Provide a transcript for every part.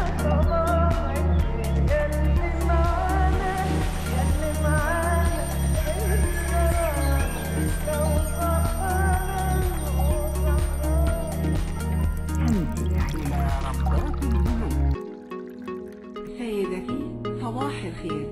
سيدتي صباح الخير.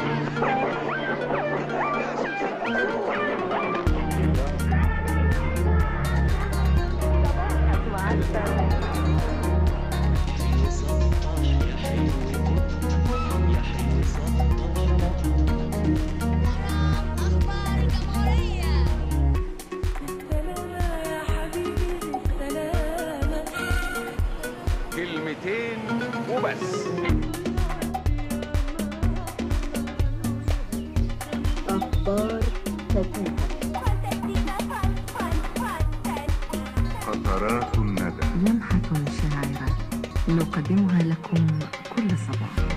كلمتين وبس. أخبار خفيفة، قطرات الندى، لمحة شاعرة نقدمها لكم كل صباح.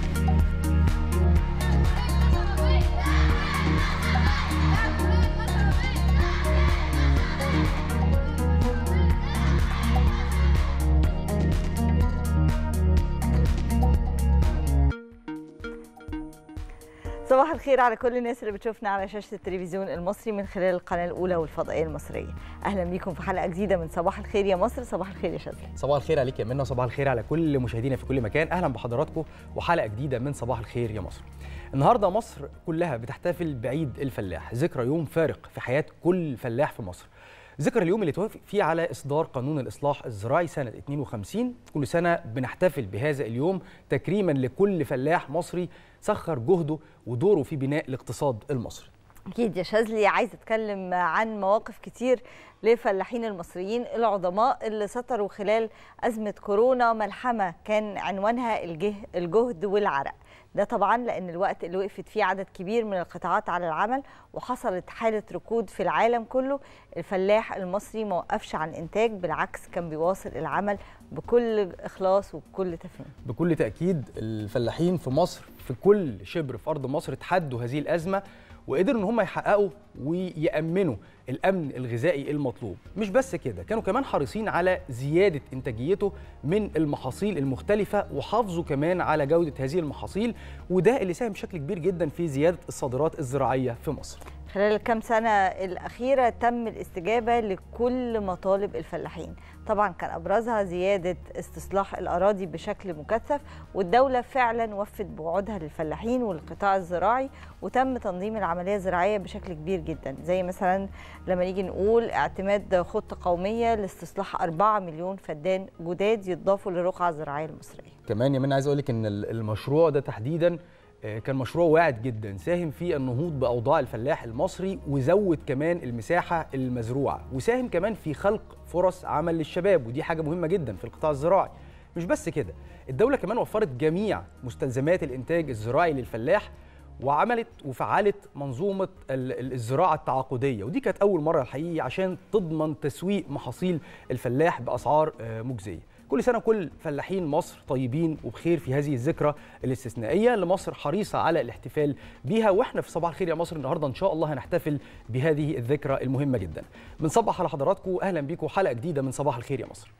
صباح الخير على كل الناس اللي بتشوفنا على شاشة التلفزيون المصري من خلال القناة الأولى والفضائية المصرية. أهلا بيكم في حلقة جديدة من صباح الخير يا مصر. صباح الخير يا شاذلي. صباح الخير عليك يا منى، صباح الخير على كل مشاهدينا في كل مكان. أهلا بحضراتكم وحلقة جديدة من صباح الخير يا مصر. النهاردة مصر كلها بتحتفل بعيد الفلاح، ذكرى يوم فارق في حياة كل فلاح في مصر. ذكرى اليوم اللي توافق فيه على إصدار قانون الإصلاح الزراعي سنة 52. كل سنة بنحتفل بهذا اليوم تكريما لكل فلاح مصري سخر جهده ودوره في بناء الاقتصاد المصري. أكيد يا شاذلي، عايزة أتكلم عن مواقف كتير لفلاحين المصريين العظماء اللي سطروا خلال أزمة كورونا ملحمة كان عنوانها الجهد والعرق. ده طبعا لأن الوقت اللي وقفت فيه عدد كبير من القطاعات على العمل وحصلت حالة ركود في العالم كله، الفلاح المصري ما وقفش عن الإنتاج، بالعكس كان بيواصل العمل بكل إخلاص وبكل تفاني. بكل تأكيد الفلاحين في مصر في كل شبر في أرض مصر تحدوا هذه الأزمة وقدروا ان هم يحققوا ويأمنوا الأمن الغذائي المطلوب. مش بس كده، كانوا كمان حريصين على زيادة إنتاجيته من المحاصيل المختلفة وحافظوا كمان على جودة هذه المحاصيل، وده اللي ساهم بشكل كبير جدا في زيادة الصادرات الزراعية في مصر. خلال الكام سنة الأخيرة تم الاستجابة لكل مطالب الفلاحين. طبعا كان أبرزها زيادة استصلاح الأراضي بشكل مكثف، والدولة فعلا وفت بوعودها للفلاحين والقطاع الزراعي، وتم تنظيم العملية الزراعية بشكل كبير جدا، زي مثلا لما نيجي نقول اعتماد خطة قومية لاستصلاح 4 مليون فدان جداد يضافوا للرقعة الزراعية المصرية. كمان يا منى عايز أقول لك إن المشروع ده تحديدا كان مشروع واعد جدا، ساهم في النهوض بأوضاع الفلاح المصري وزود كمان المساحة المزروعة، وساهم كمان في خلق فرص عمل للشباب، ودي حاجة مهمة جدا في القطاع الزراعي. مش بس كده، الدولة كمان وفرت جميع مستلزمات الإنتاج الزراعي للفلاح وعملت وفعلت منظومة الزراعة التعاقدية، ودي كانت أول مرة الحقيقة عشان تضمن تسويق محاصيل الفلاح بأسعار مجزية. كل سنة كل فلاحين مصر طيبين وبخير في هذه الذكرى الاستثنائية اللي مصر حريصة على الاحتفال بيها، واحنا في صباح الخير يا مصر النهارده ان شاء الله هنحتفل بهذه الذكرى المهمة جدا. بنصبح على حضراتكم، اهلا بيكم حلقة جديدة من صباح الخير يا مصر.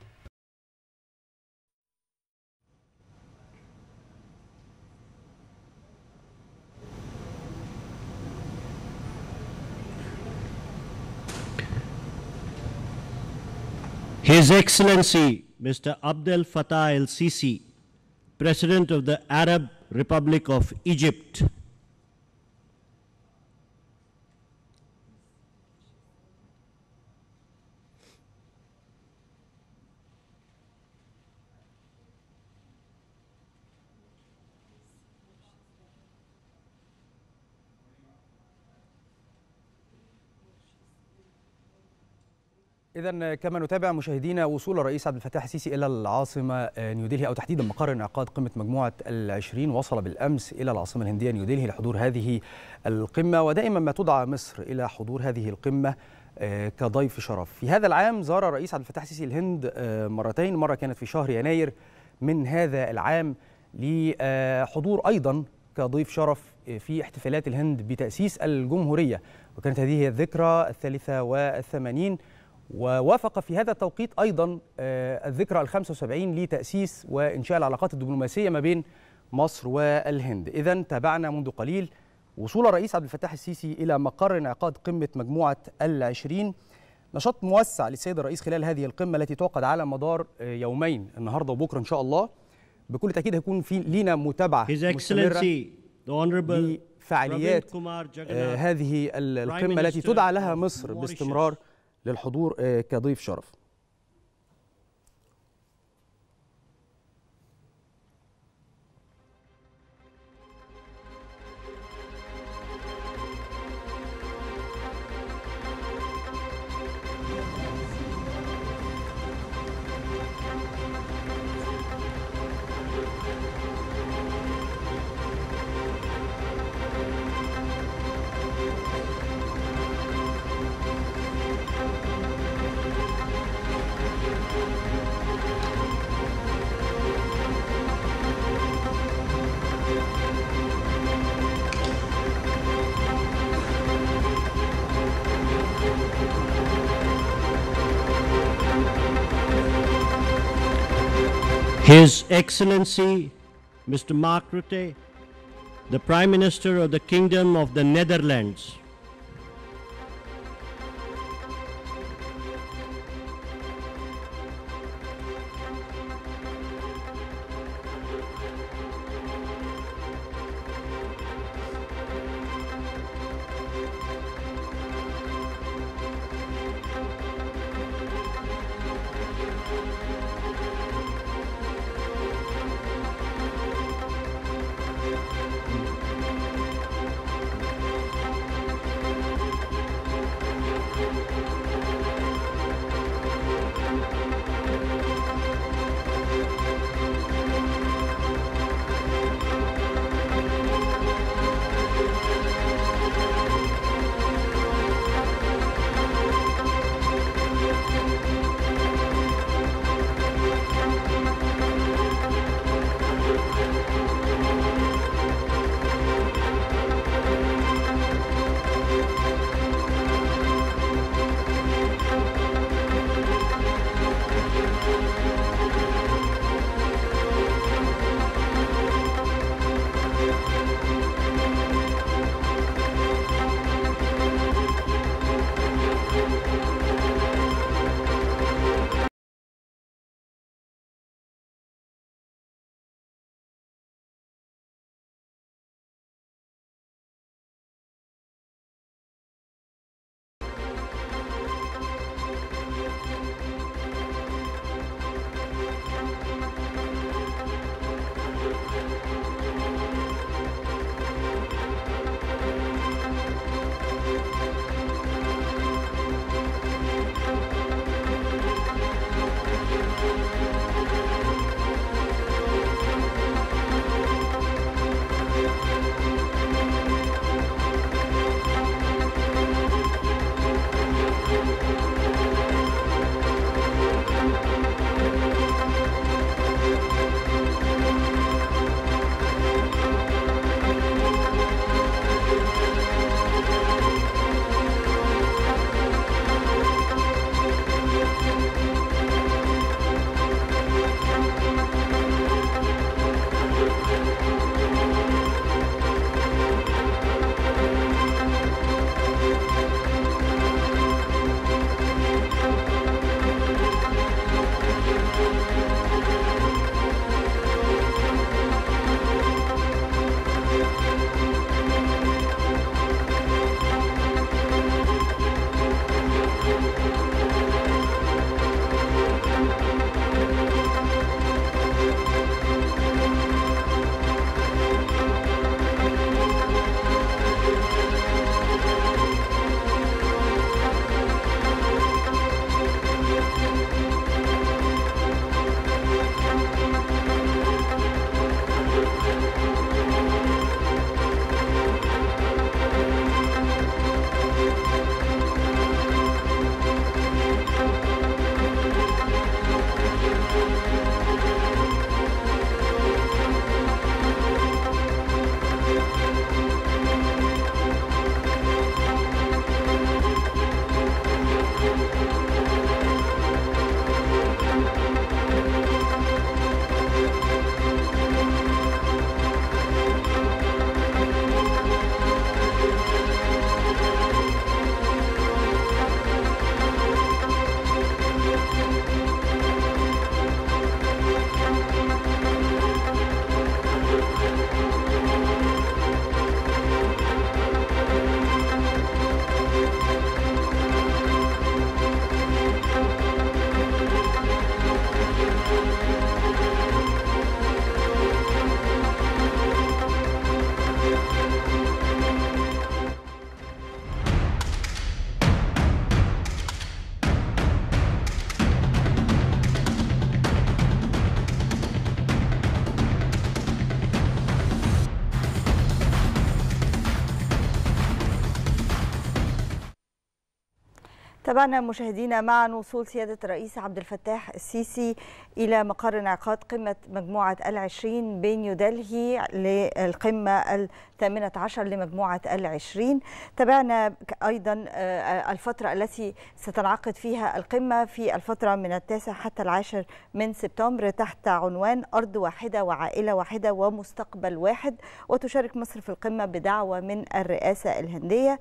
His Excellency Mr. Abdel Fattah el-Sisi, President of the Arab Republic of Egypt. إذا كما نتابع مشاهدينا وصول الرئيس عبد الفتاح السيسي إلى العاصمة نيودلهي، أو تحديدا مقر انعقاد قمة مجموعة ال20، وصل بالأمس إلى العاصمة الهندية نيودلهي لحضور هذه القمة، ودائما ما تدعى مصر إلى حضور هذه القمة كضيف شرف. في هذا العام زار الرئيس عبد الفتاح السيسي الهند مرتين، مرة كانت في شهر يناير من هذا العام لحضور أيضا كضيف شرف في احتفالات الهند بتأسيس الجمهورية، وكانت هذه الذكرى 83. ووافق في هذا التوقيت أيضا الذكرى ال75 لتأسيس وإنشاء العلاقات الدبلوماسية ما بين مصر والهند. إذن تابعنا منذ قليل وصول الرئيس عبد الفتاح السيسي إلى مقر انعقاد قمة مجموعة ال20، نشاط موسع للسيد الرئيس خلال هذه القمة التي تعقد على مدار يومين، النهاردة وبكرة إن شاء الله. بكل تأكيد هيكون في لينا متابعة مستمرة لفعاليات هذه القمة التي تدعى لها مصر باستمرار للحضور كضيف شرف. His Excellency Mr. Mark Rutte, the Prime Minister of the Kingdom of the Netherlands, تابعنا مشاهدينا معا وصول سيادة الرئيس عبد الفتاح السيسي إلى مقر انعقاد قمة مجموعة ال20 بين نيودلهي للقمة ال18 لمجموعة ال20. تابعنا أيضا الفترة التي ستنعقد فيها القمة في الفترة من 9 حتى 10 من سبتمبر تحت عنوان أرض واحدة وعائلة واحدة ومستقبل واحد، وتشارك مصر في القمة بدعوة من الرئاسة الهندية.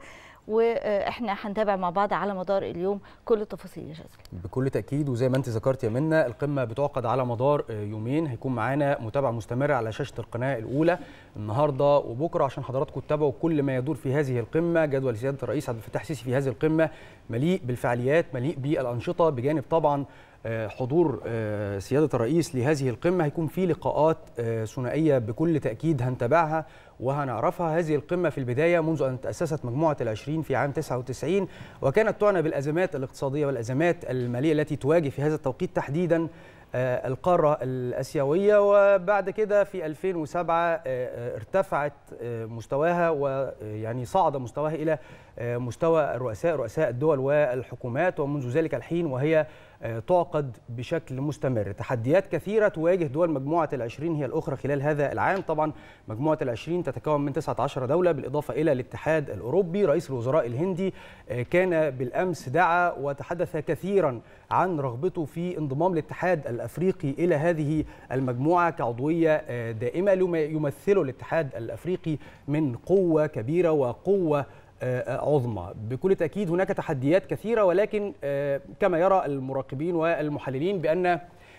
واحنا هنتابع مع بعض على مدار اليوم كل التفاصيل يا جاسر. بكل تاكيد، وزي ما انت ذكرت يا منى، القمه بتعقد على مدار يومين، هيكون معانا متابعه مستمره على شاشه القناه الاولى النهارده وبكره عشان حضراتكم تتابعوا كل ما يدور في هذه القمه. جدول سياده الرئيس عبد الفتاح السيسي في هذه القمه مليء بالفعاليات، مليء بالانشطه، بجانب طبعا حضور سيادة الرئيس لهذه القمة. هيكون في لقاءات ثنائية بكل تأكيد هنتابعها وهنعرفها. هذه القمة في البداية منذ أن تأسست مجموعة ال20 في عام 99 وكانت تعنى بالأزمات الاقتصادية والأزمات المالية التي تواجه في هذا التوقيت تحديدا القارة الآسيوية، وبعد كده في 2007 ارتفعت مستواها ويعني صعد مستواها إلى مستوى رؤساء الدول والحكومات، ومنذ ذلك الحين وهي تعقد بشكل مستمر. تحديات كثيرة تواجه دول مجموعة ال20 هي الأخرى خلال هذا العام. طبعا مجموعة ال20 تتكون من 19 دولة بالإضافة إلى الاتحاد الأوروبي. رئيس الوزراء الهندي كان بالأمس دعا وتحدث كثيرا عن رغبته في انضمام الاتحاد الأفريقي إلى هذه المجموعة كعضوية دائمة لما يمثله الاتحاد الأفريقي من قوة كبيرة وقوة عظمى. بكل تأكيد هناك تحديات كثيرة، ولكن كما يرى المراقبين والمحللين بأن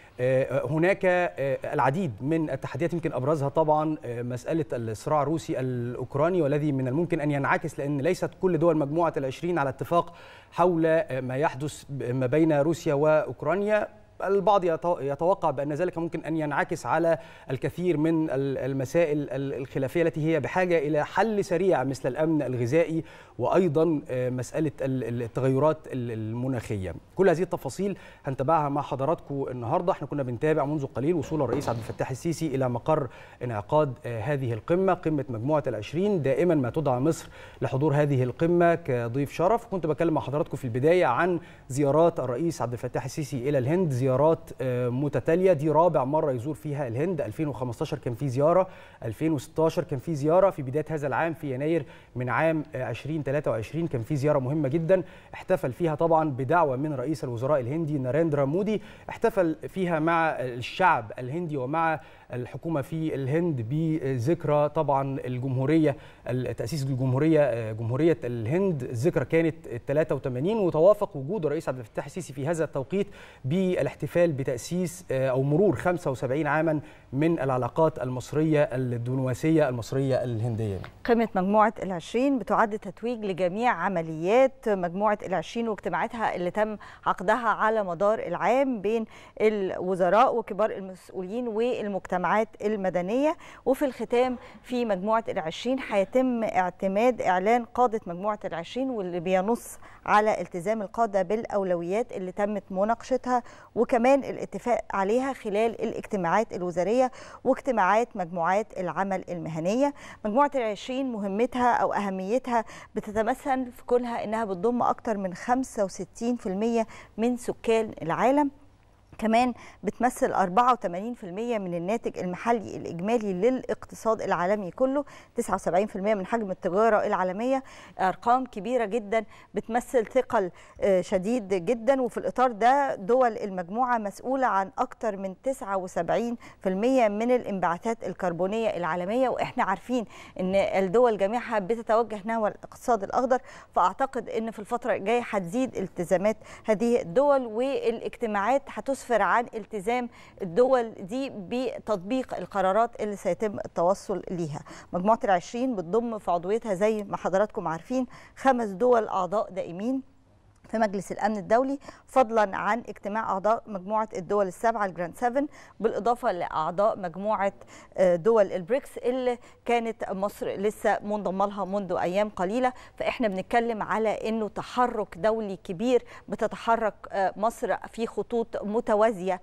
هناك العديد من التحديات، يمكن أبرزها طبعا مسألة الصراع الروسي الأوكراني، والذي من الممكن أن ينعكس لأن ليست كل دول مجموعة ال20 على اتفاق حول ما يحدث ما بين روسيا وأوكرانيا. البعض يتوقع بأن ذلك ممكن أن ينعكس على الكثير من المسائل الخلافية التي هي بحاجة إلى حل سريع مثل الأمن الغذائي وأيضا مسألة التغيرات المناخية. كل هذه التفاصيل هنتابعها مع حضراتكم النهاردة. احنا كنا بنتابع منذ قليل وصول الرئيس عبد الفتاح السيسي إلى مقر انعقاد هذه القمة، قمة مجموعة ال20. دائما ما تدعى مصر لحضور هذه القمة كضيف شرف. كنت بكلم مع حضراتكم في البداية عن زيارات الرئيس عبد الفتاح السيسي إلى الهند، زيارات متتالية. دي رابع مرة يزور فيها الهند. 2015 كان في زيارة، 2016 كان في زيارة، في بداية هذا العام في يناير من عام 2023 كان في زيارة مهمة جدا احتفل فيها طبعا بدعوة من رئيس الوزراء الهندي ناريندرا مودي، احتفل فيها مع الشعب الهندي ومع الحكومة في الهند بذكرى طبعا الجمهورية، تأسيس جمهورية الهند. الذكرى كانت 83 وتوافق وجود الرئيس عبد الفتاح السيسي في هذا التوقيت بالاحتفال بتأسيس أو مرور 75 عاما من العلاقات المصرية الدبلوماسية المصرية الهندية. قمة مجموعة ال20 بتعد تتويج لجميع عمليات مجموعة ال20 واجتماعاتها اللي تم عقدها على مدار العام بين الوزراء وكبار المسؤولين والمجتمعات المدنية. وفي الختام في مجموعة ال20 هيتم اعتماد إعلان قادة مجموعة ال20 واللي بينص على التزام القادة بالأولويات اللي تمت مناقشتها وكمان الاتفاق عليها خلال الاجتماعات الوزارية واجتماعات مجموعات العمل المهنية. مجموعة ال20 مهمتها أو أهميتها بتتمثل في كونها إنها بتضم أكثر من 65% من سكان العالم، كمان بتمثل 84% من الناتج المحلي الإجمالي للاقتصاد العالمي كله، 79% من حجم التجارة العالمية. أرقام كبيرة جدا بتمثل ثقل شديد جدا. وفي الإطار ده دول المجموعة مسؤولة عن أكثر من 79% من الانبعاثات الكربونية العالمية، وإحنا عارفين أن الدول جميعها بتتوجه نحو الاقتصاد الأخضر. فأعتقد أن في الفترة الجاية هتزيد التزامات هذه الدول والاجتماعات هتسفر عن التزام الدول دي بتطبيق القرارات اللي سيتم التوصل ليها. مجموعة ال20 بتضم في عضويتها زي ما حضراتكم عارفين 5 دول أعضاء دائمين في مجلس الأمن الدولي، فضلا عن اجتماع أعضاء مجموعة الدول ال7 الجراند 7، بالإضافة لأعضاء مجموعة دول البريكس اللي كانت مصر لسه منضمة لها منذ أيام قليلة. فإحنا بنتكلم على أنه تحرك دولي كبير بتتحرك مصر في خطوط متوازية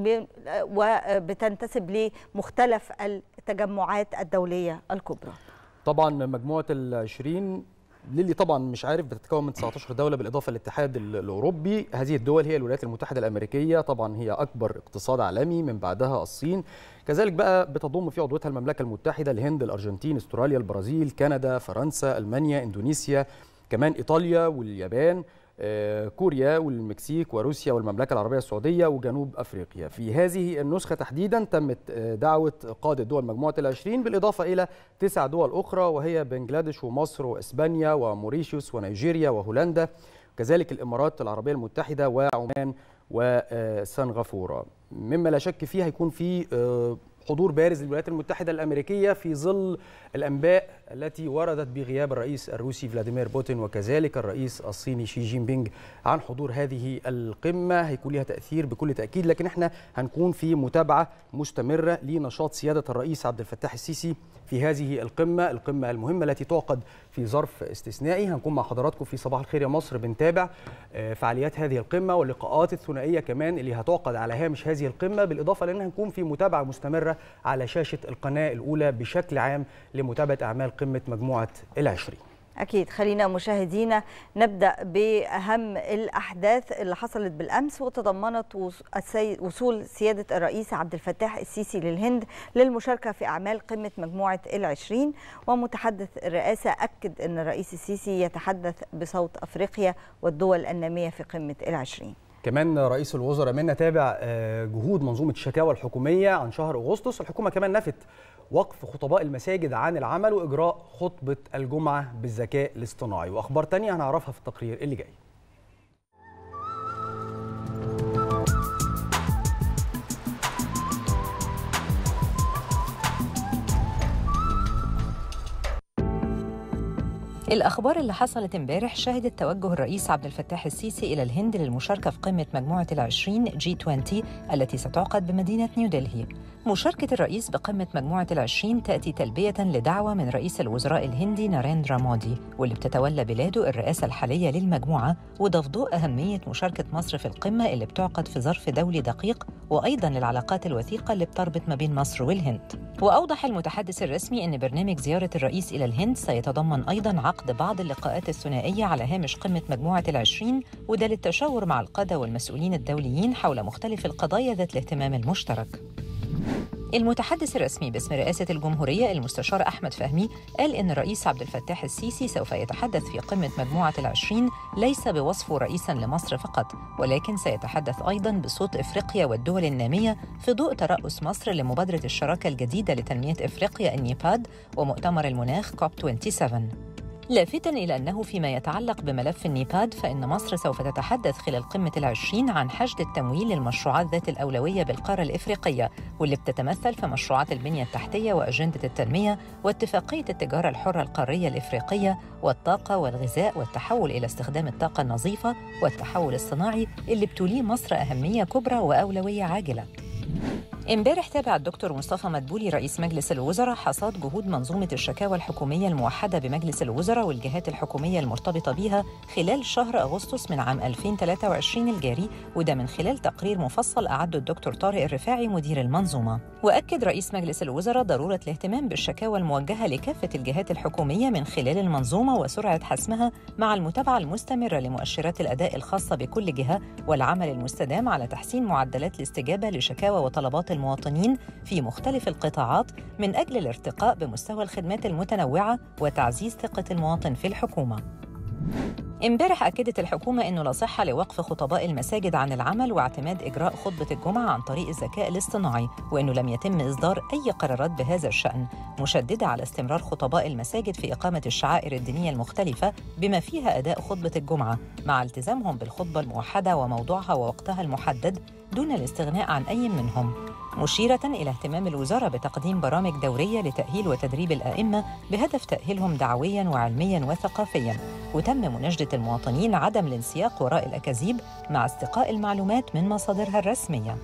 وبتنتسب لمختلف التجمعات الدولية الكبرى. طبعا مجموعة ال20 للي طبعا مش عارف بتتكون من 19 دوله بالاضافه للاتحاد الاوروبي. هذه الدول هي الولايات المتحده الامريكيه، طبعا هي اكبر اقتصاد عالمي، من بعدها الصين، كذلك بقى بتضم في عضويتها المملكه المتحده، الهند، الارجنتين، استراليا، البرازيل، كندا، فرنسا، المانيا، اندونيسيا، كمان ايطاليا واليابان، كوريا والمكسيك وروسيا والمملكة العربية السعودية وجنوب أفريقيا. في هذه النسخة تحديدا تمت دعوة قادة دول مجموعة ال20 بالإضافة إلى 9 دول أخرى، وهي بنجلاديش ومصر وإسبانيا وموريشيوس ونيجيريا وهولندا، كذلك الإمارات العربية المتحدة وعمان وسنغافورة. مما لا شك فيه هيكون في حضور بارز للولايات المتحدة الأمريكية في ظل الأنباء التي وردت بغياب الرئيس الروسي فلاديمير بوتين وكذلك الرئيس الصيني شي جين بينغ عن حضور هذه القمة. هيكون لها تأثير بكل تأكيد، لكن احنا هنكون في متابعة مستمرة لنشاط سيادة الرئيس عبد الفتاح السيسي في هذه القمة المهمة التي تعقد في ظرف استثنائي. هنكون مع حضراتكم في صباح الخير يا مصر بنتابع فعاليات هذه القمة واللقاءات الثنائية كمان اللي هتعقد على هامش هذه القمة، بالإضافة لأننا هنكون في متابعة مستمرة على شاشة القناة الأولى بشكل عام لمتابعة أعمال قمة مجموعة ال20. أكيد. خلينا مشاهدينا نبدأ بأهم الأحداث اللي حصلت بالأمس، وتضمنت وصول سيادة الرئيس عبد الفتاح السيسي للهند للمشاركة في أعمال قمة مجموعة ال20. ومتحدث الرئاسة أكد أن الرئيس السيسي يتحدث بصوت أفريقيا والدول النامية في قمة ال20. كمان رئيس الوزراء منا تابع جهود منظومة الشكاوى الحكومية عن شهر أغسطس. الحكومة كمان نفت وقف خطباء المساجد عن العمل وإجراء خطبة الجمعة بالذكاء الاصطناعي. وأخبار تانية هنعرفها في التقرير اللي جاي. الأخبار اللي حصلت امبارح شهدت توجه الرئيس عبد الفتاح السيسي إلى الهند للمشاركة في قمة مجموعة ال20 G20 التي ستعقد بمدينة نيودلهي. مشاركة الرئيس بقمة مجموعة ال20 تأتي تلبية لدعوة من رئيس الوزراء الهندي ناريندرا مودي، واللي بتتولى بلاده الرئاسة الحالية للمجموعة، وده في ضوء أهمية مشاركة مصر في القمة اللي بتعقد في ظرف دولي دقيق، وأيضاً للعلاقات الوثيقة اللي بتربط ما بين مصر والهند. وأوضح المتحدث الرسمي أن برنامج زيارة الرئيس إلى الهند سيتضمن أيضاً عقد بعض اللقاءات الثنائية على هامش قمة مجموعة ال20، وده للتشاور مع القادة والمسؤولين الدوليين حول مختلف القضايا ذات الاهتمام المشترك. المتحدث الرسمي باسم رئاسة الجمهورية المستشار أحمد فهمي قال إن الرئيس عبد الفتاح السيسي سوف يتحدث في قمة مجموعة ال20 ليس بوصفه رئيساً لمصر فقط، ولكن سيتحدث أيضاً بصوت إفريقيا والدول النامية في ضوء ترأس مصر لمبادرة الشراكة الجديدة لتنمية إفريقيا النيباد ومؤتمر المناخ كوب 27. لافتاً إلى أنه فيما يتعلق بملف النيباد فإن مصر سوف تتحدث خلال قمة ال20 عن حشد التمويل للمشروعات ذات الأولوية بالقارة الإفريقية، واللي بتتمثل في مشروعات البنية التحتية وأجندة التنمية واتفاقية التجارة الحرة القارية الإفريقية والطاقة والغذاء والتحول إلى استخدام الطاقة النظيفة والتحول الصناعي اللي بتوليه مصر أهمية كبرى وأولوية عاجلة. امبارح تابع الدكتور مصطفى مدبولي رئيس مجلس الوزراء حصاد جهود منظومة الشكاوى الحكومية الموحدة بمجلس الوزراء والجهات الحكومية المرتبطة بها خلال شهر أغسطس من عام 2023 الجاري، وده من خلال تقرير مفصل أعده الدكتور طارق الرفاعي مدير المنظومة. وأكد رئيس مجلس الوزراء ضرورة الاهتمام بالشكاوى الموجهة لكافة الجهات الحكومية من خلال المنظومة وسرعة حسمها مع المتابعة المستمرة لمؤشرات الأداء الخاصة بكل جهة والعمل المستدام على تحسين معدلات الاستجابة لشكاوى وطلبات المواطنين في مختلف القطاعات من أجل الارتقاء بمستوى الخدمات المتنوعة وتعزيز ثقة المواطن في الحكومة. امبارح أكدت الحكومة أنه لا صحة لوقف خطباء المساجد عن العمل واعتماد إجراء خطبة الجمعة عن طريق الذكاء الاصطناعي، وأنه لم يتم إصدار أي قرارات بهذا الشأن، مشددة على استمرار خطباء المساجد في إقامة الشعائر الدينية المختلفة بما فيها أداء خطبة الجمعة مع التزامهم بالخطبة الموحدة وموضوعها ووقتها المحدد دون الاستغناء عن أي منهم، مشيرة إلى اهتمام الوزارة بتقديم برامج دورية لتأهيل وتدريب الآئمة بهدف تأهيلهم دعوياً وعلمياً وثقافياً، وتم مناشدة المواطنين عدم الانسياق وراء الأكاذيب مع استقاء المعلومات من مصادرها الرسمية.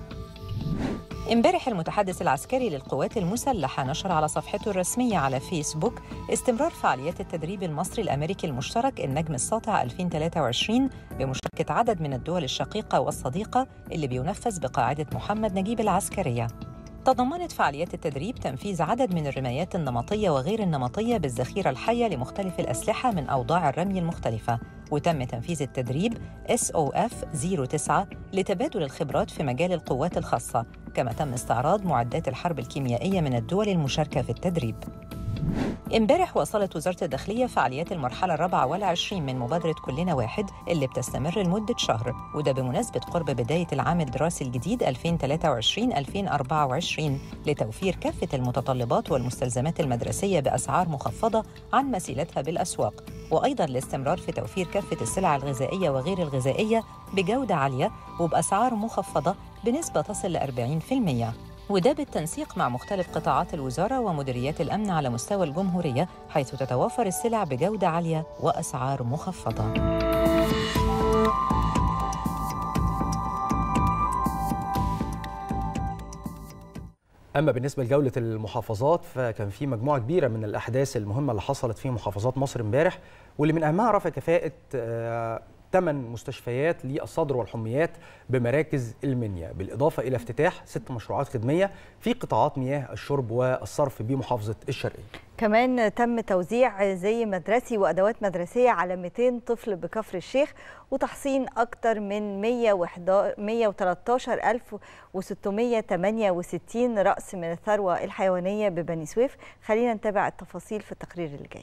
امبارح المتحدث العسكري للقوات المسلحة نشر على صفحته الرسمية على فيسبوك استمرار فعاليات التدريب المصري الأمريكي المشترك النجم الساطع 2023 بمشاركة عدد من الدول الشقيقة والصديقة اللي بينفذ بقاعدة محمد نجيب العسكرية. تضمنت فعاليات التدريب تنفيذ عدد من الرمايات النمطية وغير النمطية بالذخيرة الحية لمختلف الأسلحة من أوضاع الرمي المختلفة، وتم تنفيذ التدريب SOF 09 لتبادل الخبرات في مجال القوات الخاصة، كما تم استعراض معدات الحرب الكيميائية من الدول المشاركة في التدريب. امبارح واصلت وزارة الداخلية فعاليات المرحلة 24 من مبادرة كلنا واحد اللي بتستمر لمدة شهر، وده بمناسبة قرب بداية العام الدراسي الجديد 2023-2024 لتوفير كافة المتطلبات والمستلزمات المدرسية بأسعار مخفضة عن مثيلتها بالأسواق، وأيضاً الاستمرار في توفير كافة السلع الغذائية وغير الغذائية بجودة عالية وبأسعار مخفضة بنسبة تصل ل 40%، وده بالتنسيق مع مختلف قطاعات الوزارة ومديريات الأمن على مستوى الجمهورية، حيث تتوفر السلع بجودة عالية وأسعار مخفضة. أما بالنسبة لجولة المحافظات فكان في مجموعة كبيرة من الأحداث المهمة اللي حصلت في محافظات مصر امبارح، واللي من أهمها رفع كفاءة 8 مستشفيات للصدر والحميات بمراكز المنيا، بالإضافة إلى افتتاح 6 مشروعات خدمية في قطاعات مياه الشرب والصرف بمحافظة الشرقية. كمان تم توزيع زي مدرسي وأدوات مدرسية على 200 طفل بكفر الشيخ، وتحصين أكثر من 113,668 رأس من الثروة الحيوانية ببني سويف. خلينا نتابع التفاصيل في التقرير اللي جاي.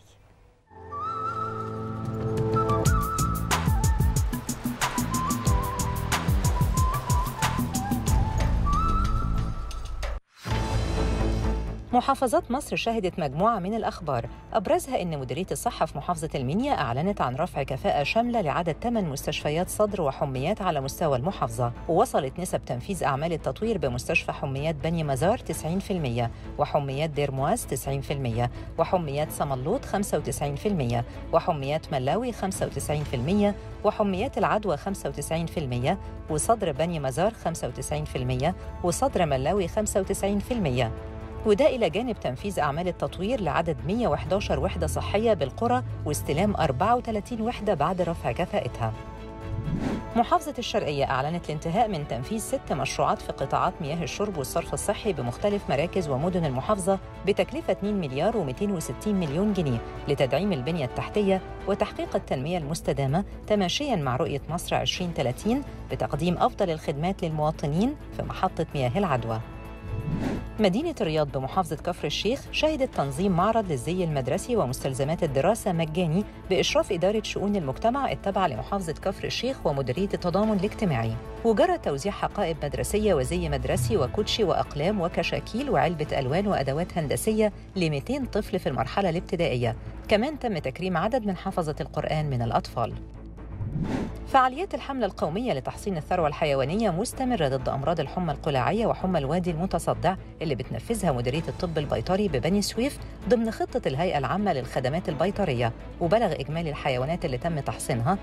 محافظات مصر شهدت مجموعة من الأخبار، أبرزها أن مديرية الصحة في محافظة المنيا أعلنت عن رفع كفاءة شاملة لعدد 8 مستشفيات صدر وحميات على مستوى المحافظة، ووصلت نسب تنفيذ أعمال التطوير بمستشفى حميات بني مزار 90%، وحميات دير مواس 90%، وحميات سملوط 95%، وحميات ملاوي 95%، وحميات العدوى 95%، وصدر بني مزار 95%، وصدر ملاوي 95%، وده إلى جانب تنفيذ أعمال التطوير لعدد 111 وحدة صحية بالقرى واستلام 34 وحدة بعد رفع كفاءتها. محافظة الشرقية أعلنت الانتهاء من تنفيذ 6 مشروعات في قطاعات مياه الشرب والصرف الصحي بمختلف مراكز ومدن المحافظة بتكلفة 2 مليار و260 مليون جنيه لتدعيم البنية التحتية وتحقيق التنمية المستدامة تماشياً مع رؤية مصر 2030 بتقديم أفضل الخدمات للمواطنين في محطة مياه العدوى. مدينة الرياض بمحافظة كفر الشيخ شهدت تنظيم معرض للزي المدرسي ومستلزمات الدراسة مجاني بإشراف إدارة شؤون المجتمع التابعة لمحافظة كفر الشيخ ومديرية التضامن الاجتماعي، وجرى توزيع حقائب مدرسية وزي مدرسي وكوتشي وأقلام وكشاكيل وعلبة ألوان وأدوات هندسية ل200 طفل في المرحلة الابتدائية. كمان تم تكريم عدد من حفظة القرآن من الأطفال. فعاليات الحملة القومية لتحصين الثروة الحيوانية مستمرة ضد أمراض الحمى القلاعية وحمى الوادي المتصدع اللي بتنفذها مديرية الطب البيطري ببني سويف ضمن خطة الهيئة العامة للخدمات البيطرية، وبلغ إجمالي الحيوانات اللي تم تحصينها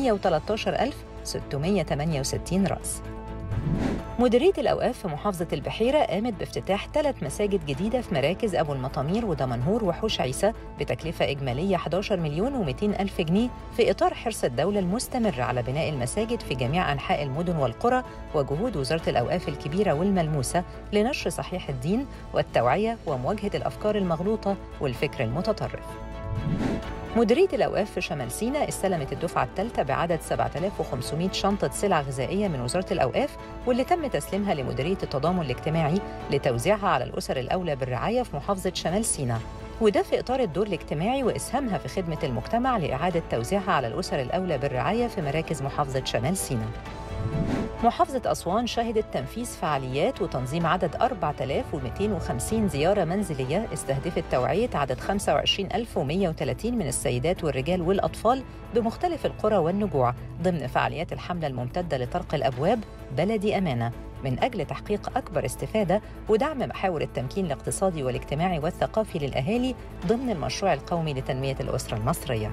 113,668 رأس. مديرية الأوقاف في محافظة البحيرة قامت بافتتاح 3 مساجد جديدة في مراكز أبو المطامير ودمنهور وحوش عيسى بتكلفة إجمالية 11 مليون و200 ألف جنيه في إطار حرص الدولة المستمر على بناء المساجد في جميع أنحاء المدن والقرى وجهود وزارة الأوقاف الكبيرة والملموسة لنشر صحيح الدين والتوعية ومواجهة الأفكار المغلوطة والفكر المتطرف. مديرية الأوقاف في شمال سيناء استلمت الدفعة الثالثة بعدد 7500 شنطة سلع غذائية من وزارة الأوقاف، واللي تم تسليمها لمديرية التضامن الاجتماعي لتوزيعها على الأسر الأولى بالرعاية في محافظة شمال سيناء، وده في إطار الدور الاجتماعي وإسهامها في خدمة المجتمع لإعادة توزيعها على الأسر الأولى بالرعاية في مراكز محافظة شمال سيناء. محافظة أسوان شهدت تنفيذ فعاليات وتنظيم عدد 4250 زيارة منزلية استهدفت توعية عدد 25,130 من السيدات والرجال والأطفال بمختلف القرى والنجوع ضمن فعاليات الحملة الممتدة لطرق الأبواب بلدي أمانة من أجل تحقيق أكبر استفادة ودعم محاور التمكين الاقتصادي والاجتماعي والثقافي للأهالي ضمن المشروع القومي لتنمية الأسرة المصرية.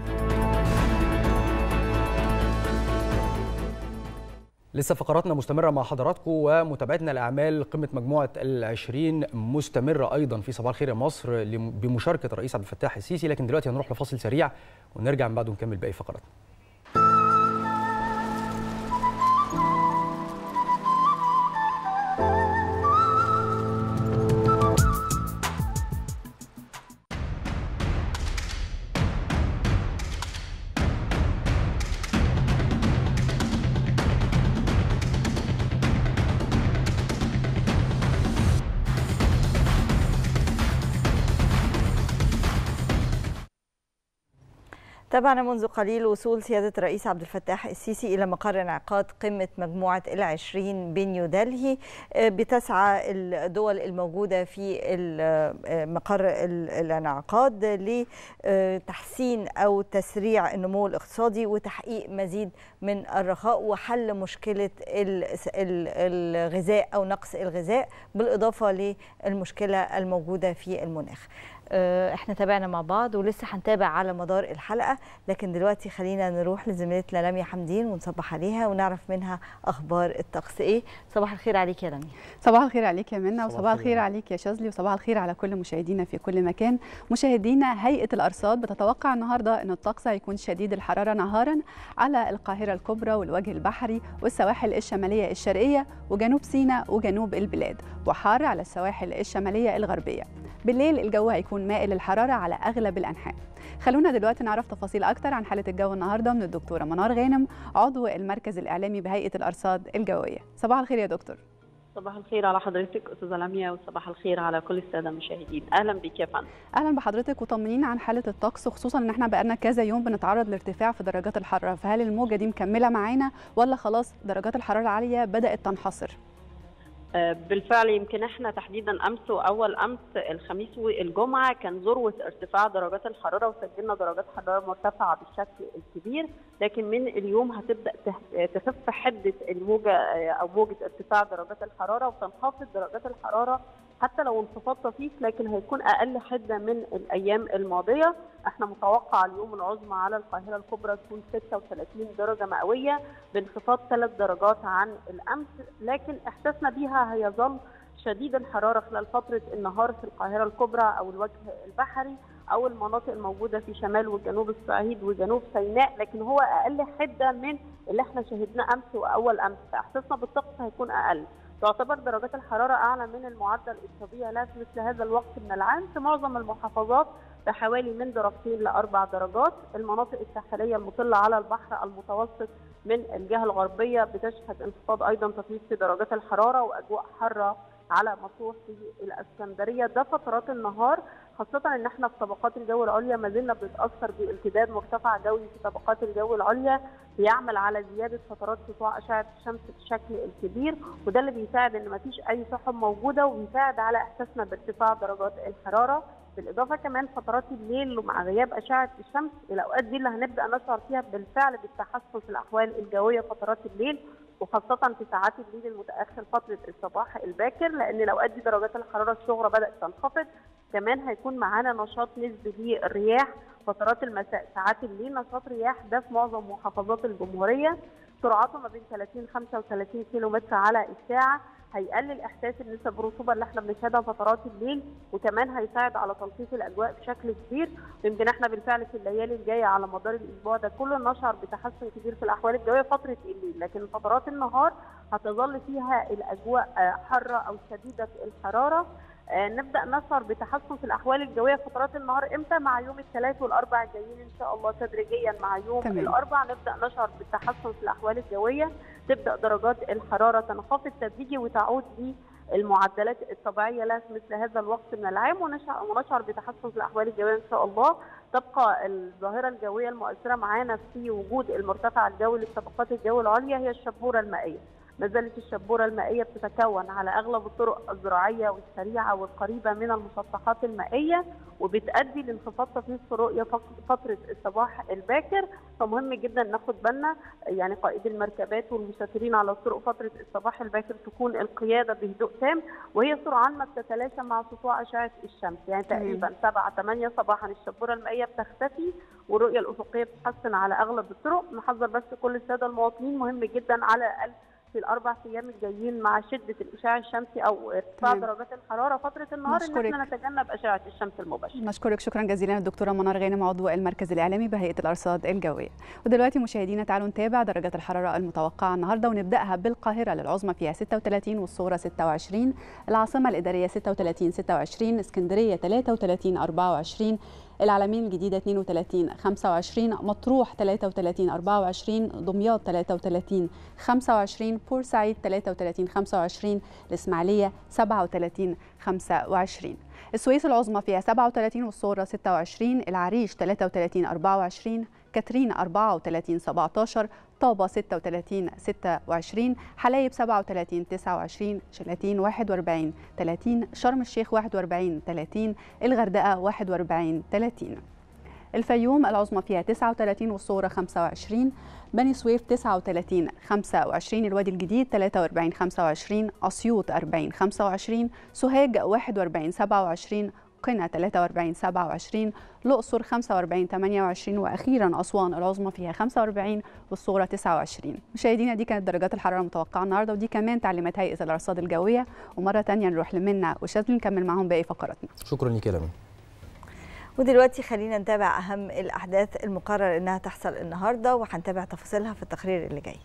لسه فقراتنا مستمرة مع حضراتكم ومتابعتنا لأعمال قمة مجموعة ال20 مستمرة أيضا في صباح الخير يا مصر بمشاركة الرئيس عبد الفتاح السيسي، لكن دلوقتي هنروح لفاصل سريع ونرجع من بعده نكمل باقي فقراتنا. تابعنا منذ قليل وصول سيادة الرئيس عبد الفتاح السيسي إلى مقر انعقاد قمة مجموعة ال20 بنيودلهي. بتسعى الدول الموجودة في مقر الانعقاد لتحسين أو تسريع النمو الاقتصادي وتحقيق مزيد من الرخاء وحل مشكلة الغذاء أو نقص الغذاء، بالإضافة للمشكلة الموجودة في المناخ. احنا تابعنا مع بعض ولسه هنتابع على مدار الحلقة، لكن دلوقتي خلينا نروح لزميلتنا لميا حمدين ونصبح عليها ونعرف منها أخبار الطقس إيه. صباح الخير عليك يا لميا. صباح الخير عليك يا منى، وصباح الخير عليك يا شاذلي، وصباح الخير على كل مشاهدينا في كل مكان. مشاهدينا، هيئة الأرصاد بتتوقع النهارده أن الطقس هيكون شديد الحرارة نهارا على القاهرة الكبرى والوجه البحري والسواحل الشمالية الشرقية وجنوب سيناء وجنوب البلاد، وحار على السواحل الشمالية الغربية. بالليل الجو هيكون مائل الحرارة على أغلب الأنحاء. خلونا دلوقتي نعرف تفاصيل أكتر عن حالة الجو النهاردة من الدكتورة منار غانم، عضو المركز الإعلامي بهيئة الأرصاد الجوية. صباح الخير يا دكتور. صباح الخير على حضرتك أستاذة لميا، وصباح الخير على كل السادة المشاهدين. أهلا بك يا فندم. أهلا بحضرتك، وطمنينا عن حالة الطقس، وخصوصا إن احنا بقالنا كذا يوم بنتعرض لارتفاع في درجات الحرارة، فهل الموجة دي مكملة معانا ولا خلاص درجات الحرارة العالية بدأت تنحصر؟ بالفعل يمكن احنا تحديدا امس واول امس الخميس والجمعه كان ذروه ارتفاع درجات الحراره وسجلنا درجات حراره مرتفعه بالشكل الكبير، لكن من اليوم هتبدا تخف حده الموجه او موجه ارتفاع درجات الحراره وتنخفض درجات الحراره حتى لو انخفاض طفيف، لكن هيكون اقل حده من الايام الماضيه. احنا متوقع اليوم العظمى على القاهره الكبرى تكون 36 درجه مئويه بانخفاض 3 درجات عن الامس، لكن احساسنا بيها هيظل شديد الحراره خلال فتره النهار في القاهره الكبرى او الوجه البحري او المناطق الموجوده في شمال وجنوب الصعيد وجنوب سيناء، لكن هو اقل حده من اللي احنا شاهدناه امس واول امس، فاحساسنا بالطقس هيكون اقل. تعتبر درجات الحراره اعلى من المعدل الطبيعي لها في مثل هذا الوقت من العام في معظم المحافظات بحوالي من درجتين ل4 درجات. المناطق الساحليه المطله على البحر المتوسط من الجهه الغربيه بتشهد انخفاض ايضا طفيف في درجات الحراره واجواء حاره على مطروح في الاسكندريه. ده فترات النهار، خاصه ان احنا في طبقات الجو العليا ما زلنا بنتاثر بامتداد مرتفع جوي في طبقات الجو العليا بيعمل على زياده فترات سطوع اشعه الشمس بشكل الكبير، وده اللي بيساعد ان ما فيش اي سحب موجوده وبيساعد على احساسنا بارتفاع درجات الحراره. بالاضافه كمان فترات الليل ومع غياب اشعه الشمس الاوقات دي اللي هنبدا نشعر فيها بالفعل بالتحسن في الاحوال الجويه فترات الليل، وخاصة في ساعات الليل المتأخر فترة الصباح الباكر، لأن الأوقات دي درجات الحرارة الصغرى بدأت تنخفض. كمان هيكون معانا نشاط نسبي للرياح فترات المساء، ساعات الليل نشاط رياح ده في معظم محافظات الجمهورية، سرعته ما بين 30-35 كيلو متر على الساعة، هيقلل احساس نسب الرطوبه اللي احنا بنشهدها فترات الليل، وكمان هيساعد على تلطيف الاجواء بشكل كبير. ويمكن احنا بالفعل في الليالي الجايه على مدار الاسبوع ده كله نشعر بتحسن كبير في الاحوال الجويه فتره الليل، لكن فترات النهار هتظل فيها الاجواء حاره او شديده الحراره. نبدا نشعر بتحسن في الاحوال الجويه فترات النهار امتى؟ مع يوم الثلاث والاربع الجايين ان شاء الله تدريجيا. مع يوم الاربع نبدا نشعر بالتحسن في الاحوال الجويه، تبدا درجات الحراره تنخفض تدريجي وتعود للمعدلات الطبيعيه لها في مثل هذا الوقت من العام، ونشعر بتحسن في الاحوال الجويه ان شاء الله. تبقى الظاهره الجويه المؤثره معانا في وجود المرتفع الجوي لطبقات الجو العليا هي الشبوره المائيه. ما زالت الشبوره المائيه بتتكون على اغلب الطرق الزراعيه والسريعه والقريبه من المسطحات المائيه، وبتؤدي لانخفاض طفيف في رؤيه فتره الصباح الباكر. فمهم جدا ناخد بالنا، يعني قائد المركبات والمسافرين على الطرق فتره الصباح الباكر تكون القياده بهدوء تام، وهي سرعان ما بتتلاشى مع سطوع اشعه الشمس، يعني تقريبا 7-8 صباحا الشبوره المائيه بتختفي والرؤيه الافقيه بتتحسن على اغلب الطرق. نحذر بس كل الساده المواطنين، مهم جدا على الاقل في الاربع ايام الجايين مع شده الاشعاع الشمسي او ارتفاع درجات الحراره فتره النهار ان احنا نتجنب اشعه الشمس المباشره. نشكرك شكرا جزيلا الدكتوره منار غانم، عضو المركز الاعلامي بهيئه الارصاد الجويه. ودلوقتي مشاهدينا تعالوا نتابع درجات الحراره المتوقعه النهارده، ونبداها بالقاهره للعظمى فيها 36 والصغرى 26، العاصمه الاداريه 36-26، اسكندريه 33-24، العلمين الجديدة 32-25، مطروح 33-24، دمياط 33-25، بورسعيد 33-25، الإسماعيلية 37-25. السويس العظمى فيها 37 والصغرى 26، العريش 33-24، كاترين 34 17، طابة 36 26، حلايب 37 29، شلاتين 41 30، شرم الشيخ 41 30، الغردقة 41 30. الفيوم العظمى فيها 39 والصغرى 25، بني سويف 39 25، الوادي الجديد 43 25، أسيوط 40 25، سوهاج 41 27، قنا 43 27، الأقصر 45 28، وأخيرا أسوان العظمى فيها 45 والصغرى 29. مشاهدينا دي كانت درجات الحرارة المتوقعة النهارده، ودي كمان تعليمات هيئة الأرصاد الجوية. ومرة تانية نروح لمنى وشاذلي نكمل معاهم باقي فقراتنا. شكرا لك يا لمى. ودلوقتي خلينا نتابع أهم الأحداث المقرر إنها تحصل النهارده، وهنتابع تفاصيلها في التقرير اللي جاي.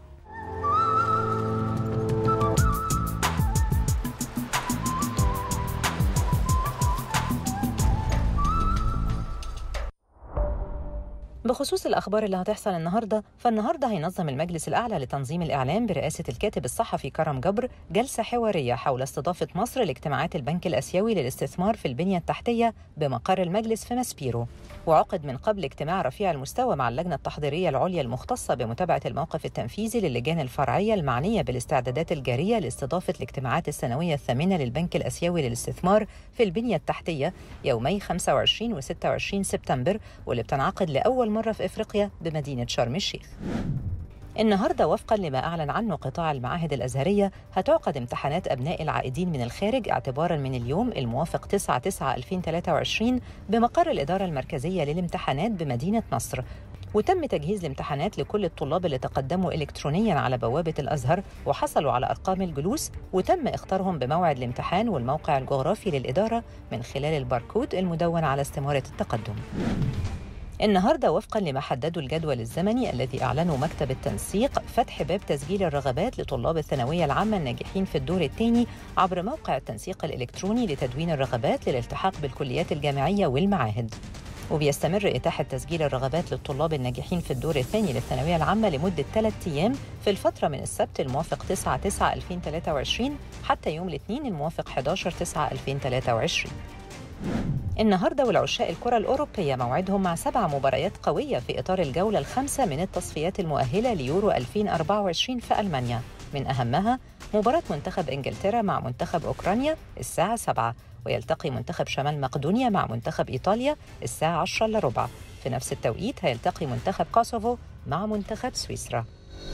بخصوص الأخبار اللي هتحصل النهاردة، فالنهاردة هينظم المجلس الأعلى لتنظيم الإعلام برئاسة الكاتب الصحفي كرم جبر جلسة حوارية حول استضافة مصر لاجتماعات البنك الآسيوي للاستثمار في البنية التحتية بمقر المجلس في ماسبيرو. وعقد من قبل اجتماع رفيع المستوى مع اللجنة التحضيرية العليا المختصة بمتابعة الموقف التنفيذي للجان الفرعية المعنية بالاستعدادات الجارية لاستضافة الاجتماعات السنوية الثامنة للبنك الآسيوي للاستثمار في البنية التحتية يومي 25 و26 سبتمبر، واللي بتنعقد لأول مرة في إفريقيا بمدينة شرم الشيخ. النهاردة وفقاً لما أعلن عنه قطاع المعاهد الأزهرية هتعقد امتحانات أبناء العائدين من الخارج اعتباراً من اليوم الموافق 9/9/2023 بمقر الإدارة المركزية للامتحانات بمدينة نصر. وتم تجهيز الامتحانات لكل الطلاب اللي تقدموا إلكترونياً على بوابة الأزهر وحصلوا على أرقام الجلوس، وتم اختارهم بموعد الامتحان والموقع الجغرافي للإدارة من خلال الباركود المدون على استمارة التقدم. النهارده وفقا لما حددوا الجدول الزمني الذي أعلنه مكتب التنسيق فتح باب تسجيل الرغبات لطلاب الثانوية العامة الناجحين في الدور الثاني عبر موقع التنسيق الإلكتروني لتدوين الرغبات للالتحاق بالكليات الجامعية والمعاهد. وبيستمر إتاحة تسجيل الرغبات للطلاب الناجحين في الدور الثاني للثانوية العامة لمدة 3 أيام في الفترة من السبت الموافق 9/9/2023 حتى يوم الاثنين الموافق 11/9/2023. النهارده والعشاق الكرة الأوروبية موعدهم مع 7 مباريات قوية في إطار الجولة الخامسة من التصفيات المؤهلة ليورو 2024 في ألمانيا، من أهمها مباراة منتخب إنجلترا مع منتخب أوكرانيا الساعة 7، ويلتقي منتخب شمال مقدونيا مع منتخب إيطاليا الساعة 10:15. في نفس التوقيت هيلتقي منتخب كوسوفو مع منتخب سويسرا.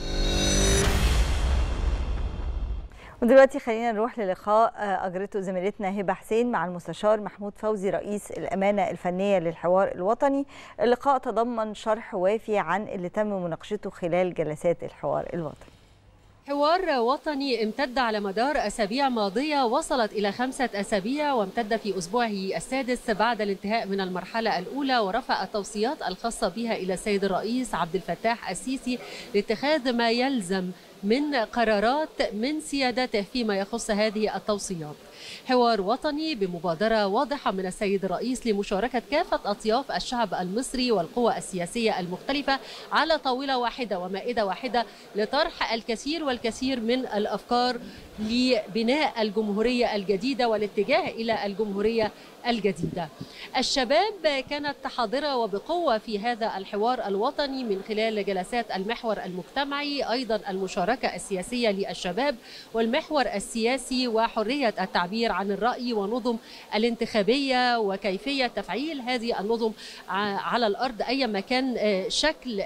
ودلوقتي خلينا نروح للقاء أجرته زميلتنا هبة حسين مع المستشار محمود فوزي رئيس الأمانة الفنية للحوار الوطني. اللقاء تضمن شرح وافي عن اللي تم مناقشته خلال جلسات الحوار الوطني. حوار وطني امتد على مدار أسابيع ماضية وصلت إلى 5 أسابيع، وامتد في أسبوعه السادس بعد الانتهاء من المرحلة الأولى، ورفع التوصيات الخاصة بها إلى السيد الرئيس عبد الفتاح السيسي لاتخاذ ما يلزم من قرارات من سيادته فيما يخص هذه التوصيات. حوار وطني بمبادرة واضحة من السيد الرئيس لمشاركة كافة أطياف الشعب المصري والقوى السياسية المختلفة على طاولة واحدة ومائدة واحدة لطرح الكثير والكثير من الأفكار لبناء الجمهورية الجديدة والاتجاه إلى الجمهورية الجديدة. الشباب كانت حاضرة وبقوة في هذا الحوار الوطني من خلال جلسات المحور المجتمعي، أيضا المشاركة السياسية للشباب والمحور السياسي وحرية التعبير عن الرأي ونظم الانتخابية وكيفية تفعيل هذه النظم على الأرض أيما كان شكل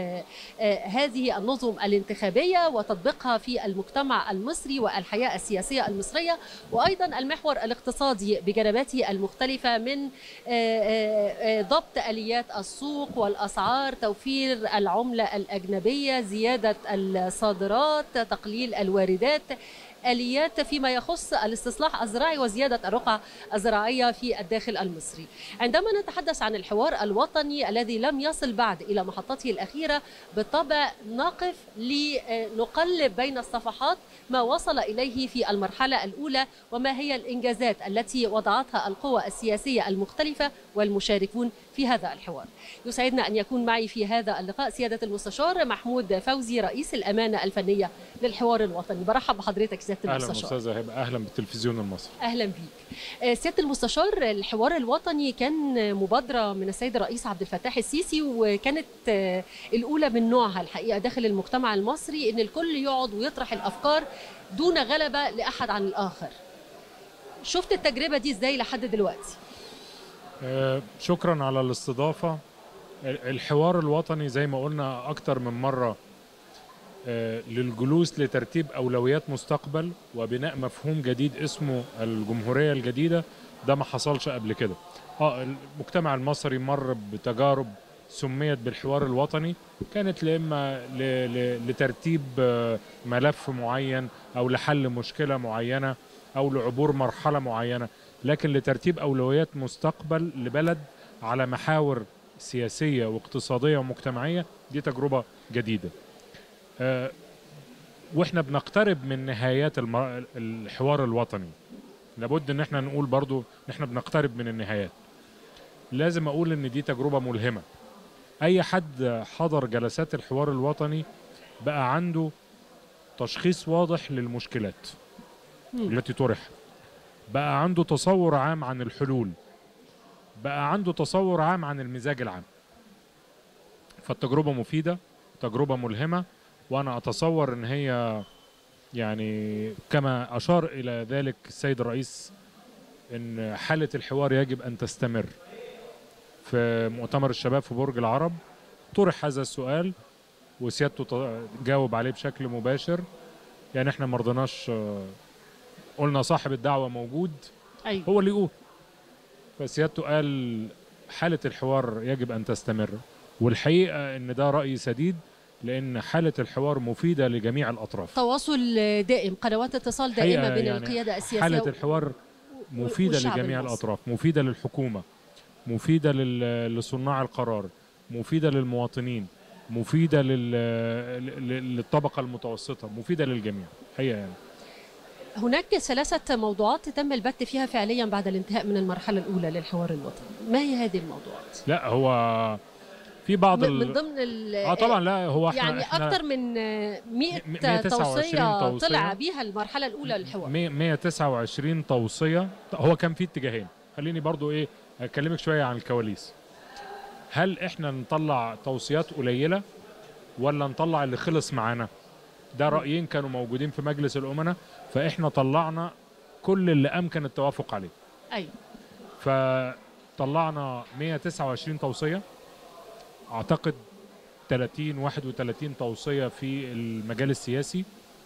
هذه النظم الانتخابية وتطبيقها في المجتمع المصري والحياة السياسية المصرية، وأيضا المحور الاقتصادي بجنباته المختلفة من ضبط آليات السوق والأسعار، توفير العملة الأجنبية، زيادة الصادرات، تقليل الواردات، آليات فيما يخص الاستصلاح الزراعي وزيادة الرقعة الزراعية في الداخل المصري. عندما نتحدث عن الحوار الوطني الذي لم يصل بعد إلى محطته الأخيرة، بالطبع نقف لنقلب بين الصفحات ما وصل إليه في المرحلة الأولى وما هي الإنجازات التي وضعتها القوى السياسية المختلفة والمشاركون في هذا الحوار. يسعدنا أن يكون معي في هذا اللقاء سيادة المستشار محمود فوزي رئيس الأمانة الفنية للحوار الوطني. برحب بحضرتك سياده اهلا المستشار. استاذه هبه، اهلا بالتلفزيون المصري. اهلا بيك. سياده المستشار، الحوار الوطني كان مبادره من السيد الرئيس عبد الفتاح السيسي، وكانت الاولى من نوعها الحقيقه داخل المجتمع المصري، ان الكل يقعد ويطرح الافكار دون غلبه لاحد عن الاخر. شفت التجربه دي ازاي لحد دلوقتي؟ شكرا على الاستضافه. الحوار الوطني زي ما قلنا اكتر من مره للجلوس لترتيب أولويات مستقبل وبناء مفهوم جديد اسمه الجمهورية الجديدة. ده ما حصلش قبل كده. المجتمع المصري مر بتجارب سميت بالحوار الوطني، كانت إما لترتيب ملف معين أو لحل مشكلة معينة أو لعبور مرحلة معينة، لكن لترتيب أولويات مستقبل لبلد على محاور سياسية واقتصادية ومجتمعية. دي تجربة جديدة. واحنا بنقترب من نهايات الحوار الوطني، لابد ان احنا نقول برضو ان احنا بنقترب من النهايات. لازم اقول ان دي تجربة ملهمة. اي حد حضر جلسات الحوار الوطني بقى عنده تشخيص واضح للمشكلات التي طرحت، بقى عنده تصور عام عن الحلول، بقى عنده تصور عام عن المزاج العام. فالتجربة مفيدة، تجربة ملهمة، وأنا أتصور أن هي يعني كما أشار إلى ذلك السيد الرئيس أن حالة الحوار يجب أن تستمر. في مؤتمر الشباب في برج العرب طرح هذا السؤال وسيادته جاوب عليه بشكل مباشر. يعني احنا مرضناش، قلنا صاحب الدعوة موجود، أيوة. هو اللي يقول. فسيادته قال حالة الحوار يجب أن تستمر، والحقيقة أن ده رأي سديد، لأن حالة الحوار مفيدة لجميع الأطراف. تواصل دائم، قنوات اتصال دائمة بين يعني القيادة السياسية. حالة الحوار مفيدة لجميع الأطراف، مفيدة للحكومة، مفيدة لصناع القرار، مفيدة للمواطنين، مفيدة للطبقة المتوسطة، مفيدة للجميع حقيقة. يعني هناك 3 موضوعات تم البت فيها فعليا بعد الانتهاء من المرحلة الأولى للحوار الوطني. ما هي هذه الموضوعات؟ لا، هو في بعض من ضمن طبعا لا، هو يعني اكتر من 100 توصية طلع بيها المرحلة الأولى للحوار. 129 توصية. هو كان في اتجاهين. خليني برضو اكلمك شوية عن الكواليس. هل احنا نطلع توصيات قليلة ولا نطلع اللي خلص معانا؟ ده رأيين كانوا موجودين في مجلس الأمناء، فاحنا طلعنا كل اللي امكن التوافق عليه. ايوه. فطلعنا 129 توصية، اعتقد 31 توصية في المجال السياسي،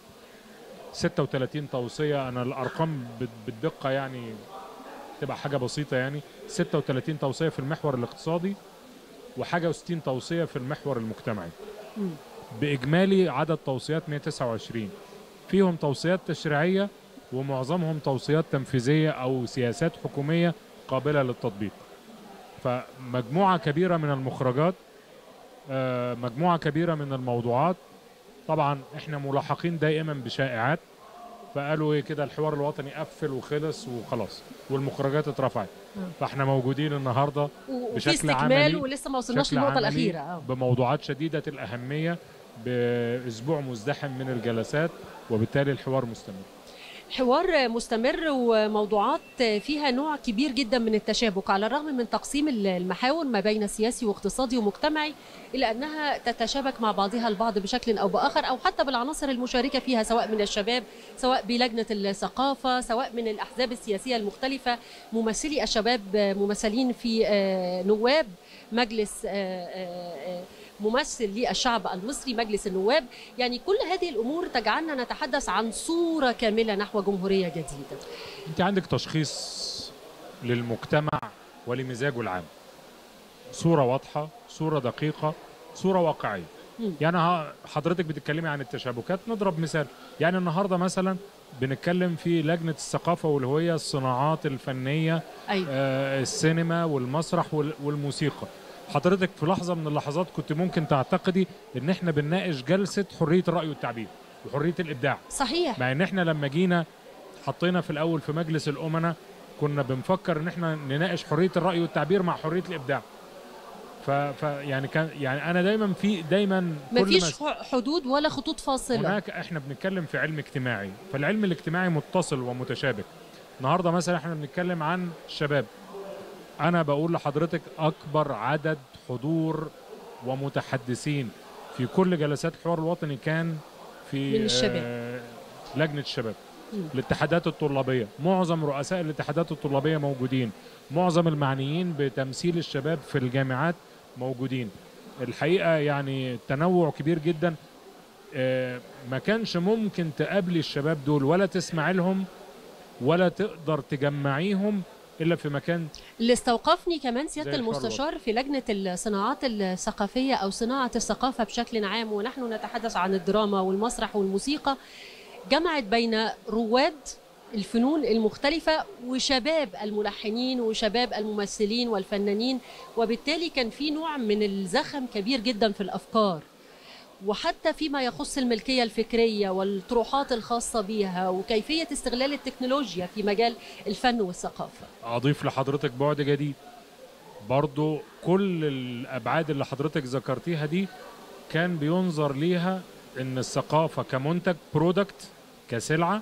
36 توصية. انا الارقام بالدقة يعني تبقى حاجة بسيطة، يعني 36 توصية في المحور الاقتصادي وحاجة و60 توصية في المحور المجتمعي. بإجمالي عدد توصيات 129، فيهم توصيات تشريعية ومعظمهم توصيات تنفيذية أو سياسات حكومية قابلة للتطبيق. فمجموعة كبيرة من المخرجات، مجموعة كبيرة من الموضوعات. طبعا احنا ملاحقين دائما بشائعات، فقالوا كده الحوار الوطني قفل وخلص وخلاص والمخرجات اترفعت. فاحنا موجودين النهارده بشكل عملي ولسه ما وصلناش للنقطة الأخيرة بموضوعات شديدة الأهمية، بأسبوع مزدحم من الجلسات، وبالتالي الحوار مستمر. حوار مستمر وموضوعات فيها نوع كبير جدا من التشابك، على الرغم من تقسيم المحاور ما بين سياسي واقتصادي ومجتمعي، إلا أنها تتشابك مع بعضها البعض بشكل أو بآخر، أو حتى بالعناصر المشاركة فيها، سواء من الشباب، سواء بلجنة الثقافة، سواء من الأحزاب السياسية المختلفة، ممثلي الشباب ممثلين في نواب مجلس ممثل للشعب المصري مجلس النواب. يعني كل هذه الأمور تجعلنا نتحدث عن صورة كاملة نحو جمهورية جديدة. أنت عندك تشخيص للمجتمع ولمزاجه العام، صورة واضحة، صورة دقيقة، صورة واقعية. يعني حضرتك بتتكلمي عن التشابكات، نضرب مثال. يعني النهاردة مثلا بنتكلم في لجنة الثقافة والهوية، الصناعات الفنية، أيوة. السينما والمسرح والموسيقى. حضرتك في لحظة من اللحظات كنت ممكن تعتقدي ان احنا بنناقش جلسة حرية الرأي والتعبير وحرية الإبداع. صحيح. مع ان احنا لما جينا حطينا في الأول في مجلس الأمناء كنا بنفكر ان احنا نناقش حرية الرأي والتعبير مع حرية الإبداع. يعني كان يعني انا دايما مفيش حدود ولا خطوط فاصله. هناك احنا بنتكلم في علم اجتماعي، فالعلم الاجتماعي متصل ومتشابك. النهارده مثلا احنا بنتكلم عن الشباب، انا بقول لحضرتك اكبر عدد حضور ومتحدثين في كل جلسات الحوار الوطني كان في من الشباب. لجنه الشباب، الاتحادات الطلابيه، معظم رؤساء الاتحادات الطلابيه موجودين، معظم المعنيين بتمثيل الشباب في الجامعات موجودين. الحقيقه يعني تنوع كبير جدا، ما كانش ممكن تقابلي الشباب دول ولا تسمع لهم ولا تقدر تجمعيهم الا في مكان. اللي استوقفني كمان سياده المستشار في لجنه الصناعات الثقافيه او صناعه الثقافه بشكل عام، ونحن نتحدث عن الدراما والمسرح والموسيقى، جمعت بين رواد الفنون المختلفة وشباب الملحنين وشباب الممثلين والفنانين، وبالتالي كان في نوع من الزخم كبير جدا في الأفكار، وحتى فيما يخص الملكية الفكرية والطروحات الخاصة بها وكيفية استغلال التكنولوجيا في مجال الفن والثقافة. أضيف لحضرتك بعد جديد برضو، كل الأبعاد اللي حضرتك ذكرتيها دي كان بينظر ليها إن الثقافة كمنتج برودكت كسلعة،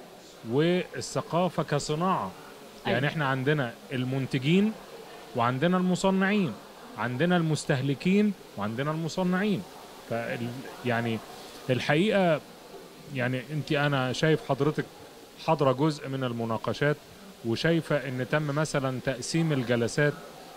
والثقافة كصناعة. يعني احنا عندنا المنتجين وعندنا المصنعين، عندنا المستهلكين وعندنا المصنعين. يعني الحقيقة يعني أنا شايف حضرتك حاضرة جزء من المناقشات، وشايفة ان تم مثلا تقسيم الجلسات،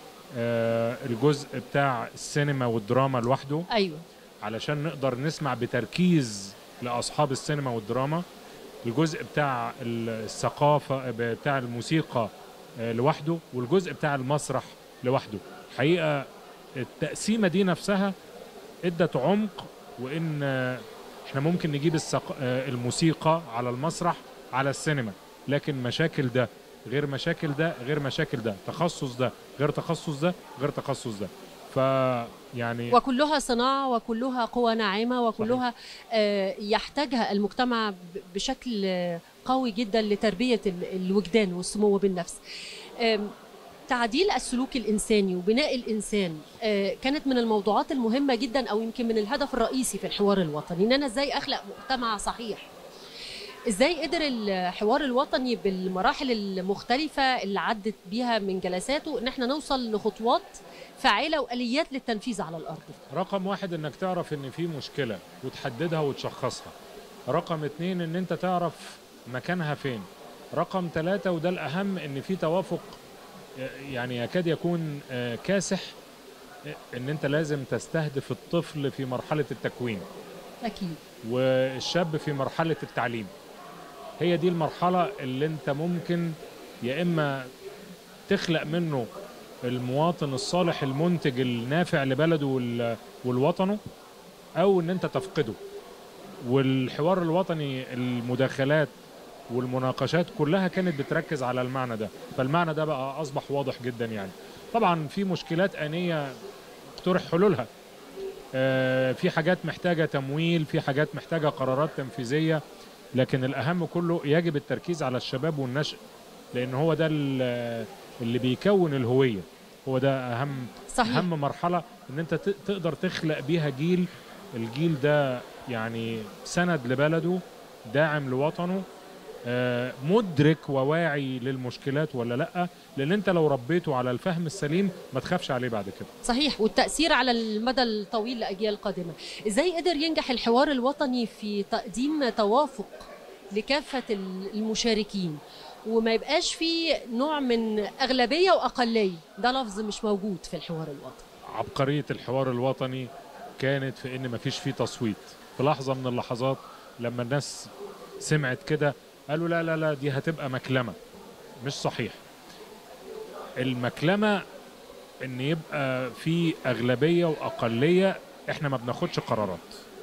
الجزء بتاع السينما والدراما لوحده. ايوه، علشان نقدر نسمع بتركيز لأصحاب السينما والدراما. الجزء بتاع الثقافة بتاع الموسيقى لوحده، والجزء بتاع المسرح لوحده. حقيقة التقسيمة دي نفسها ادت عمق، وان احنا ممكن نجيب الموسيقى على المسرح على السينما، لكن مشاكل ده غير مشاكل ده غير مشاكل ده، تخصص ده غير تخصص ده غير تخصص ده. يعني وكلها صناعة وكلها قوى ناعمة وكلها يحتاجها المجتمع بشكل قوي جدا لتربية الوجدان والسمو بالنفس. تعديل السلوك الإنساني وبناء الإنسان كانت من الموضوعات المهمة جدا، أو يمكن من الهدف الرئيسي في الحوار الوطني، إن أنا إزاي أخلق مجتمع صحيح. إزاي قدر الحوار الوطني بالمراحل المختلفة اللي عدت بيها من جلساته إن احنا نوصل لخطوات فاعلة وآليات للتنفيذ على الأرض؟ رقم واحد إنك تعرف إن في مشكلة وتحددها وتشخصها. رقم اتنين إن أنت تعرف مكانها فين. رقم ثلاثة وده الأهم، إن في توافق يعني يكاد يكون كاسح، إن أنت لازم تستهدف الطفل في مرحلة التكوين. أكيد. والشاب في مرحلة التعليم. هي دي المرحلة اللي أنت ممكن يا إما تخلق منه المواطن الصالح المنتج النافع لبلده والوطنه، أو إن أنت تفقده. والحوار الوطني المداخلات والمناقشات كلها كانت بتركز على المعنى ده، فالمعنى ده بقى أصبح واضح جدا. يعني طبعا في مشكلات آنية اقترح حلولها، في حاجات محتاجة تمويل، في حاجات محتاجة قرارات تنفيذية، لكن الأهم كله يجب التركيز على الشباب والنشء، لأن هو ده اللي بيكون الهوية. هو ده أهم صحيح. أهم مرحلة إن أنت تقدر تخلق بيها جيل. الجيل ده يعني سند لبلده، داعم لوطنه، مدرك وواعي للمشكلات ولا لأ، لأن أنت لو ربيته على الفهم السليم ما تخافش عليه بعد كده. صحيح، والتأثير على المدى الطويل لأجيال قادمة. إزاي قدر ينجح الحوار الوطني في تقديم توافق لكافة المشاركين وما يبقاش في نوع من أغلبية وأقلية؟ ده لفظ مش موجود في الحوار الوطني. عبقرية الحوار الوطني كانت في إن ما فيش فيه تصويت. في لحظة من اللحظات لما الناس سمعت كده قالوا لا لا لا، دي هتبقى مكلمة. مش صحيح. المكلمة ان يبقى في اغلبية واقلية. احنا ما بناخدش قرارات.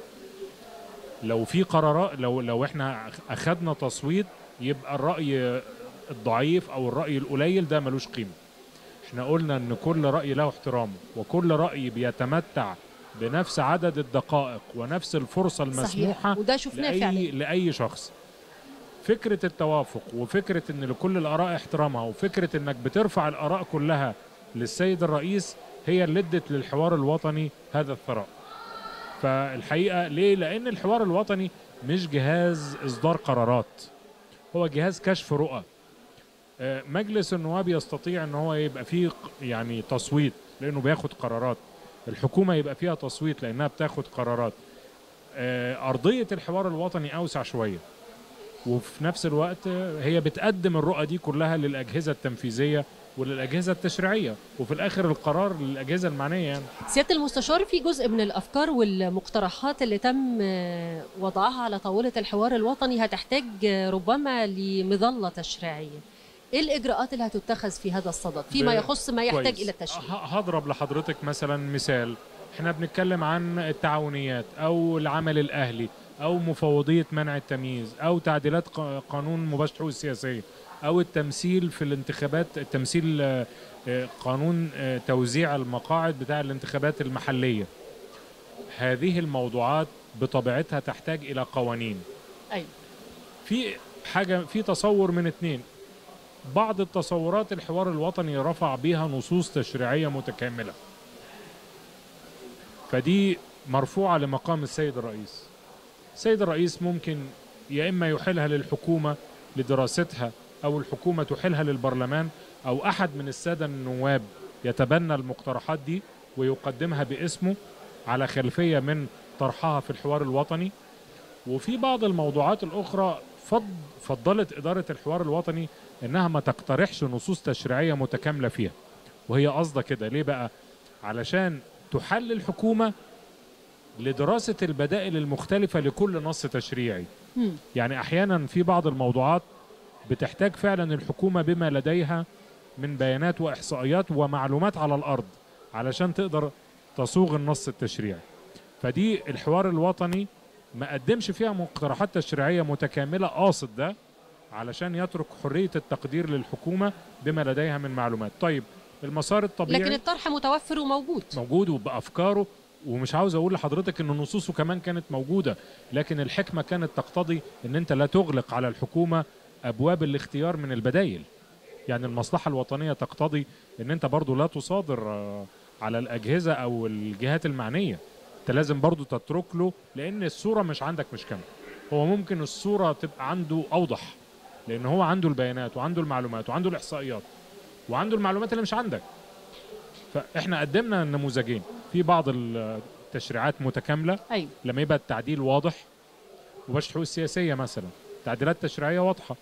لو في قرارات، لو احنا اخدنا تصويت يبقى الرأي الضعيف او الرأي القليل ده ملوش قيمة. احنا قلنا ان كل رأي له احترامه، وكل رأي بيتمتع بنفس عدد الدقائق ونفس الفرصة المسموحة. وده شفناه فعلا لأي شخص. فكرة التوافق وفكرة ان لكل الآراء احترامها وفكرة انك بترفع الآراء كلها للسيد الرئيس، هي اللي ادت للحوار الوطني هذا الثراء. فالحقيقة ليه؟ لأن الحوار الوطني مش جهاز إصدار قرارات، هو جهاز كشف رؤى. مجلس النواب يستطيع ان هو يبقى فيه يعني تصويت لانه بياخد قرارات، الحكومة يبقى فيها تصويت لانها بتاخد قرارات. أرضية الحوار الوطني أوسع شوية، وفي نفس الوقت هي بتقدم الرؤى دي كلها للأجهزة التنفيذية وللأجهزة التشريعية، وفي الآخر القرار للأجهزة المعنية. يعني سيادة المستشار، في جزء من الأفكار والمقترحات اللي تم وضعها على طاولة الحوار الوطني هتحتاج ربما لمظلة تشريعية. ايه الإجراءات اللي هتتخذ في هذا الصدد فيما يخص ما يحتاج إلى التشريع؟ هضرب لحضرتك مثلا مثال. احنا بنتكلم عن التعاونيات أو العمل الأهلي أو مفوضية منع التمييز أو تعديلات قانون مباشرة الحقوق السياسية أو التمثيل في الانتخابات، التمثيل قانون توزيع المقاعد بتاع الانتخابات المحلية. هذه الموضوعات بطبيعتها تحتاج إلى قوانين. أيوة. في تصور من اتنين. بعض التصورات الحوار الوطني رفع بها نصوص تشريعية متكاملة، فدي مرفوعة لمقام السيد الرئيس. السيد الرئيس ممكن يا إما يحيلها للحكومة لدراستها، أو الحكومة تحيلها للبرلمان، أو أحد من السادة النواب يتبنى المقترحات دي ويقدمها باسمه على خلفية من طرحها في الحوار الوطني. وفي بعض الموضوعات الأخرى فضلت إدارة الحوار الوطني إنها ما تقترحش نصوص تشريعية متكاملة فيها، وهي قصدها كده. ليه بقى؟ علشان تحل الحكومة لدراسة البدائل المختلفة لكل نص تشريعي. يعني أحيانا في بعض الموضوعات بتحتاج فعلا الحكومة بما لديها من بيانات وإحصائيات ومعلومات على الأرض علشان تقدر تصوغ النص التشريعي. فدي الحوار الوطني ما قدمش فيها مقترحات تشريعية متكاملة، قاصد ده علشان يترك حرية التقدير للحكومة بما لديها من معلومات. طيب المسار الطبيعي، لكن الطرح متوفر موجود وبأفكاره، ومش عاوز أقول لحضرتك إن نصوصه كمان كانت موجودة، لكن الحكمة كانت تقتضي إن أنت لا تغلق على الحكومة أبواب الاختيار من البدائل. يعني المصلحة الوطنية تقتضي إن أنت برضو لا تصادر على الأجهزة أو الجهات المعنية. أنت لازم برضو تترك له، لأن الصورة مش عندك مش كاملة. هو ممكن الصورة تبقى عنده أوضح، لأن هو عنده البيانات وعنده المعلومات وعنده الإحصائيات وعنده المعلومات اللي مش عندك. فإحنا قدمنا نموذجين، في بعض التشريعات متكاملة. أيوة. لما يبقى التعديل واضح، مباشرة الحقوق السياسية مثلا تعديلات تشريعية واضحة.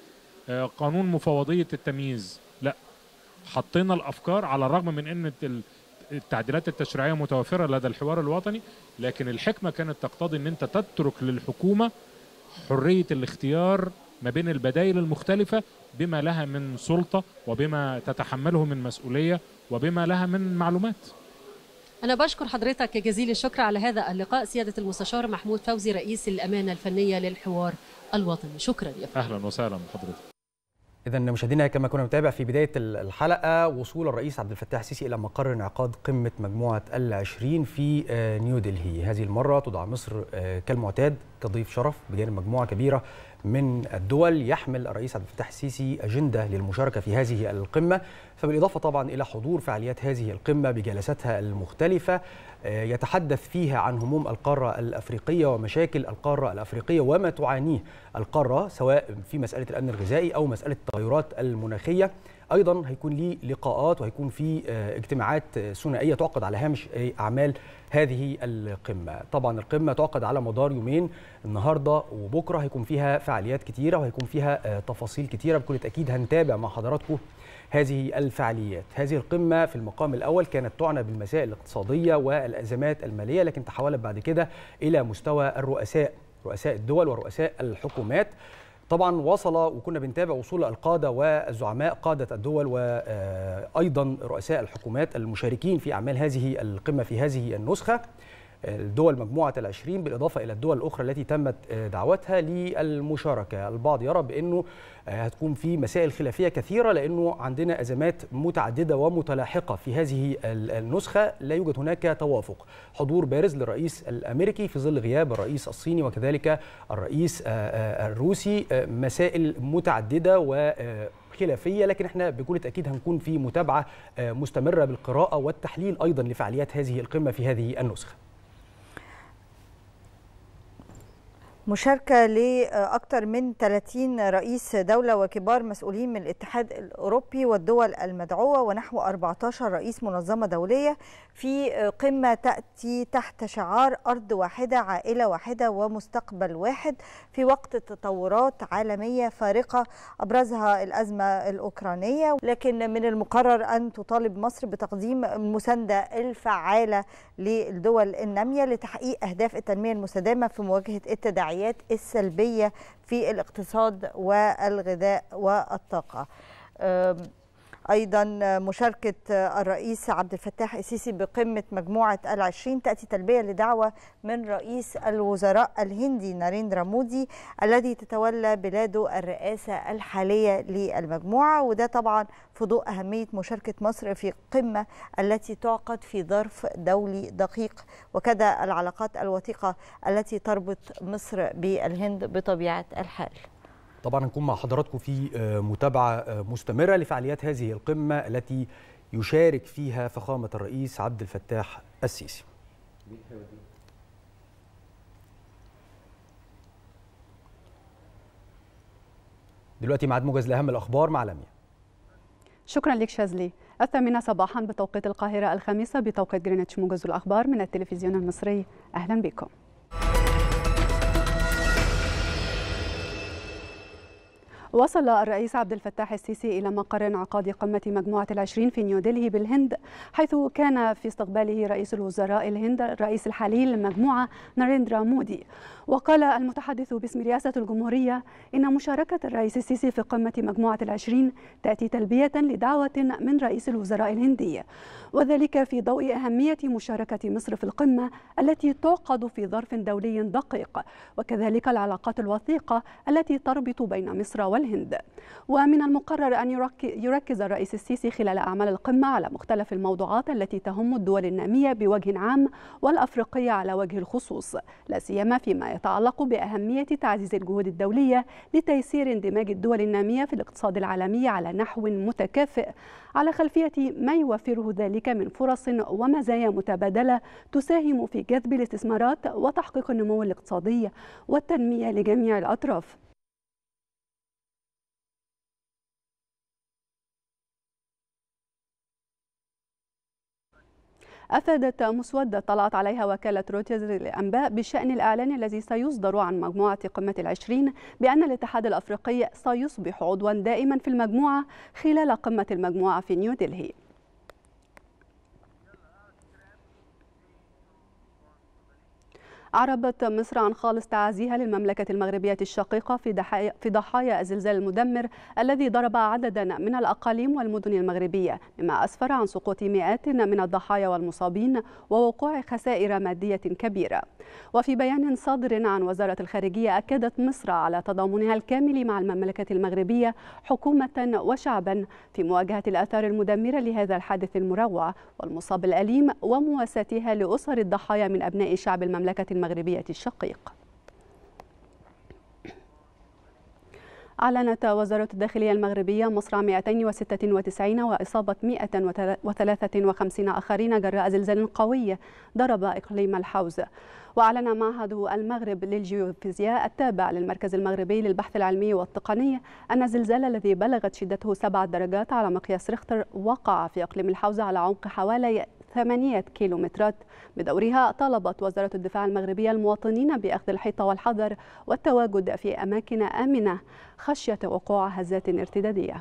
قانون مفوضية التمييز، لا، حطينا الأفكار على الرغم من أن التعديلات التشريعية متوفرة لدى الحوار الوطني، لكن الحكمة كانت تقتضي أن أنت تترك للحكومة حرية الاختيار ما بين البدائل المختلفة بما لها من سلطة وبما تتحمله من مسؤولية وبما لها من معلومات. أنا بشكر حضرتك جزيل الشكر على هذا اللقاء سيادة المستشار محمود فوزي رئيس الأمانة الفنية للحوار الوطني. شكرا يا فندم. أهلا وسهلا بحضرتك. إذا مشاهدينا، كما كنا نتابع في بداية الحلقة، وصول الرئيس عبد الفتاح السيسي إلى مقر انعقاد قمة مجموعة ال20 في نيودلهي. هذه المرة تدعى مصر كالمعتاد كضيف شرف بجانب مجموعة كبيرة من الدول. يحمل الرئيس عبد الفتاح السيسي أجندة للمشاركة في هذه القمة، فبالإضافة طبعا إلى حضور فعاليات هذه القمة بجلساتها المختلفة يتحدث فيها عن هموم القارة الأفريقية ومشاكل القارة الأفريقية وما تعانيه القارة، سواء في مسألة الأمن الغذائي أو مسألة التغيرات المناخية. أيضا هيكون ليه لقاءات وهيكون في اجتماعات ثنائية تعقد على هامش أعمال هذه القمة. طبعا القمة تعقد على مدار يومين، النهاردة وبكرة هيكون فيها فعاليات كتيرة وهيكون فيها تفاصيل كتيرة. بكل تأكيد هنتابع مع حضراتكم هذه الفعاليات. هذه القمة في المقام الأول كانت تعنى بالمسائل الاقتصادية والأزمات المالية، لكن تحولت بعد كده إلى مستوى رؤساء الدول ورؤساء الحكومات. طبعا وصل وكنا بنتابع وصول القادة والزعماء، قادة الدول وأيضا رؤساء الحكومات المشاركين في أعمال هذه القمة في هذه النسخة، الدول مجموعة ال20 بالإضافة إلى الدول الأخرى التي تمت دعوتها للمشاركة. البعض يرى بأنه هتكون في مسائل خلافية كثيرة، لأنه عندنا أزمات متعددة ومتلاحقة في هذه النسخة، لا يوجد هناك توافق. حضور بارز للرئيس الأمريكي في ظل غياب الرئيس الصيني وكذلك الرئيس الروسي، مسائل متعددة خلافيه، لكن احنا بكل تاكيد هنكون في متابعه مستمره بالقراءه والتحليل ايضا لفعاليات هذه القمه في هذه النسخه. مشاركة لأكثر من 30 رئيس دولة وكبار مسؤولين من الاتحاد الأوروبي والدول المدعوة ونحو 14 رئيس منظمة دولية في قمة تأتي تحت شعار أرض واحدة عائلة واحدة ومستقبل واحد في وقت تطورات عالمية فارقة أبرزها الأزمة الأوكرانية. لكن من المقرر أن تطالب مصر بتقديم المساندة الفعالة للدول النامية لتحقيق أهداف التنمية المستدامة في مواجهة التداعيات السلبية في الاقتصاد والغذاء والطاقة. أيضا مشاركة الرئيس عبد الفتاح السيسي بقمة مجموعة ال20 تأتي تلبية لدعوة من رئيس الوزراء الهندي ناريندرا مودي الذي تتولى بلاده الرئاسة الحالية للمجموعة، وده طبعا في ضوء أهمية مشاركة مصر في قمة التي تعقد في ظرف دولي دقيق، وكذا العلاقات الوثيقة التي تربط مصر بالهند بطبيعة الحال. طبعا هنكون مع حضراتكم في متابعة مستمرة لفعاليات هذه القمة التي يشارك فيها فخامة الرئيس عبد الفتاح السيسي. دلوقتي ميعاد موجز لأهم الأخبار مع لميا. شكرا لك شاذلي. 8 صباحا بتوقيت القاهرة، 5 بتوقيت جرينتش. موجز الأخبار من التلفزيون المصري، أهلا بكم. وصل الرئيس عبد الفتاح السيسي إلى مقر انعقاد قمة مجموعة ال20 في نيودلهي بالهند، حيث كان في استقباله رئيس الوزراء الهند الرئيس الحالي للمجموعة ناريندرا مودي. وقال المتحدث باسم رئاسة الجمهورية إن مشاركة الرئيس السيسي في قمة مجموعة ال20 تأتي تلبية لدعوة من رئيس الوزراء الهندي، وذلك في ضوء أهمية مشاركة مصر في القمة التي تعقد في ظرف دولي دقيق، وكذلك العلاقات الوثيقة التي تربط بين مصر والهند. ومن المقرر أن يركز الرئيس السيسي خلال أعمال القمة على مختلف الموضوعات التي تهم الدول النامية بوجه عام والأفريقية على وجه الخصوص، لا سيما فيما يتعلق بأهمية تعزيز الجهود الدولية لتيسير اندماج الدول النامية في الاقتصاد العالمي على نحو متكافئ، على خلفية ما يوفره ذلك من فرص ومزايا متبادلة تساهم في جذب الاستثمارات وتحقيق النمو الاقتصادي والتنمية لجميع الأطراف. أفادت مسودة طلعت عليها وكالة رويترز للأنباء بشأن الإعلان الذي سيصدر عن مجموعة قمة ال20 بأن الاتحاد الأفريقي سيصبح عضوا دائما في المجموعة خلال قمة المجموعة في نيودلهي. أعربت مصر عن خالص تعازيها للمملكة المغربية الشقيقة في ضحايا الزلزال المدمر الذي ضرب عددا من الأقاليم والمدن المغربية، مما أسفر عن سقوط مئات من الضحايا والمصابين ووقوع خسائر مادية كبيرة. وفي بيان صادر عن وزارة الخارجية أكدت مصر على تضامنها الكامل مع المملكة المغربية حكومة وشعبا في مواجهة الآثار المدمرة لهذا الحادث المروع والمصاب الأليم، ومواساتها لأسر الضحايا من أبناء شعب المملكة المغربية الشقيق. أعلنت وزارة الداخلية المغربية مصرع 296 وإصابة 153 آخرين جراء زلزال قوي ضرب إقليم الحوز. وأعلن معهد المغرب للجيوفيزياء التابع للمركز المغربي للبحث العلمي والتقني أن الزلزال الذي بلغت شدته 7 درجات على مقياس ريختر وقع في إقليم الحوز على عمق حوالي 8 كيلومترات. بدورها طلبت وزارة الدفاع المغربية المواطنين بأخذ الحيطة والحذر والتواجد في أماكن آمنة خشية وقوع هزات ارتدادية.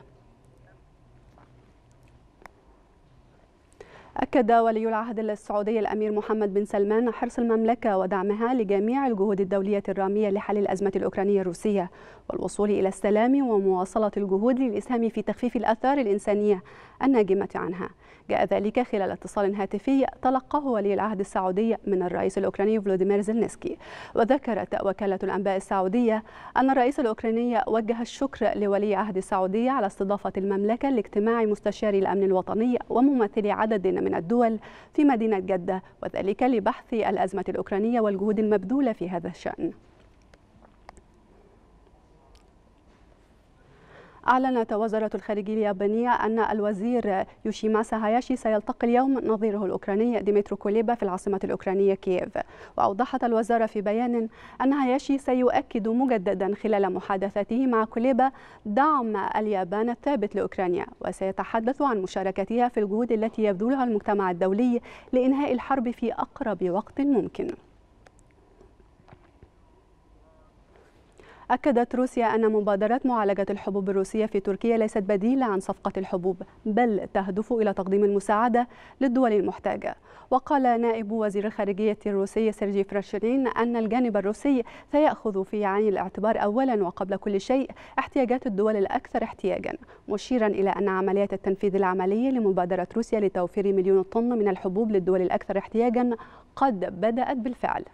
أكد ولي العهد السعودي الأمير محمد بن سلمان حرص المملكة ودعمها لجميع الجهود الدولية الرامية لحل الأزمة الأوكرانية الروسية والوصول إلى السلام ومواصلة الجهود للإسهام في تخفيف الآثار الإنسانية الناجمة عنها. جاء ذلك خلال اتصال هاتفي تلقاه ولي العهد السعودي من الرئيس الأوكراني فلوديمير زيلينسكي. وذكرت وكالة الأنباء السعودية أن الرئيس الأوكراني وجه الشكر لولي عهد السعودية على استضافة المملكة لاجتماع مستشاري الأمن الوطني وممثلي عدد من الدول في مدينة جدة، وذلك لبحث الأزمة الأوكرانية والجهود المبذولة في هذا الشأن. أعلنت وزارة الخارجية اليابانية أن الوزير يوشيماسا هاياشي سيلتقي اليوم نظيره الأوكراني ديمترو كوليبا في العاصمة الأوكرانية كييف. وأوضحت الوزارة في بيان أن هاياشي سيؤكد مجددا خلال محادثاته مع كوليبا دعم اليابان الثابت لأوكرانيا، وسيتحدث عن مشاركتها في الجهود التي يبذلها المجتمع الدولي لإنهاء الحرب في أقرب وقت ممكن. أكدت روسيا أن مبادرات معالجة الحبوب الروسية في تركيا ليست بديلة عن صفقة الحبوب، بل تهدف إلى تقديم المساعدة للدول المحتاجة. وقال نائب وزير الخارجية الروسي سيرجي فراشينين أن الجانب الروسي سيأخذ في عين الاعتبار أولا وقبل كل شيء احتياجات الدول الأكثر احتياجا، مشيرا إلى أن عمليات التنفيذ العملية لمبادرة روسيا لتوفير 1,000,000 طن من الحبوب للدول الأكثر احتياجا قد بدأت بالفعل.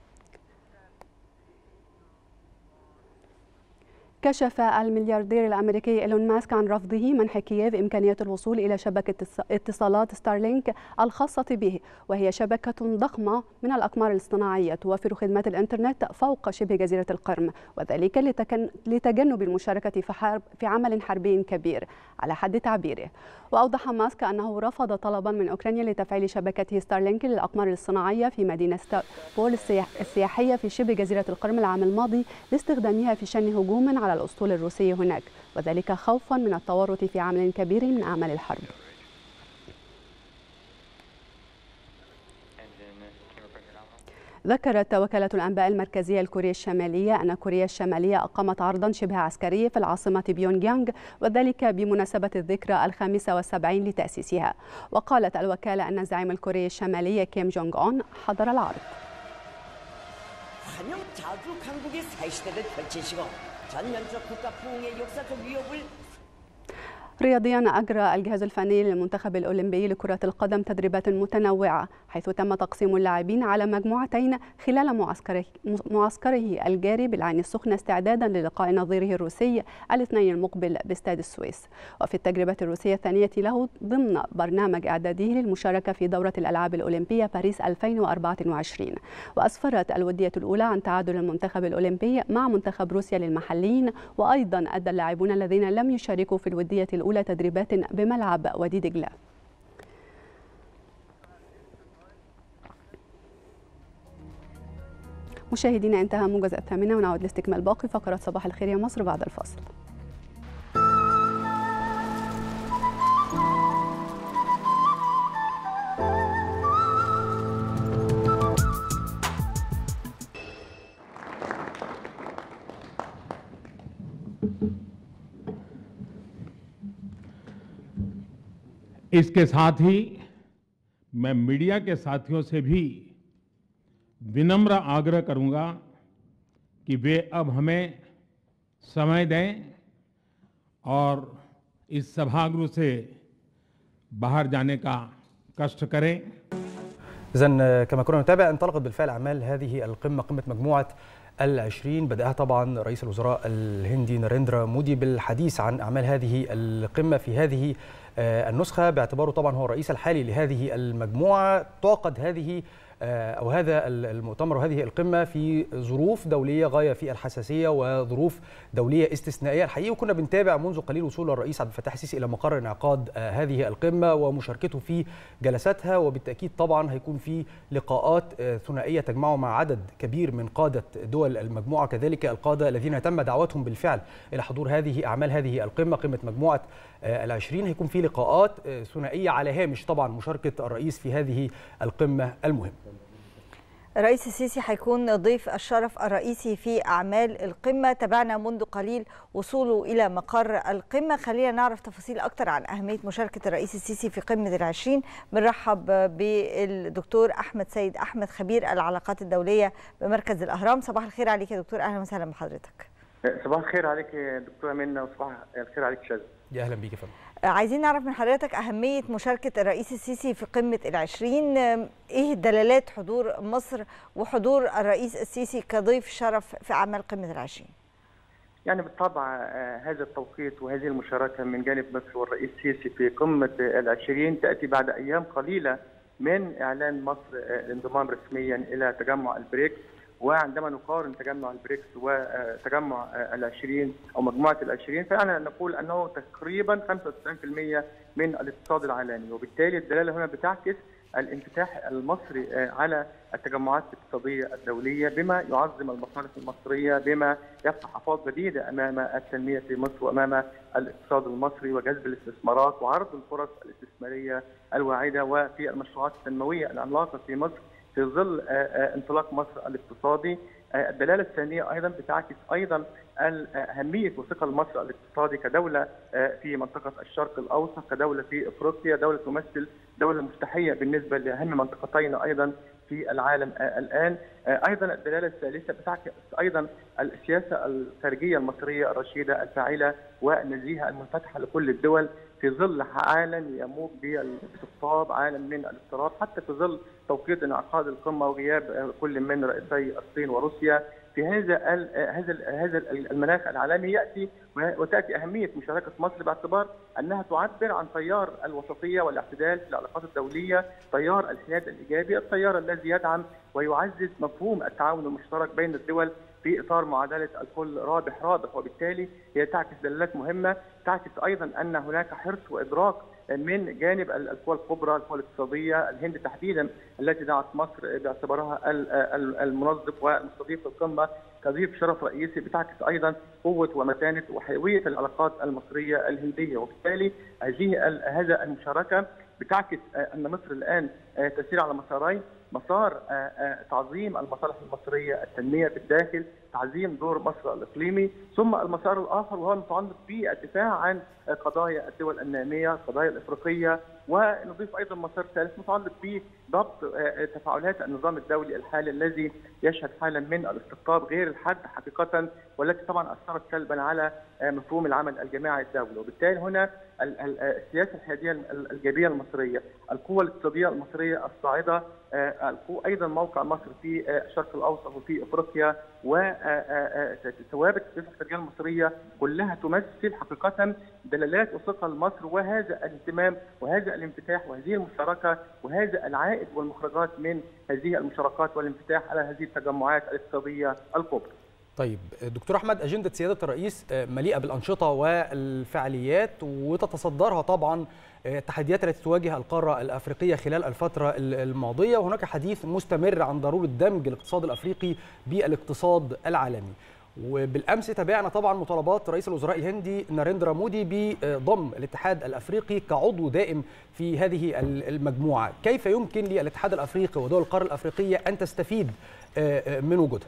كشف الملياردير الأمريكي إيلون ماسك عن رفضه منح كييف إمكانية الوصول إلى شبكة اتصالات ستارلينك الخاصة به، وهي شبكة ضخمة من الأقمار الاصطناعية توفر خدمات الإنترنت فوق شبه جزيرة القرم، وذلك لتجنب المشاركة في عمل حربي كبير على حد تعبيره. وأوضح ماسك أنه رفض طلبا من أوكرانيا لتفعيل شبكته ستارلينك للأقمار الاصطناعية في مدينة بول السياحية في شبه جزيرة القرم العام الماضي لاستخدامها في شن هجوم على الأسطول الروسي هناك، وذلك خوفا من التورط في عمل كبير من أعمال الحرب. ذكرت وكالة الأنباء المركزية الكورية الشمالية أن كوريا الشمالية أقامت عرضا شبه عسكري في العاصمة بيونغ يانغ، وذلك بمناسبة الذكرى 75 لتأسيسها. وقالت الوكالة أن الزعيم الكوري الشمالي كيم جونغ أون حضر العرض. رياضيا أجرى الجهاز الفني للمنتخب الأولمبي لكرة القدم تدريبات متنوعة، حيث تم تقسيم اللاعبين على مجموعتين خلال معسكره الجاري بالعين السخنة استعدادا للقاء نظيره الروسي الاثنين المقبل باستاد السويس. وفي التجربة الروسية الثانية له ضمن برنامج إعداده للمشاركة في دورة الألعاب الأولمبية باريس 2024. وأسفرت الودية الأولى عن تعادل المنتخب الأولمبي مع منتخب روسيا للمحليين، وأيضا أدى اللاعبون الذين لم يشاركوا في الودية الأولى تدريبات بملعب وادي دجلة. مشاهدينا انتهى موجز الثامنة، ونعود لاستكمال باقي فقرات صباح الخير يا مصر بعد الفاصل. इसके साथ ही मैं मीडिया के साथियों से भी विनम्र आग्रह करूंगा कि वे अब हमें समय दें और इस सभागृह से बाहर जाने का कष्ट करें. إذن كما كنا نتابع انطلقت بالفعل أعمال هذه القمة، قمة مجموعة ال20، بدأها طبعا رئيس الوزراء الهندي ناريندرا مودي بالحديث عن أعمال هذه القمة في هذه النسخة، باعتباره طبعا هو الرئيس الحالي لهذه المجموعة. تعقد هذه أو هذا المؤتمر وهذه القمة في ظروف دولية غاية في الحساسية وظروف دولية استثنائية الحقيقة، وكنا بنتابع منذ قليل وصول الرئيس عبد الفتاح السيسي إلى مقر انعقاد هذه القمة ومشاركته في جلساتها، وبالتأكيد طبعا هيكون في لقاءات ثنائية تجمعه مع عدد كبير من قادة دول المجموعة، كذلك القادة الذين تم دعوتهم بالفعل إلى حضور هذه أعمال هذه القمة، قمة مجموعة ال20. هيكون في لقاءات ثنائية على هامش طبعا مشاركة الرئيس في هذه القمة المهمة. الرئيس السيسي هيكون ضيف الشرف الرئيسي في أعمال القمة. تابعنا منذ قليل وصوله إلى مقر القمة. خلينا نعرف تفاصيل أكتر عن أهمية مشاركة الرئيس السيسي في قمة ال20. بنرحب بالدكتور أحمد سيد أحمد، خبير العلاقات الدولية بمركز الأهرام. صباح الخير عليك يا دكتور، أهلا وسهلا بحضرتك. صباح الخير عليك يا دكتورة منى، وصباح الخير عليك شاذ. يا أهلا بيك يا فندم. عايزين نعرف من حضرتك أهمية مشاركة الرئيس السيسي في قمة ال20. إيه دلالات حضور مصر وحضور الرئيس السيسي كضيف شرف في أعمال قمة ال20؟ يعني بالطبع هذا التوقيت وهذه المشاركة من جانب مصر والرئيس السيسي في قمة ال20 تأتي بعد أيام قليلة من إعلان مصر الانضمام رسميا إلى تجمع البريكس، وعندما نقارن تجمع البريكس وتجمع ال20 أو مجموعة ال20 فأنا نقول أنه تقريبا 95% من الاقتصاد العالمي، وبالتالي الدلالة هنا بتعكس الانفتاح المصري على التجمعات الاقتصادية الدولية بما يعظم المصالح المصرية، بما يفتح آفاق جديدة أمام التنمية في مصر وأمام الاقتصاد المصري وجذب الاستثمارات وعرض الفرص الاستثمارية الواعدة وفي المشروعات التنموية العملاقة في مصر في ظل انطلاق مصر الاقتصادي. الدلالة الثانية أيضا بتعكس أيضا أهمية وثقل مصر الاقتصادي كدولة في منطقة الشرق الأوسط، كدولة في أفريقيا، دولة تمثل دولة مفتاحية بالنسبة لأهم منطقتين أيضا في العالم الآن. أيضا الدلالة الثالثة بتعكس أيضا السياسة الخارجية المصرية الرشيدة الفاعلة والنزيهة المنفتحة لكل الدول في ظل عالم يموج بالاستقطاب، عالم من الاضطراب، حتى في ظل توقيت انعقاد القمة وغياب كل من رئيسي الصين وروسيا. في هذا المناخ العالمي وتأتي أهمية مشاركة مصر باعتبار أنها تعبر عن تيار الوسطية والاعتدال في العلاقات الدولية، تيار الحياد الإيجابي، التيار الذي يدعم ويعزز مفهوم التعاون المشترك بين الدول في إطار معادلة الكل رابح، وبالتالي هي تعكس دلالات مهمة، تعكس أيضا أن هناك حرص وإدراك من جانب القوى الكبرى، القوى الاقتصادية، الهند تحديدا التي دعت مصر باعتبارها المنظم والمستضيف القمة كضيف شرف رئيسي، بتعكس أيضا قوة ومتانة وحيوية العلاقات المصرية الهندية. وبالتالي هذا المشاركة بتعكس أن مصر الآن تسير على مسارين: مسار تعظيم المصالح المصرية، التنمية في الداخل، تعظيم دور مصر الإقليمي، ثم المسار الآخر وهو المتعلق بالدفاع عن قضايا الدول النامية، القضايا الإفريقية، ونضيف أيضا مسار ثالث متعلق بضبط تفاعلات النظام الدولي الحالي الذي يشهد حالا من الاستقطاب غير الحاد حقيقة، والتي طبعا أثرت سلبا على مفهوم العمل الجماعي الدولي. وبالتالي هنا السياسة الحيادية الإيجابية المصرية، القوة الاقتصادية المصرية الصاعدة، أيضا موقع مصر في الشرق الأوسط وفي أفريقيا، وثوابت السياسة الخارجية المصرية كلها تمثل حقيقة دلالات وثقة لمصر، وهذا الاهتمام وهذا الانفتاح وهذه المشاركة وهذا العائد والمخرجات من هذه المشاركات والانفتاح على هذه التجمعات الاقتصادية الكبرى. طيب دكتور أحمد، أجندة سيادة الرئيس مليئة بالأنشطة والفعاليات وتتصدرها طبعا التحديات التي تواجه القارة الأفريقية خلال الفترة الماضية، وهناك حديث مستمر عن ضرورة دمج الاقتصاد الأفريقي بالاقتصاد العالمي. وبالأمس تابعنا طبعا مطالبات رئيس الوزراء الهندي ناريندرا مودي بضم الاتحاد الأفريقي كعضو دائم في هذه المجموعة. كيف يمكن للاتحاد الأفريقي ودول القارة الأفريقية أن تستفيد من وجودها؟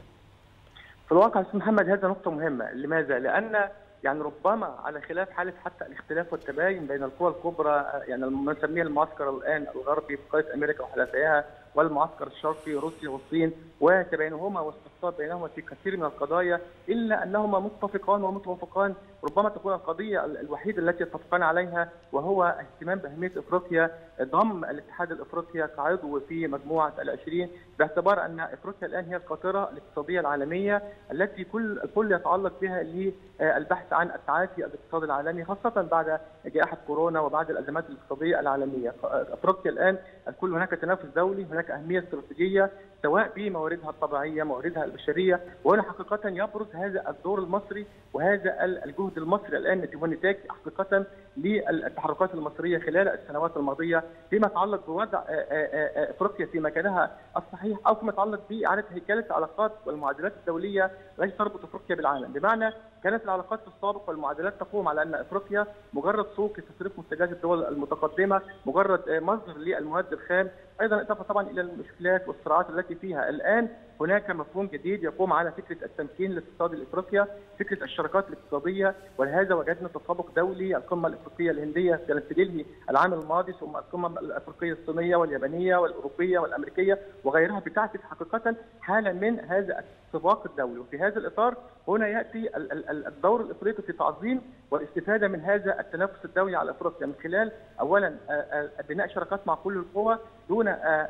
في الواقع استاذ محمد هذا نقطة مهمة. لماذا؟ لأن ربما على خلاف حالة حتى الاختلاف والتباين بين القوى الكبرى، ما نسميه المعسكر الآن الغربي في قارة أمريكا وحلفائها، والمعسكر الشرقي روسيا والصين، وتباينهما واستقطاب بينهما في كثير من القضايا، إلا أنهما متفقان ومتوافقان. ربما تكون القضية الوحيدة التي يتفقان عليها وهو اهتمام بأهمية أفريقيا، ضم الاتحاد الأفريقي كعضو في مجموعة ال20، باعتبار أن أفريقيا الآن هي القاطرة الاقتصادية العالمية التي الكل يتعلق بها للبحث عن التعافي الاقتصادي العالمي، خاصة بعد جائحة كورونا وبعد الأزمات الاقتصادية العالمية. أفريقيا الآن الكل هناك تنافس دولي، هناك أهمية استراتيجية سواء بمواردها الطبيعية، مواردها البشرية، وهنا حقيقة يبرز هذا الدور المصري وهذا الجهد المصري الآن والنتاج حقيقة للتحركات المصرية خلال السنوات الماضية فيما يتعلق بوضع أفريقيا في مكانها الصحيح، أو فيما يتعلق بإعادة هيكلة العلاقات والمعادلات الدولية التي تربط أفريقيا بالعالم. بمعنى كانت العلاقات في السابق والمعادلات تقوم على أن أفريقيا مجرد سوق لتصريف منتجات الدول المتقدمة، مجرد مصدر للمواد الخام، أيضا إضافة طبعا إلى المشكلات والصراعات التي فيها. الآن هناك مفهوم جديد يقوم على فكرة التمكين الاقتصادي لأفريقيا، فكرة الشراكات الاقتصادية، ولهذا وجدنا تطابق دولي. القمة الأفريقية الهندية كانت في دلهي العام الماضي، ثم القمة الأفريقية الصينية واليابانية والأوروبية والأمريكية وغيرها، بتعكس حقيقة حالة من هذا السباق الدولي. وفي هذا الإطار هنا يأتي الدور الإفريقي في تعظيم والاستفادة من هذا التنافس الدولي على أفريقيا من خلال أولا بناء شراكات مع كل القوى دون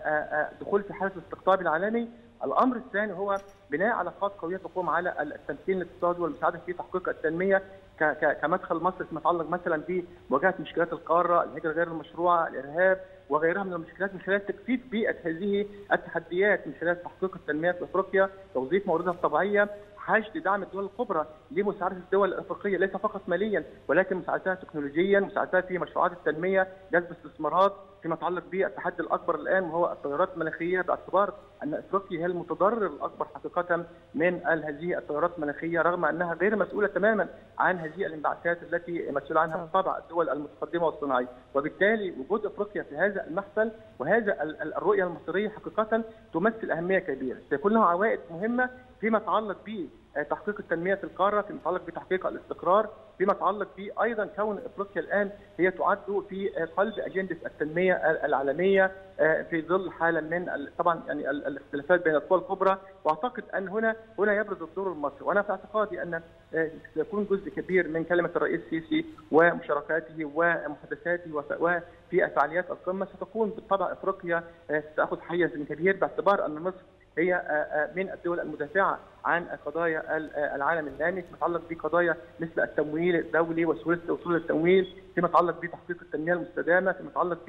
دخول في حالة الاستقطاب العالمي. الأمر الثاني هو بناء علاقات قوية تقوم على التمكين الاقتصادي والمساعدة في تحقيق التنمية كمدخل مصر فيما يتعلق مثلا بمواجهة مشكلات القارة، الهجرة غير المشروعة، الإرهاب، وغيرها من المشكلات من خلال تكثيف بيئه هذه التحديات، من خلال تحقيق التنميه في افريقيا، توظيف مواردها الطبيعيه، حشد دعم الدول الكبرى لمساعده الدول الافريقيه ليس فقط ماليا ولكن مساعدتها تكنولوجيا، مساعدتها في مشروعات التنميه، جذب استثمارات فيما يتعلق بالتحدي الاكبر الان وهو التغيرات المناخيه، باعتبار ان افريقيا هي المتضرر الاكبر حقيقه من هذه التغيرات المناخيه، رغم انها غير مسؤوله تماما عن هذه الانبعاثات التي مسؤوله عنها بالطبع الدول المتقدمه والصناعيه، وبالتالي وجود افريقيا في هذا المحفل وهذا الرؤيه المصريه حقيقه تمثل اهميه كبيره، سيكون لها عوائد مهمه فيما يتعلق بتحقيق التنميه في القاره، فيما يتعلق بتحقيق الاستقرار، فيما يتعلق بايضا كون افريقيا الان هي تعد في قلب اجنده التنميه العالميه في ظل حاله من طبعا يعني الاختلافات بين القوى الكبرى، واعتقد ان هنا يبرز الدور المصري، وانا في اعتقادي ان سيكون جزء كبير من كلمه الرئيس السيسي ومشاركاته ومحادثاته وفي فعاليات القمه ستكون بالطبع افريقيا ستاخذ حيز كبير، باعتبار ان مصر هي من الدول المدافعه عن قضايا العالم النامي فيما يتعلق بقضايا مثل التمويل الدولي وسهوله وصول التمويل، فيما يتعلق بتحقيق التنميه المستدامه، فيما يتعلق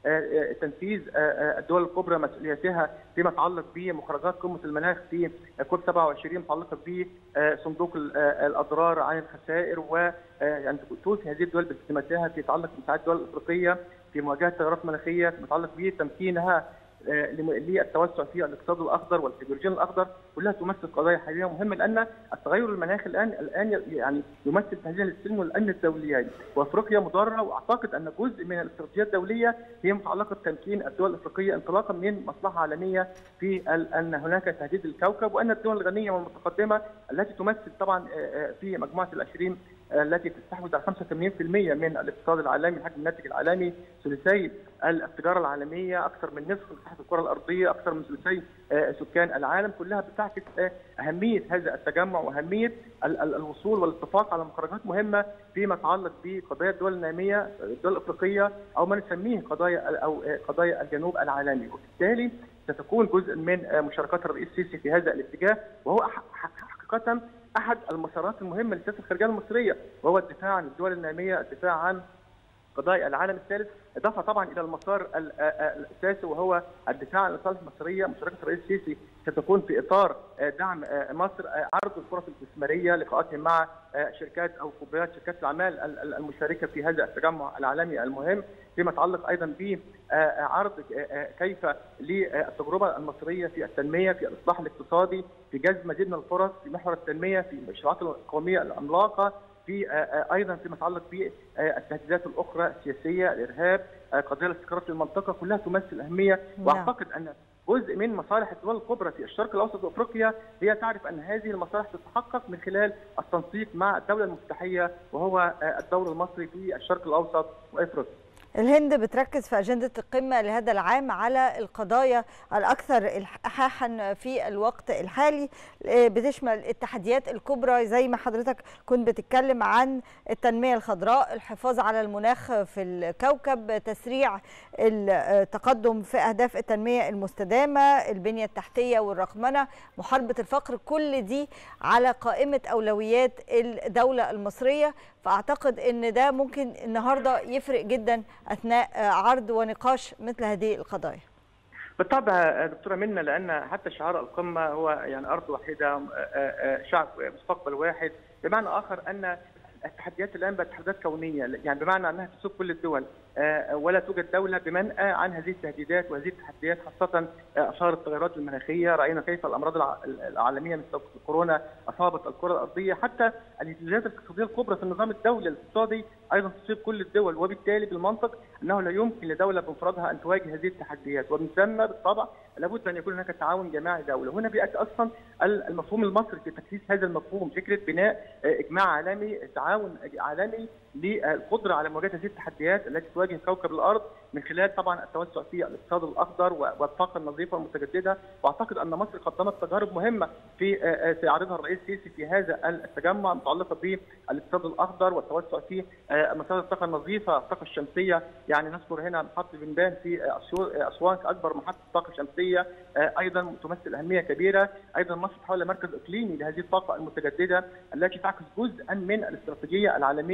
بتنفيذ الدول الكبرى مسؤولياتها، فيما يتعلق بمخرجات قمه المناخ في كوب 27 متعلقه بصندوق الاضرار عن الخسائر، ويعني توصي هذه الدول بالتزاماتها في يتعلق بمساعده الدول الافريقيه في مواجهه التغيرات المناخيه، فيما يتعلق بتمكينها للتوسع في الاقتصاد الاخضر والهيدروجين الاخضر، كلها تمثل قضايا حيويه مهمه، لان التغير المناخي الان يعني يمثل تهديدا للسلم والامن الدوليين، وافريقيا مضره، واعتقد ان جزء من الاستراتيجيه الدوليه هي متعلقه بتمكين الدول الافريقيه انطلاقا من مصلحه عالميه في ان هناك تهديد للكوكب، وان الدول الغنيه والمتقدمه التي تمثل طبعا في مجموعه ال20 التي تستحوذ على 85% من الاقتصاد العالمي، الحجم الناتج العالمي، ثلثي التجاره العالميه، اكثر من نصف مساحه الكره الارضيه، اكثر من ثلثي سكان العالم، كلها بتعكس اهميه هذا التجمع واهميه الوصول والاتفاق على مخرجات مهمه فيما يتعلق بقضايا الدول الناميه، الدول الافريقيه او ما نسميه قضايا الجنوب العالمي، وبالتالي ستكون جزء من مشاركات الرئيس السيسي في هذا الاتجاه، وهو حقيقه احد المسارات المهمه للسياسه الخارجيه المصريه، وهو الدفاع عن الدول الناميه، الدفاع عن قضايا العالم الثالث، اضافه طبعا الى المسار الاساسي وهو الدفاع عن المصالح المصريه. مشاركه الرئيس السيسي ستكون في اطار دعم مصر، عرض الفرص الاستثماريه، لقاءاتهم مع شركات او كبريات شركات الاعمال المشاركه في هذا التجمع العالمي المهم، فيما يتعلق ايضا بعرض كيف للتجربه المصريه في التنميه، في الاصلاح الاقتصادي، في جذب مزيد من الفرص في محور التنميه، في المشروعات القوميه العملاقه، في ايضا فيما يتعلق بالتهديدات الاخرى السياسيه، الارهاب، قضايا الاستقرار في المنطقه، كلها تمثل اهميه، واعتقد ان جزء من مصالح الدول الكبرى في الشرق الاوسط وافريقيا هي تعرف ان هذه المصالح تتحقق من خلال التنسيق مع الدوله المفتاحيه وهو الدور المصري في الشرق الاوسط وافريقيا. الهند بتركز في أجندة القمة لهذا العام على القضايا الأكثر إلحاحا في الوقت الحالي، بتشمل التحديات الكبرى زي ما حضرتك كنت بتتكلم عن التنمية الخضراء، الحفاظ على المناخ في الكوكب، تسريع التقدم في أهداف التنمية المستدامة، البنية التحتية والرقمنة، محاربة الفقر، كل دي على قائمة أولويات الدولة المصرية. فأعتقد أن ده ممكن النهاردة يفرق جدا أثناء عرض ونقاش مثل هذه القضايا. بالطبع دكتورة منى، لأن حتى شعار القمة هو يعني أرض واحدة، شعب، مستقبل واحد، بمعنى آخر أن التحديات الآن بقت تحديات كونية، يعني بمعنى أنها تسوق كل الدول، ولا توجد دولة بمنأى عن هذه التهديدات وهذه التحديات، خاصة أثار التغيرات المناخية. رأينا كيف الأمراض العالمية مثل كورونا أصابت الكرة الأرضية، حتى الانتهاكات الاقتصادية الكبرى في النظام الدولي الاقتصادي أيضا تصيب كل الدول، وبالتالي بالمنطق أنه لا يمكن لدولة بمفردها أن تواجه هذه التحديات، ومن ثم بالطبع لابد أن يكون هناك تعاون جماعي دولة. هنا بيأتي أصلا المفهوم المصري في تكثيف هذا المفهوم، فكرة بناء إجماع عالمي، تعاون عالمي للقدرة على مواجهة هذه التحديات التي تواجه كوكب الأرض من خلال طبعا التوسع في الاقتصاد الأخضر والطاقة النظيفة والمتجددة. وأعتقد أن مصر قدمت تجارب مهمة في عرضها الرئيس السيسي في هذا التجمع، متعلقة بالاقتصاد الأخضر والتوسع في مصادر الطاقة النظيفة، الطاقة الشمسية. يعني نذكر هنا محطة بنبان في أسوان كأكبر محطة طاقة شمسية، أيضا تمثل أهمية كبيرة. أيضا مصر تحول مركز إقليمي لهذه الطاقة المتجددة التي تعكس جزءا من الاستراتيجية العالمية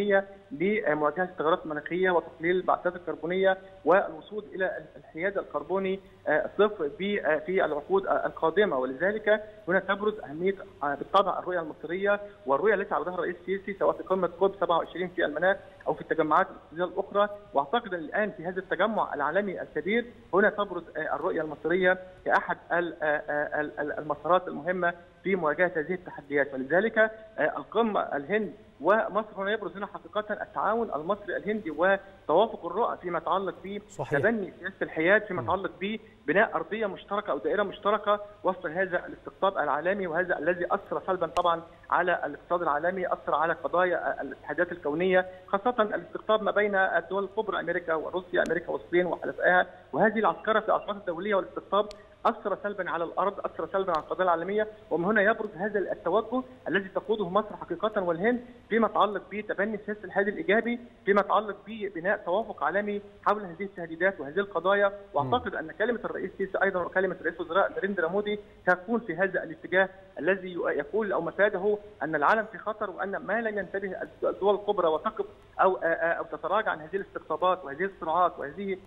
لمواجهه التغيرات المناخيه وتقليل الانبعاثات الكربونيه والوصول الى الحياد الكربوني صفر في العقود القادمه. ولذلك هنا تبرز اهميه بالطبع الرؤيه المصريه والرؤيه التي عرضها الرئيس السيسي سواء في قمه كوب 27 في المناخ او في التجمعات الاقتصاديه الاخرى. واعتقد ان الان في هذا التجمع العالمي الكبير هنا تبرز الرؤيه المصريه كاحد المسارات المهمه في مواجهه هذه التحديات. ولذلك القمه الهند ومصر هنا يبرز هنا حقيقه التعاون المصري الهندي وتوافق الرؤى فيما يتعلق بتبني سياسه الحياد، فيما يتعلق ببناء ارضيه مشتركه او دائره مشتركه وسط هذا الاستقطاب العالمي، وهذا الذي اثر سلبا طبعا على الاقتصاد العالمي، اثر على قضايا الاتحادات الكونيه، خاصه الاستقطاب ما بين الدول الكبرى امريكا وروسيا، امريكا والصين وحلفائها، وهذه العسكره في الاطراف الدوليه والاستقطاب اثر سلبا على الارض، اثر سلبا على القضايا العالميه. ومن هنا يبرز هذا التوجه الذي تقوده مصر حقيقه والهند فيما يتعلق بتبني سياسه الحياد الايجابي، فيما يتعلق ببناء توافق عالمي حول هذه التهديدات وهذه القضايا. واعتقد ان كلمه الرئيس السيسي ايضا وكلمه رئيس الوزراء ناريندرا مودي تكون في هذا الاتجاه الذي يقول او مفاده ان العالم في خطر، وان ما لم ينتبه الدول الكبرى وتقف او تتراجع عن هذه الاستقطابات وهذه الصراعات وهذه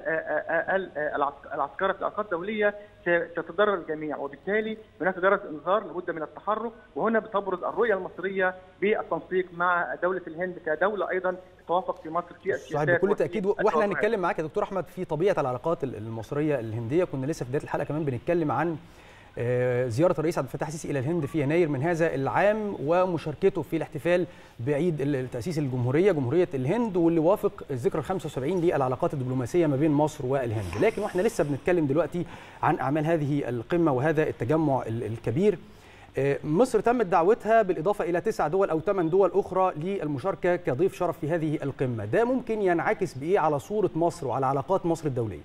العسكره في العلاقات الدوليه ستضرر الجميع. وبالتالي هناك جرس انذار لابد من التحرك. وهنا بتبرز الرؤيه المصريه بالتنسيق مع دوله الهند كدوله ايضا تتوافق في مصر في السياسات. بكل تاكيد. واحنا هنتكلم معاك يا دكتور احمد في طبيعه العلاقات المصريه الهنديه. كنا لسه في بدايه الحلقه كمان بنتكلم عن زيارة الرئيس عبد الفتاح السيسي إلى الهند في يناير من هذا العام ومشاركته في الاحتفال بعيد تأسيس الجمهورية، جمهورية الهند، واللي وافق الذكرى 75 للعلاقات الدبلوماسية ما بين مصر والهند. لكن واحنا لسه بنتكلم دلوقتي عن أعمال هذه القمة وهذا التجمع الكبير، مصر تمت دعوتها بالإضافة إلى 9 دول أو 8 دول أخرى للمشاركة كضيف شرف في هذه القمة. ده ممكن ينعكس بإيه على صورة مصر وعلى علاقات مصر الدولية؟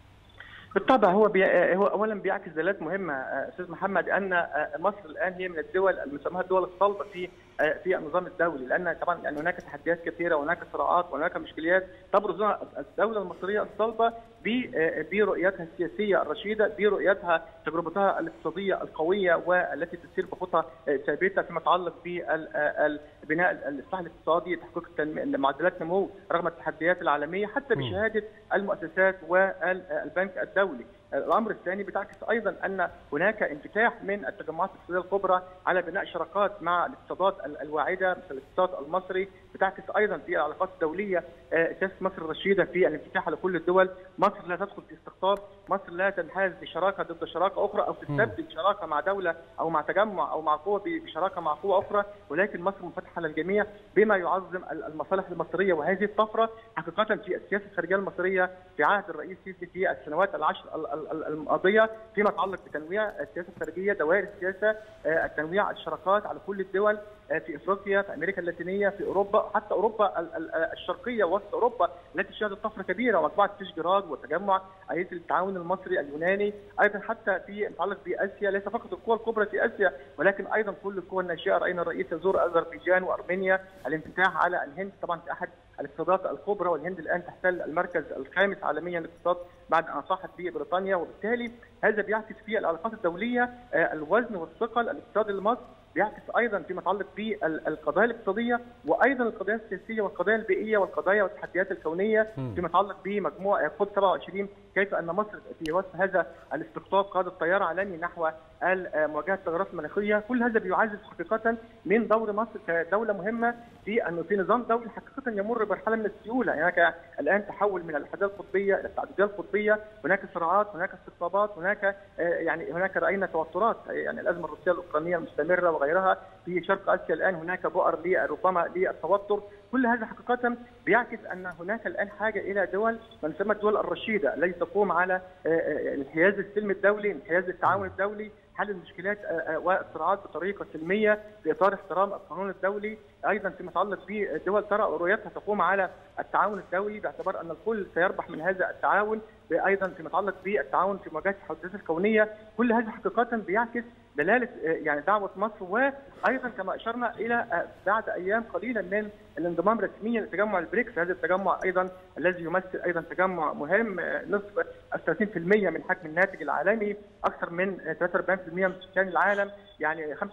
بالطبع هو اولا بيعكس دلالات مهمه استاذ محمد، ان مصر الان هي من الدول المسمى الدول الصلبه في النظام الدولي، لان طبعا يعني هناك تحديات كثيره وهناك صراعات وهناك مشكلات تبرز الدوله المصريه الصلبه برؤيتها السياسيه الرشيده، برؤيتها تجربتها الاقتصاديه القويه والتي تسير بخطى ثابته فيما يتعلق ببناء الاصلاح الاقتصادي، تحقيق معدلات نمو رغم التحديات العالميه، حتى بشهاده المؤسسات والبنك الدولي. الامر الثاني بتعكس ايضا ان هناك انفتاح من التجمعات الاقتصاديه الكبرى على بناء شراكات مع الاقتصادات الواعده مثل الاقتصاد المصري، بتعكس ايضا في العلاقات الدوليه سياسه مصر الرشيده في الانفتاح على كل الدول. مصر لا تدخل في استقطاب، مصر لا تنحاز بشراكه ضد شراكه اخرى او تستبدل شراكه مع دوله او مع تجمع او مع قوه بشراكه مع قوه اخرى، ولكن مصر منفتحه للجميع بما يعظم المصالح المصريه. وهذه الطفره حقيقه في السياسه الخارجيه المصريه في عهد الرئيس السيسي في السنوات العشر الماضيه فيما يتعلق بتنويع السياسه الخارجيه، دوائر السياسه، تنويع الشراكات على كل الدول في افريقيا، في امريكا اللاتينيه، في اوروبا، حتى اوروبا الشرقيه وسط اوروبا التي شهدت طفره كبيره، ومجموعه فيشجراد وتجمع اية التعاون المصري اليوناني، ايضا حتى في يتعلق باسيا، ليس فقط القوى الكبرى في اسيا ولكن ايضا كل القوى الناشئه. راينا الرئيس يزور اذربيجان وارمينيا، الانفتاح على الهند طبعا في احد الاقتصادات الكبرى، والهند الان تحتل المركز الخامس عالميا للاقتصاد بعد ان صاحت به بريطانيا. وبالتالي هذا بيعكس في العلاقات الدوليه الوزن والثقل الاقتصادي لمصر، بيعكس ايضا فيما يتعلق بالقضايا الاقتصاديه وايضا القضايا السياسيه والقضايا البيئيه والقضايا والتحديات الكونيه فيما يتعلق بمجموعه كوب 27، كيف ان مصر في وسط هذا الاستقطاب قادت تيار عالمي نحو مواجهه التغيرات المناخيه. كل هذا بيعزز حقيقه من دور مصر كدوله مهمه في نظام دولي حقيقه يمر بمرحله من السيوله. هناك الان تحول من الاتحاديه القطبيه الى التعدديه القطبيه، هناك صراعات، هناك استقطابات، هناك راينا توترات، يعني الازمه الروسيه الاوكرانيه المستمره وغيرها في شرق اسيا. الان هناك بؤر ربما للتوتر. كل هذا حقيقه بيعكس ان هناك الان حاجه الى دول ما نسمى الدول الرشيده التي تقوم على انحياز السلم الدولي، انحياز التعاون الدولي، حل المشكلات والصراعات بطريقه سلميه في اطار احترام القانون الدولي. ايضا فيما يتعلق بدول ترى رؤيتها تقوم على التعاون الدولي باعتبار ان الكل سيربح من هذا التعاون، ايضا فيما يتعلق بالتعاون في مواجهه التحديات الكونيه. كل هذا حقيقه بيعكس دلاله يعني دعوه مصر، وايضا كما اشرنا الى بعد ايام قليله من الانضمام رسميا لتجمع البريكس، هذا التجمع ايضا الذي يمثل ايضا تجمع مهم، نصف 30% من حجم الناتج العالمي، اكثر من 43% من سكان العالم، يعني 75%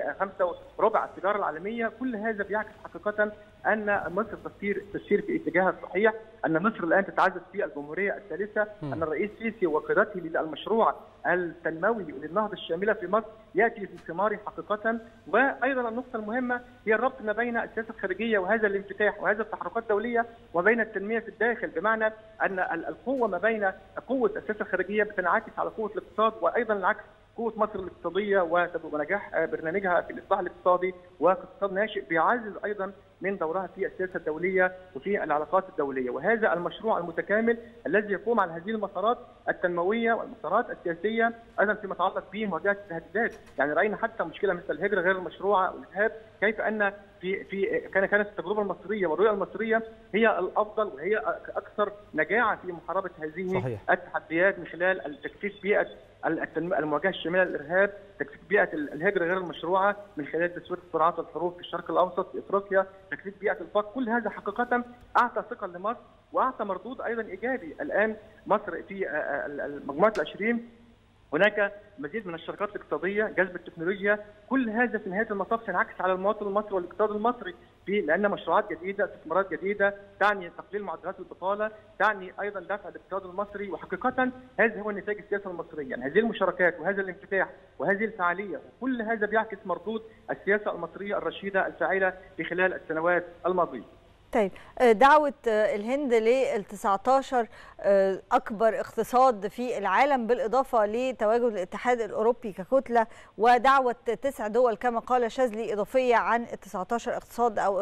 5.25 التجاره العالميه. كل هذا بيعكس حقيقه ان مصر تسير في اتجاهها الصحيح، ان مصر الان تتعزز في الجمهوريه الثالثه، ان الرئيس السيسي وقيادته للمشروع التنموي للنهضه الشامله في مصر ياتي في ثماره حقيقه. وايضا النقطه المهمه هي الربط ما بين السياسه الخارجيه وهذا الانفتاح وهذه التحركات الدوليه وبين التنميه في الداخل، بمعنى ان القوه ما بين قوه السياسه الخارجيه بتنعكس على قوه الاقتصاد، وايضا العكس قوه مصر الاقتصاديه ونجاح برنامجها في الاصلاح الاقتصادي واقتصاد ناشئ بيعزز ايضا من دورها في السياسه الدوليه وفي العلاقات الدوليه. وهذا المشروع المتكامل الذي يقوم على هذه المسارات التنمويه والمسارات السياسيه ايضا فيما يتعلق بمواجهه التهديدات. يعني راينا حتى مشكله مثل الهجره غير المشروعه والارهاب، كيف ان كانت التجربه المصريه والرؤيه المصريه هي الافضل وهي اكثر نجاعه في محاربه هذه التحديات من خلال تكثيف بيئه المواجهه الشامله للارهاب، تكثيف بيئه الهجره غير المشروعه من خلال تسويه الصراعات والحروب في الشرق الاوسط في افريقيا، تكثيف بيئه الفقر. كل هذا حقيقه اعطى ثقه لمصر واعطى مردود ايضا ايجابي. الان مصر في مجموعه ال20 هناك مزيد من الشراكات الاقتصاديه، جذب التكنولوجيا، كل هذا في نهايه المطاف سينعكس على المواطن المصري والاقتصاد المصري، لان مشروعات جديده، استثمارات جديده تعني تقليل معدلات البطاله، تعني ايضا دفع الاقتصاد المصري. وحقيقه هذا هو نتاج السياسه المصريه، يعني هذه المشاركات وهذا الانفتاح وهذه الفعاليه وكل هذا بيعكس مردود السياسه المصريه الرشيده الفاعله في خلال السنوات الماضيه. طيب، دعوة الهند لل19 أكبر اقتصاد في العالم بالإضافة لتواجد الاتحاد الأوروبي ككتلة، ودعوة 9 دول كما قال شاذلي إضافية عن 19 اقتصاد أو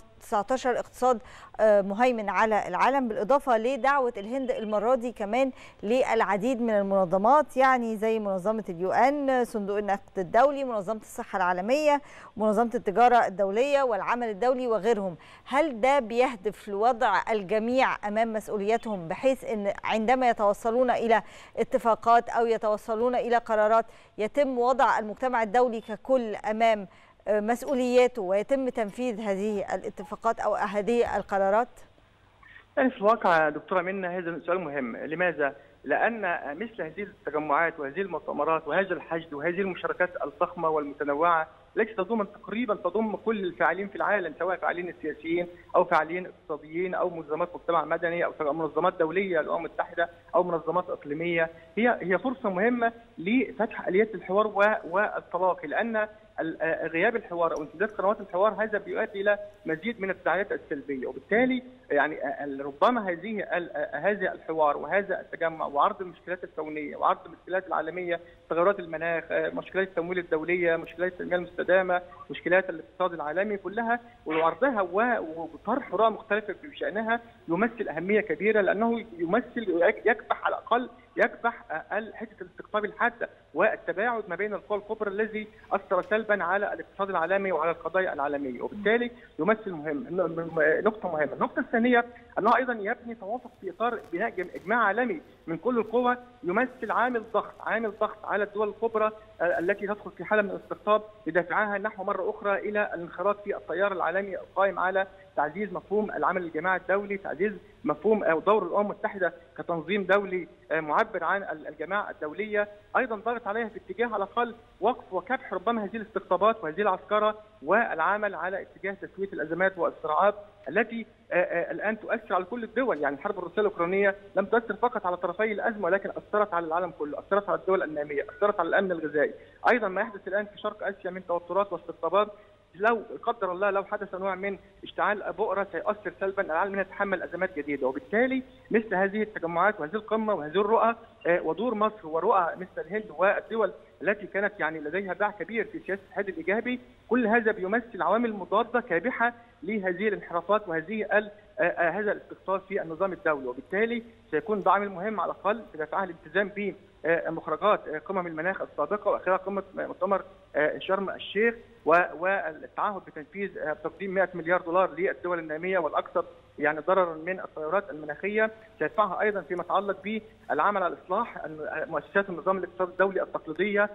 19 اقتصاد مهيمن على العالم، بالإضافة لدعوة الهند المرة دي كمان للعديد من المنظمات، يعني زي منظمة اليو صندوق النقد الدولي، منظمة الصحة العالمية، منظمة التجارة الدولية والعمل الدولي وغيرهم. هل ده بيهدف لوضع الجميع أمام مسؤولياتهم بحيث أن عندما يتوصلون إلى اتفاقات أو يتوصلون إلى قرارات يتم وضع المجتمع الدولي ككل أمام مسؤولياته ويتم تنفيذ هذه الاتفاقات أو هذه القرارات؟ يعني في الواقع دكتورة منى هذا سؤال مهم. لماذا؟ لأن مثل هذه التجمعات وهذه المؤتمرات وهذا الحشد وهذه المشاركات الضخمة والمتنوعة التي تضم كل الفاعلين في العالم، سواء فاعلين السياسيين أو فاعلين اقتصاديين أو منظمات مجتمع مدني أو منظمات دولية الأمم المتحدة أو منظمات إقليمية، هي فرصة مهمة لفتح آليات الحوار والتلاقي، لأن غياب الحوار او امتداد قنوات الحوار هذا بيؤدي الى مزيد من التداعيات السلبيه، وبالتالي يعني ربما هذا الحوار وهذا التجمع وعرض المشكلات الكونيه وعرض المشكلات العالميه، تغيرات المناخ، مشكلات التمويل الدوليه، مشكلات التنميه المستدامه، مشكلات الاقتصاد العالمي كلها، وعرضها وطرح رؤى مختلفه بشانها يمثل اهميه كبيره، لانه يكبح على الاقل حته الاستقطاب الحاده والتباعد ما بين القوى الكبرى الذي اثر سلبا على الاقتصاد العالمي وعلى القضايا العالميه، وبالتالي يمثل نقطه مهمه. النقطه الثانيه انه ايضا يبني توافق في اطار بناء اجماع عالمي من كل القوى يمثل عامل ضغط على الدول الكبرى التي تدخل في حاله من الاستقطاب لدفعها نحو مره اخرى الى الانخراط في التيار العالمي القائم على تعزيز مفهوم العمل الجماعي الدولي، تعزيز مفهوم او دور الامم المتحده كتنظيم دولي معبر عن الجماعه الدوليه، ايضا ضغط عليها في اتجاه على الاقل وقف وكبح ربما هذه الاستقطابات وهذه العسكره، والعمل على اتجاه تسويه الازمات والصراعات التي الان تؤثر على كل الدول. يعني الحرب الروسيه الاوكرانيه لم تؤثر فقط على طرفي الازمه ولكن اثرت على العالم كله، اثرت على الدول الناميه، اثرت على الامن الغذائي، ايضا ما يحدث الان في شرق اسيا من توترات واستقطابات لو قدر الله لو حدث نوع من اشتعال بؤره سيؤثر سلبا، العالم يتحمل ازمات جديده، وبالتالي مثل هذه التجمعات وهذه القمه وهذه الرؤى ودور مصر ورؤى مثل الهند والدول التي كانت يعني لديها باع كبير في سياسه الاتحاد الايجابي، كل هذا بيمثل عوامل مضاده كابحه لهذه الانحرافات وهذه هذا الاستقطاب في النظام الدولي، وبالتالي سيكون ده عامل مهم على الاقل في دفعها الالتزام بمخرجات قمم المناخ السابقه واخرها قمه مؤتمر شرم الشيخ والتعهد بتنفيذ تقديم 100 مليار دولار للدول الناميه والاكثر يعني ضررا من التغيرات المناخيه، سيدفعها ايضا فيما يتعلق بالعمل على اصلاح مؤسسات النظام الاقتصادي الدولي التقليديه،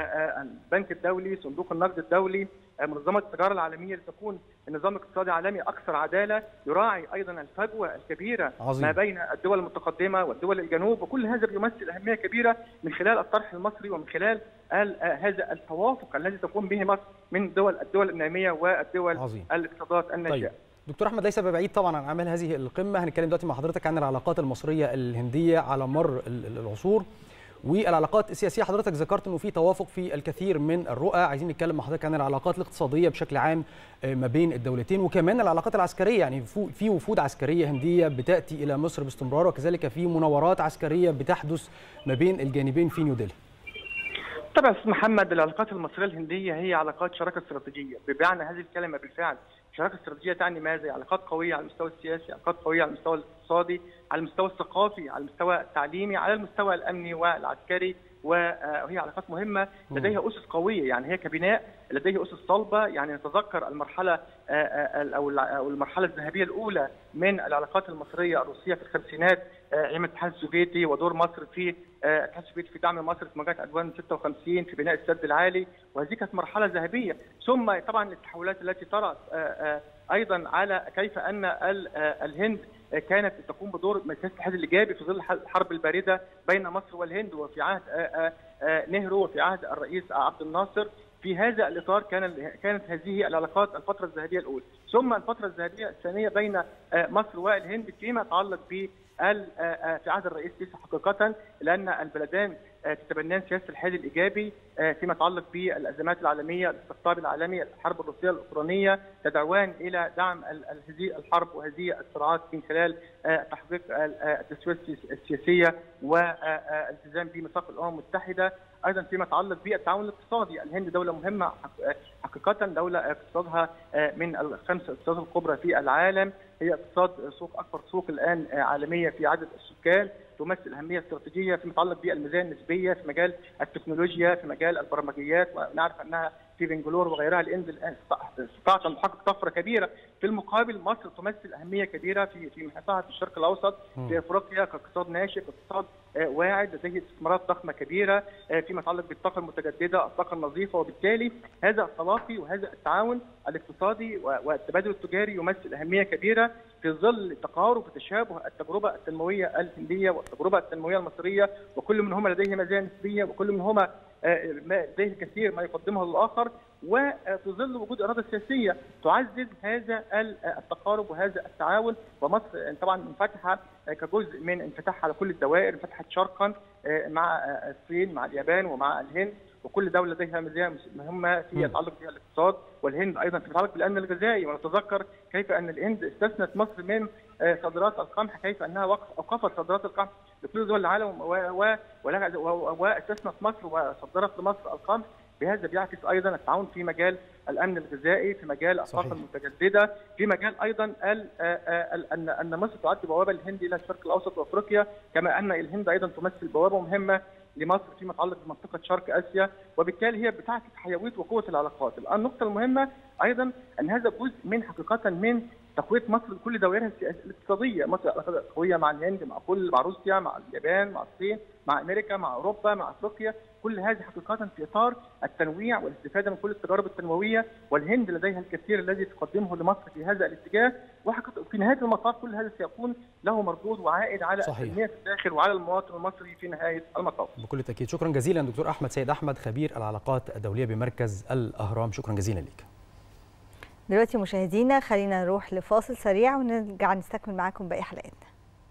البنك الدولي، صندوق النقد الدولي، منظمه التجاره العالميه لتكون النظام الاقتصادي العالمي اكثر عداله، يراعي ايضا الفجوه الكبيره عظيم ما بين الدول المتقدمه والدول الجنوب، وكل هذا بيمثل اهميه كبيره من خلال الطرح المصري ومن خلال هذا التوافق الذي تقوم به مصر من الدول الناميه والدول الاقتصادات الناشئه. طيب. دكتور احمد، ليس ببعيد طبعا عن اعمال هذه القمه، هنتكلم دلوقتي مع حضرتك عن العلاقات المصريه الهنديه على مر العصور والعلاقات السياسيه. حضرتك ذكرت انه في توافق في الكثير من الرؤى، عايزين نتكلم مع حضرتك عن العلاقات الاقتصاديه بشكل عام ما بين الدولتين، وكمان العلاقات العسكريه، يعني في وفود عسكريه هنديه بتاتي الى مصر باستمرار، وكذلك في مناورات عسكريه بتحدث ما بين الجانبين في نيودلهي. طبعا استاذ محمد، العلاقات المصريه الهنديه هي علاقات شراكه استراتيجيه، بمعنى هذه الكلمه بالفعل. شراكه استراتيجيه تعني ماذا؟ علاقات قويه على المستوى السياسي، علاقات قويه على المستوى الاقتصادي، على المستوى الثقافي، على المستوى التعليمي، على المستوى الامني والعسكري، وهي علاقات مهمه لديها اسس قويه، يعني هي كبناء لديه اسس صلبه. يعني نتذكر المرحله او المرحله الذهبيه الاولى من العلاقات المصريه الروسيه في الخمسينات ايام الاتحاد السوفيتي، ودور مصر في الاتحاد السوفيتي في دعم مصر في مواجهه عدوان 56 في بناء السد العالي، وهذه كانت مرحله ذهبيه. ثم طبعا التحولات التي طرأت ايضا على كيف ان الهند كانت تقوم بدور سياسه الاتحاد الايجابي في ظل الحرب البارده بين مصر والهند، وفي عهد نهرو وفي عهد الرئيس عبد الناصر. في هذا الاطار كانت هذه العلاقات الفتره الذهبيه الاولى. ثم الفتره الذهبيه الثانيه بين مصر والهند فيما يتعلق ب في عهد الرئيس السيسي حقيقه، لان البلدان تتبنان سياسه الاتحاد الايجابي فيما يتعلق بالازمات العالميه، الاستقطاب العالمي، الحرب الروسيه الاوكرانيه، تدعوان الى دعم هذه الحرب وهذه الصراعات من خلال تحقيق التسويه السياسيه والالتزام بميثاق الامم المتحده. ايضا فيما يتعلق بالتعاون الاقتصادي، الهند دوله مهمه حقيقه، دوله اقتصادها من الخمس اقتصادات الكبرى في العالم، هي اقتصاد اكبر سوق الان عالميا في عدد السكان، تمثل اهميه استراتيجيه فيما يتعلق بالميزانيه النسبيه في مجال التكنولوجيا، في مجال البرمجيات، ونعرف انها في بنجلور وغيرها الهند الان استطاعت ان تحقق طفره كبيره. في المقابل مصر تمثل اهميه كبيره في محيطها في الشرق الاوسط، في افريقيا، كاقتصاد ناشئ، كاقتصاد واعد لديه استثمارات ضخمه كبيره فيما يتعلق بالطاقه المتجدده، الطاقه النظيفه، وبالتالي هذا التلاقي وهذا التعاون الاقتصادي والتبادل التجاري يمثل اهميه كبيره في ظل تقارب وتشابه التجربه التنمويه الهنديه والتجربه التنمويه المصريه، وكل منهما لديه مزايا نسبيه، وكل منهما لديه الكثير ما يقدمه للاخر، وفي ظل وجود اراده سياسيه تعزز هذا التقارب وهذا التعاون. ومصر طبعا منفتحه كجزء من انفتاحها على كل الدوائر، انفتحت شرقا مع الصين، مع اليابان، ومع الهند، وكل دوله لديها مزايا مهمه في يتعلق بها الاقتصاد، والهند ايضا في يتعلق بالامن الغذائي. ونتذكر كيف ان الهند استثنت مصر من صادرات القمح، كيف انها اوقفت صادرات القمح لكل دول العالم، واستثنت مصر وصدرت لمصر القمح. بهذا بيعكس ايضا التعاون في مجال الامن الغذائي، في مجال الطاقه المتجدده، في مجال ايضا ان مصر تعد بوابه للهند الى الشرق الاوسط وافريقيا، كما ان الهند ايضا تمثل بوابه مهمه لمصر فيما يتعلق بمنطقه شرق اسيا، وبالتالي هي بتعكس حيويه وقوه العلاقات. الان النقطه المهمه ايضا ان هذا جزء من حقيقه من تقويه مصر لكل دوائرها الاقتصاديه. مصر علاقات قويه مع الهند، مع روسيا، مع اليابان، مع الصين، مع امريكا، مع اوروبا، مع افريقيا، كل هذه حقيقه في اطار التنويع والاستفاده من كل التجارب التنمويه، والهند لديها الكثير الذي تقدمه لمصر في هذا الاتجاه، وفي نهايه المطاف كل هذا سيكون له مردود وعائد على التنميه في الداخل وعلى المواطن المصري في نهايه المطاف. بكل تاكيد. شكرا جزيلا دكتور احمد سيد احمد، خبير العلاقات الدوليه بمركز الاهرام، شكرا جزيلا لك. دلوقتي مشاهدينا خلينا نروح لفاصل سريع ونرجع نستكمل معاكم باقي حلقاتنا.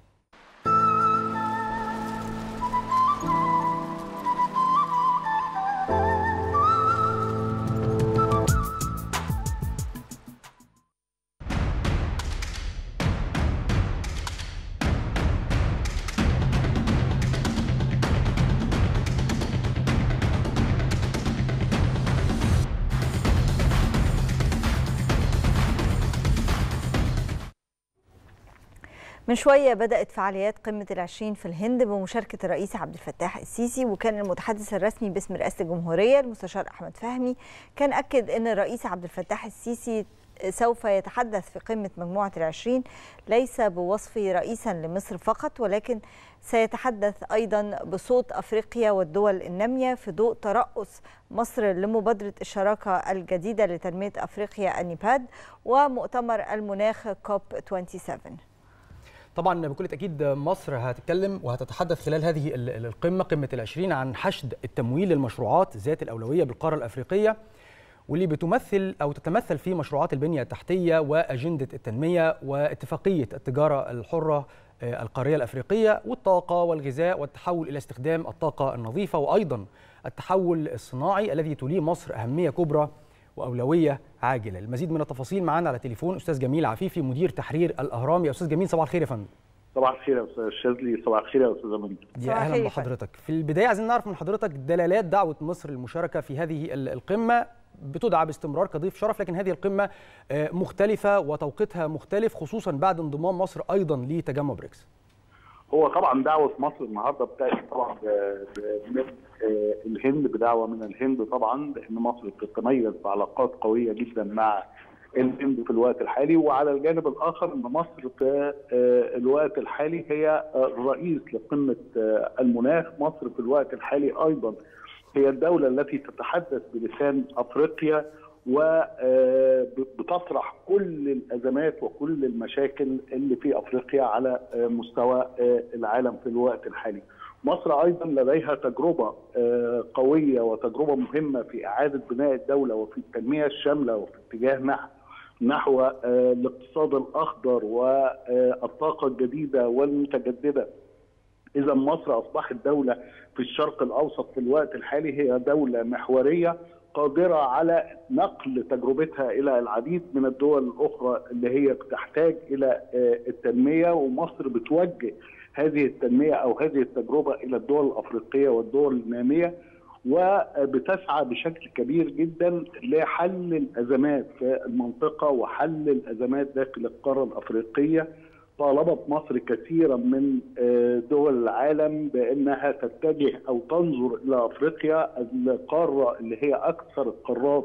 من شوية بدأت فعاليات قمة العشرين في الهند بمشاركة الرئيس عبد الفتاح السيسي، وكان المتحدث الرسمي باسم رئاسة الجمهورية المستشار أحمد فهمي كان أكد أن الرئيس عبد الفتاح السيسي سوف يتحدث في قمة مجموعة العشرين ليس بوصفه رئيسا لمصر فقط، ولكن سيتحدث أيضا بصوت أفريقيا والدول النامية في ضوء ترأس مصر لمبادرة الشراكة الجديدة لتنمية أفريقيا النيباد ومؤتمر المناخ كوب 27. طبعا بكل تأكيد مصر هتتكلم وهتتحدث خلال هذه القمة، قمة ال20، عن حشد التمويل للمشروعات ذات الأولوية بالقارة الأفريقية، واللي بتمثل أو تتمثل في مشروعات البنية التحتية وأجندة التنمية واتفاقية التجارة الحرة القارية الأفريقية، والطاقة والغذاء والتحول إلى استخدام الطاقة النظيفة، وأيضا التحول الصناعي الذي توليه مصر أهمية كبرى وأولوية عاجلة. المزيد من التفاصيل معنا على تليفون أستاذ جميل عفيفي مدير تحرير الأهرام. يا أستاذ جميل صباح الخير يا فندم. صباح الخير يا أستاذ شاذلي، صباح الخير يا أستاذ أمين. يا أهلا بحضرتك. في البداية عايزين نعرف من حضرتك دلالات دعوة مصر للمشاركة في هذه القمة، بتدعى باستمرار كضيف شرف، لكن هذه القمة مختلفة وتوقيتها مختلف، خصوصا بعد انضمام مصر أيضا لتجمع بريكس. هو طبعا دعوة مصر النهارده بتأتي طبعا من الهند، بدعوة من الهند طبعا، لأن مصر بتتميز بعلاقات قوية جدا مع الهند في الوقت الحالي. وعلى الجانب الآخر أن مصر في الوقت الحالي هي الرئيس لقمة المناخ. مصر في الوقت الحالي أيضا هي الدولة التي تتحدث بلسان أفريقيا وبتطرح كل الأزمات وكل المشاكل اللي في أفريقيا على مستوى العالم في الوقت الحالي. مصر أيضا لديها تجربة قوية وتجربة مهمة في إعادة بناء الدولة وفي التنمية الشاملة وفي اتجاه نحو الاقتصاد الأخضر والطاقة الجديدة والمتجددة. إذا مصر أصبحت دولة في الشرق الأوسط في الوقت الحالي، هي دولة محورية قادرة على نقل تجربتها إلى العديد من الدول الأخرى اللي هي بتحتاج إلى التنمية، ومصر بتوجه هذه التنمية أو هذه التجربة إلى الدول الأفريقية والدول النامية، وبتسعى بشكل كبير جدا لحل الأزمات في المنطقة وحل الأزمات داخل القارة الأفريقية. طالبت مصر كثيرا من دول العالم بأنها تتجه أو تنظر إلى أفريقيا، القارة اللي هي أكثر القارات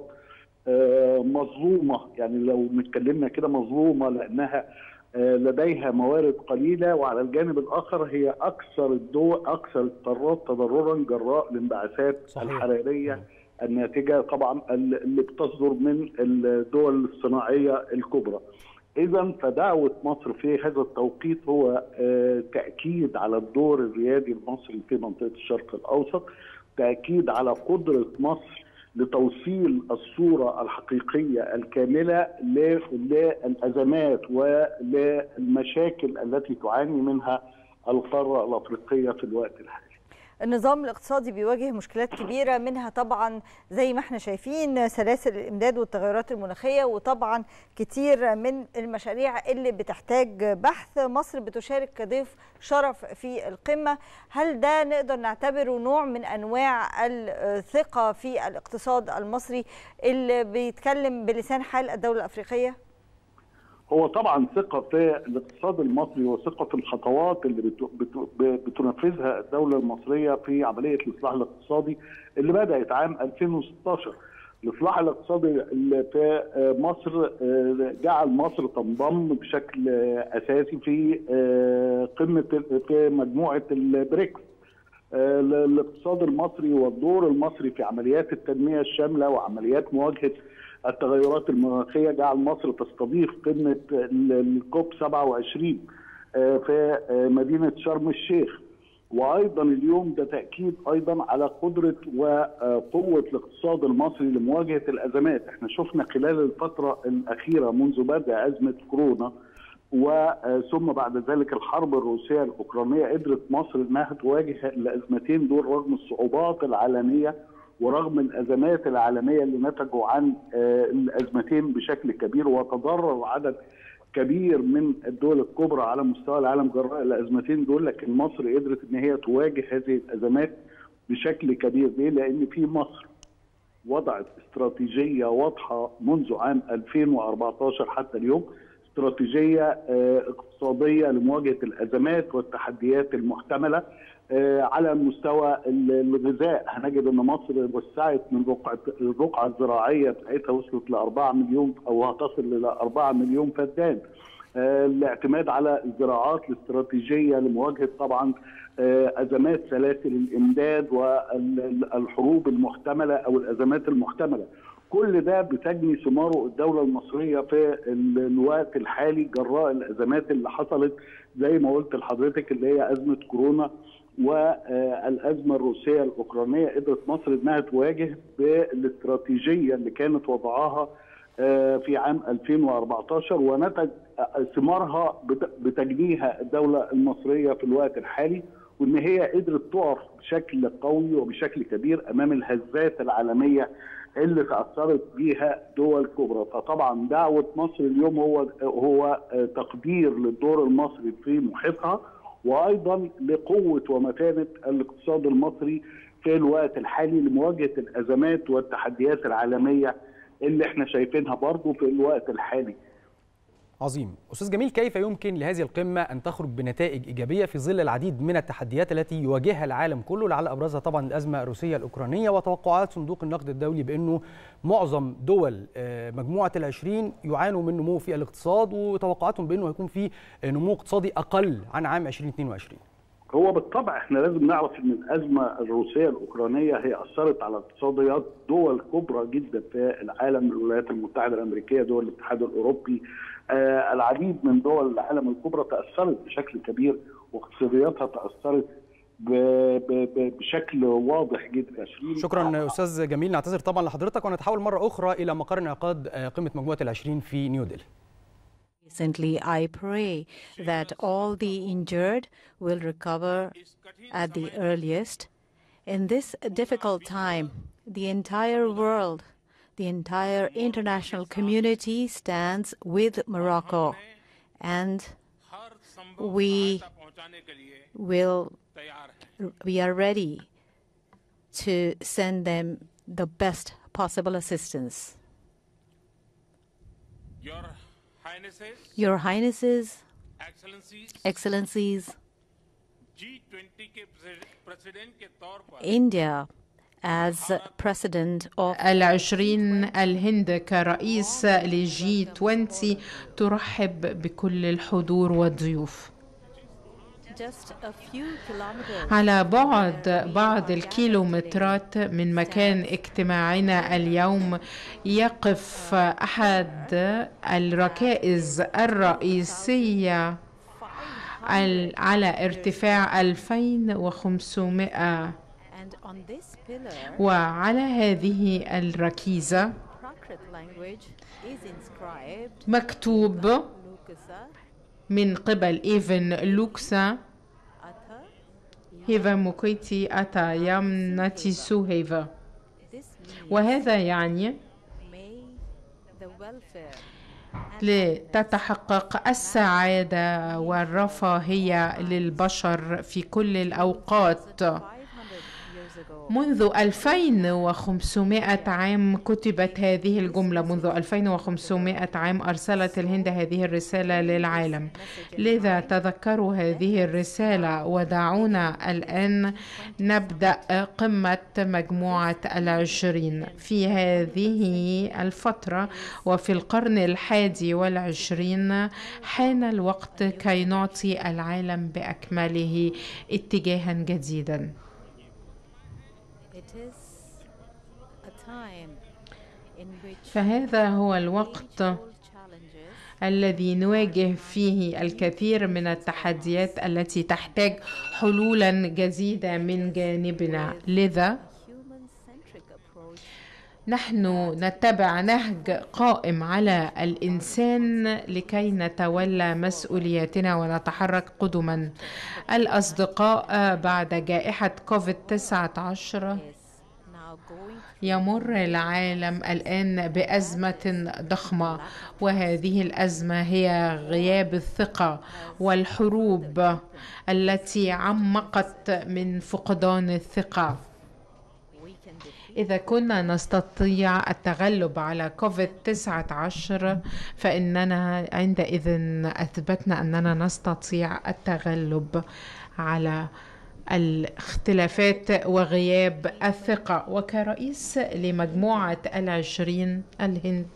مظلومة، يعني لو نتكلمنا كده مظلومة، لأنها لديها موارد قليلة، وعلى الجانب الآخر هي أكثر القارات تضررا جراء الانبعاثات الحرارية الناتجة طبعا اللي بتصدر من الدول الصناعية الكبرى. إذا فدعوة مصر في هذا التوقيت هو تأكيد على الدور الريادي المصري في منطقة الشرق الأوسط، تأكيد على قدرة مصر لتوصيل الصورة الحقيقية الكاملة للأزمات وللمشاكل التي تعاني منها القارة الأفريقية في الوقت الحالي. النظام الاقتصادي بيواجه مشكلات كبيرة، منها طبعا زي ما احنا شايفين سلاسل الإمداد والتغيرات المناخية، وطبعا كتير من المشاريع اللي بتحتاج بحث. مصر بتشارك كضيف شرف في القمة. هل ده نقدر نعتبره نوع من أنواع الثقة في الاقتصاد المصري اللي بيتكلم بلسان حال الدولة الأفريقية؟ هو طبعا ثقة في الاقتصاد المصري وثقة في الخطوات اللي بتنفذها الدولة المصرية في عملية الإصلاح الاقتصادي اللي بدأت عام 2016. الإصلاح الاقتصادي اللي في مصر جعل مصر تنضم بشكل أساسي في في مجموعة البريكس. الاقتصاد المصري والدور المصري في عمليات التنمية الشاملة وعمليات مواجهة التغيرات المناخية جعل مصر تستضيف قمة الكوب 27 في مدينة شرم الشيخ. وأيضا اليوم ده تأكيد أيضا على قدرة وقوة الاقتصاد المصري لمواجهة الأزمات. احنا شفنا خلال الفترة الأخيرة منذ بدء أزمة كورونا وثم بعد ذلك الحرب الروسية الأوكرانية، قدرت مصر أنها تواجه الأزمتين دول رغم الصعوبات العالمية ورغم الأزمات العالمية اللي نتجوا عن الأزمتين بشكل كبير، وتضرر عدد كبير من الدول الكبرى على مستوى العالم جراء الأزمتين دول. لكن مصر قدرت أن هي تواجه هذه الأزمات بشكل كبير. ليه؟ لأن في مصر وضعت استراتيجية واضحة منذ عام 2014 حتى اليوم، استراتيجية اقتصادية لمواجهة الأزمات والتحديات المحتملة. على مستوى الغذاء هنجد ان مصر وسعت من الرقعه الزراعيه بتاعتها، وصلت ل 4 مليون او هتصل الى 4 مليون فدان. الاعتماد على الزراعات الاستراتيجيه لمواجهه طبعا ازمات سلاسل الامداد والحروب المحتمله او الازمات المحتمله. كل ده بتجني ثماره الدولة المصرية في الوقت الحالي جراء الأزمات اللي حصلت زي ما قلت لحضرتك، اللي هي أزمة كورونا والأزمة الروسية الأوكرانية. قدرت مصر إنها تواجه بالاستراتيجية اللي كانت وضعها في عام 2014 ونتج ثمارها بتجنيها الدولة المصرية في الوقت الحالي، وإن هي قدرت تقف بشكل قوي وبشكل كبير أمام الهزات العالمية اللي تأثرت بيها دول كبرى. فطبعا دعوة مصر اليوم هو تقدير للدور المصري في محيطها، وأيضا لقوة ومتانة الاقتصاد المصري في الوقت الحالي لمواجهة الأزمات والتحديات العالمية اللي احنا شايفينها برضو في الوقت الحالي. عظيم. أستاذ جميل، كيف يمكن لهذه القمة أن تخرج بنتائج إيجابية في ظل العديد من التحديات التي يواجهها العالم كله، لعل أبرزها طبعا الأزمة الروسية الأوكرانية، وتوقعات صندوق النقد الدولي بأنه معظم دول مجموعة ال20 يعانوا من نمو في الاقتصاد، وتوقعاتهم بأنه هيكون في نمو اقتصادي أقل عن عام 2022. هو بالطبع احنا لازم نعرف ان الازمه الروسيه الاوكرانيه هي اثرت على اقتصاديات دول كبرى جدا في العالم، الولايات المتحده الامريكيه، دول الاتحاد الاوروبي، العديد من دول العالم الكبرى تاثرت بشكل كبير واقتصادياتها تاثرت بشكل واضح جدا. شكرا استاذ جميل، نعتذر طبعا لحضرتك ونتحول مره اخرى الى مقر انعقاد قمه مجموعه ال20 في نيودلهي. Recently, I pray that all the injured will recover at the earliest. In this difficult time, the entire world, the entire international community stands with Morocco, and we are ready to send them the best possible assistance. Your Highnesses, Excellencies, India as President of ال20 الهند كرئيس لجي 20 ترحب بكل الحضور والضيوف. على بعض الكيلومترات من مكان اجتماعنا اليوم يقف أحد الركائز الرئيسية على ارتفاع 2500، وعلى هذه الركيزة مكتوب من قبل إيفن لوكسا هيفا موكيتي أتا يام ناتيسو هيفا، وهذا يعني لتتحقق السعادة والرفاهية للبشر في كل الأوقات. منذ 2500 عام كتبت هذه الجملة، منذ 2500 عام أرسلت الهند هذه الرسالة للعالم، لذا تذكروا هذه الرسالة ودعونا الآن نبدأ قمة مجموعة ال20 في هذه الفترة وفي القرن 21. حان الوقت كي نعطي العالم بأكمله اتجاها جديدا. فهذا هو الوقت الذي نواجه فيه الكثير من التحديات التي تحتاج حلولا جديدة من جانبنا، لذا نحن نتبع نهج قائم على الإنسان لكي نتولى مسؤولياتنا ونتحرك قدما. الأصدقاء، بعد جائحة كوفيد-19 يمر العالم الآن بأزمة ضخمة، وهذه الأزمة هي غياب الثقة والحروب التي عمقت من فقدان الثقة. إذا كنا نستطيع التغلب على كوفيد-19 فإننا عندئذ أثبتنا أننا نستطيع التغلب على الاختلافات وغياب الثقة. وكرئيس لمجموعة ال20 الهند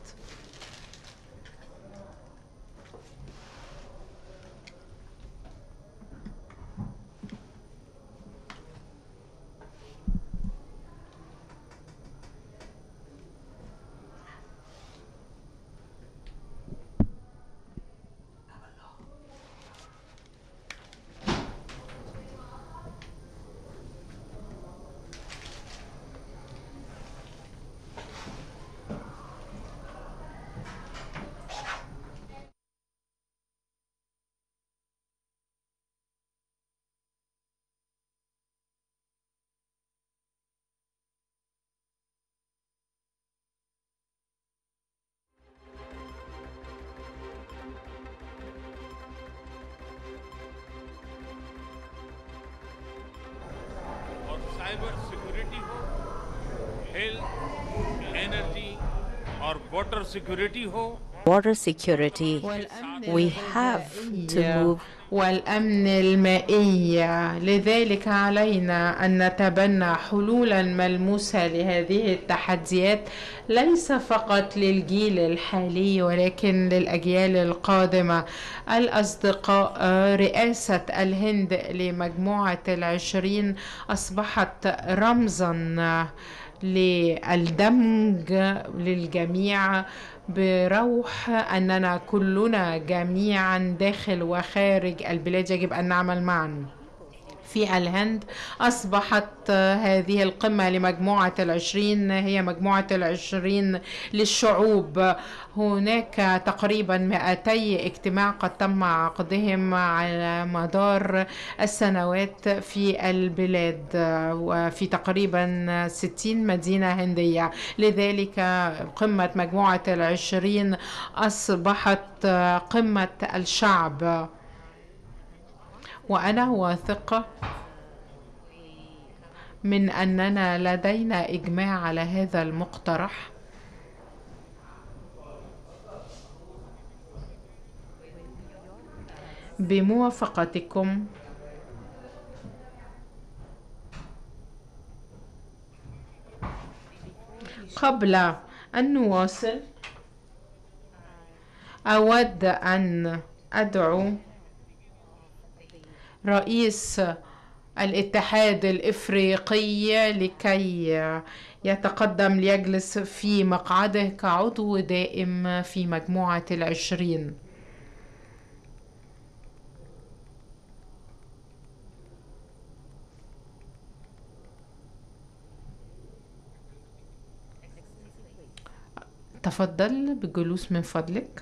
water security, we have to move. والأمن المائي. لذلك علينا أن نتبنى حلولا ملموسة لهذه التحديات، ليس فقط للجيل الحالي ولكن للأجيال القادمة. الأصدقاء، رئاسة الهند لمجموعة ال20 أصبحت رمزا للدمج للجميع بروح أننا كلنا جميعا داخل وخارج البلاد يجب أن نعمل معا. في الهند أصبحت هذه القمة لمجموعة ال20 هي مجموعة ال20 للشعوب. هناك تقريبا 200 اجتماع قد تم عقدهم على مدار السنوات في البلاد وفي تقريبا 60 مدينة هندية. لذلك قمة مجموعة ال20 أصبحت قمة الشعب، وأنا واثقة من أننا لدينا إجماع على هذا المقترح. بموافقتكم قبل أن نواصل أود أن أدعو رئيس الاتحاد الإفريقي لكي يتقدم ليجلس في مقعده كعضو دائم في مجموعة ال20. تفضل بالجلوس من فضلك.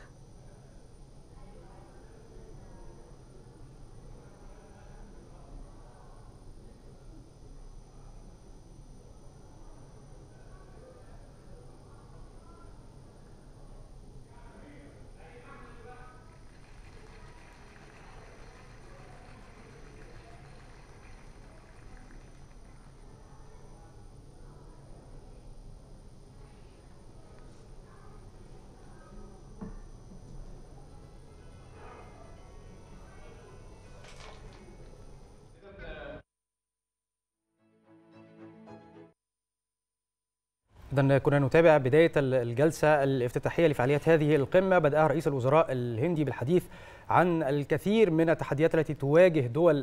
إذن كنا نتابع بداية الجلسة الافتتاحية لفعاليات هذه القمة بدأها رئيس الوزراء الهندي بالحديث عن الكثير من التحديات التي تواجه دول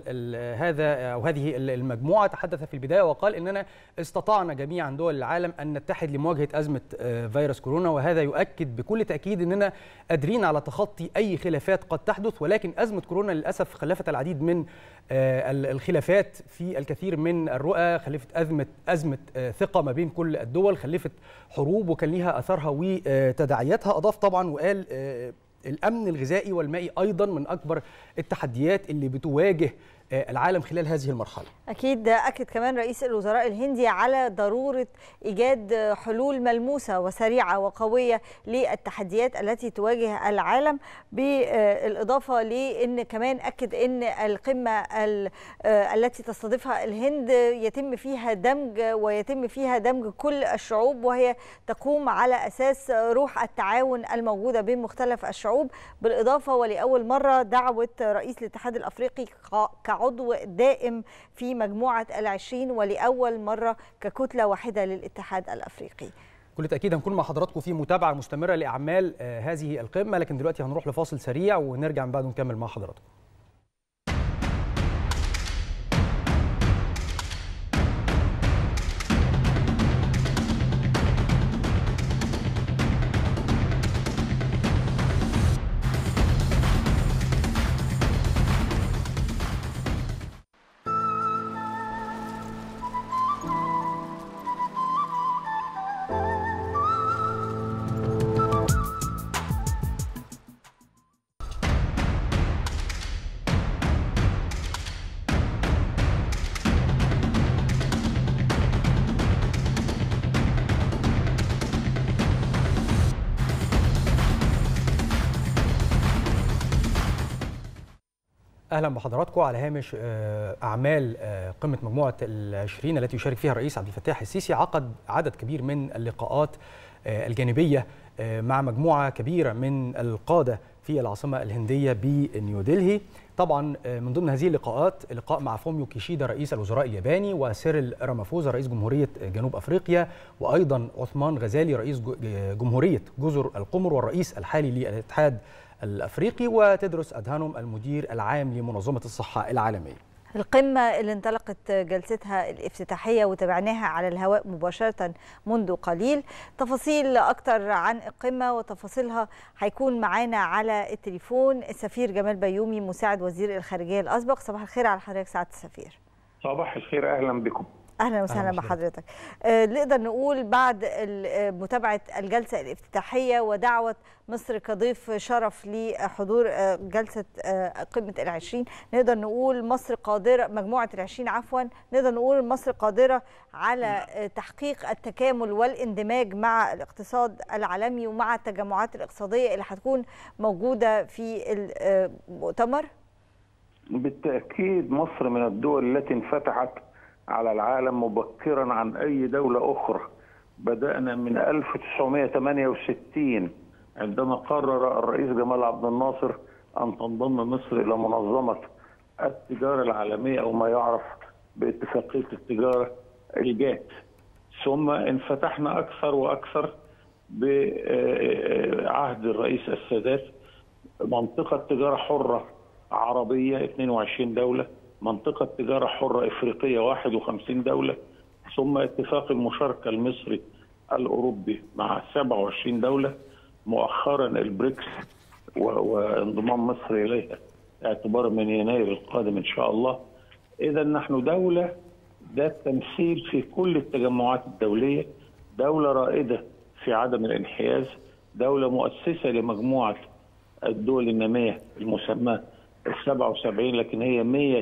هذه المجموعة. تحدث في البداية وقال إننا استطعنا جميعا دول العالم أن نتحد لمواجهة أزمة فيروس كورونا، وهذا يؤكد بكل تأكيد أننا قادرين على تخطي أي خلافات قد تحدث، ولكن أزمة كورونا للأسف خلفت العديد من الخلافات في الكثير من الرؤى، خلفت أزمة ثقة ما بين كل الدول، خلفت حروب وكان لها أثرها وتداعياتها. أضاف طبعا وقال الأمن الغذائي والمائي أيضا من أكبر التحديات اللي بتواجه العالم خلال هذه المرحلة. أكيد أكد كمان رئيس الوزراء الهندي على ضرورة إيجاد حلول ملموسة وسريعة وقوية للتحديات التي تواجه العالم، بالإضافة لأن كمان أكد أن القمة التي تستضيفها الهند يتم فيها دمج كل الشعوب، وهي تقوم على أساس روح التعاون الموجودة بين مختلف الشعوب. بالإضافة ولأول مرة دعوة رئيس الاتحاد الأفريقي كعضو دائم في مجموعة ال20 ولأول مرة ككتلة واحدة للاتحاد الأفريقي. كل تأكيد هنكون مع حضراتكم في متابعة مستمرة لأعمال هذه القمة، لكن دلوقتي هنروح لفاصل سريع ونرجع من بعد ونكمل مع حضراتكم. أهلا بحضراتكم على هامش أعمال قمة مجموعة ال20 التي يشارك فيها الرئيس عبد الفتاح السيسي. عقد عدد كبير من اللقاءات الجانبية مع مجموعة كبيرة من القادة في العاصمة الهندية بنيودلهي. طبعا من ضمن هذه اللقاءات لقاء مع فوميو كيشيدا رئيس الوزراء الياباني، وسيريل رامافوزا رئيس جمهورية جنوب أفريقيا، وأيضا عثمان غزالي رئيس جمهورية جزر القمر والرئيس الحالي للاتحاد الأفريقي، وتدرس أدهانوم المدير العام لمنظمة الصحة العالمية. القمة اللي انطلقت جلستها الافتتاحية وتابعناها على الهواء مباشرة منذ قليل. تفاصيل أكتر عن القمة وتفاصيلها هيكون معانا على التليفون السفير جمال بيومي مساعد وزير الخارجية الأسبق. صباح الخير على حضرتك سعادة السفير. صباح الخير، أهلا بكم. اهلا وسهلا بحضرتك. نقدر نقول بعد متابعه الجلسه الافتتاحيه ودعوه مصر كضيف شرف لحضور جلسه قمه ال20، نقدر نقول مصر قادره، مجموعه ال20 عفوا، نقدر نقول مصر قادره على تحقيق التكامل والاندماج مع الاقتصاد العالمي ومع التجمعات الاقتصاديه اللي هتكون موجوده في المؤتمر. بالتاكيد مصر من الدول التي انفتحت على العالم مبكرا عن أي دولة أخرى. بدأنا من 1968 عندما قرر الرئيس جمال عبد الناصر أن تنضم مصر إلى منظمة التجارة العالمية أو ما يعرف باتفاقية التجارة الجات، ثم انفتحنا أكثر وأكثر بعهد الرئيس السادات. منطقة تجارة حرة عربية 22 دولة، منطقة تجارة حرة إفريقية 51 دولة، ثم اتفاق المشاركة المصري الأوروبي مع 27 دولة، مؤخرا البريكس وانضمام مصر إليها اعتبارا من يناير القادم إن شاء الله. إذا نحن دولة ذات تمثيل في كل التجمعات الدولية، دولة رائدة في عدم الانحياز، دولة مؤسسة لمجموعة الدول النامية المسماة 77، لكن هي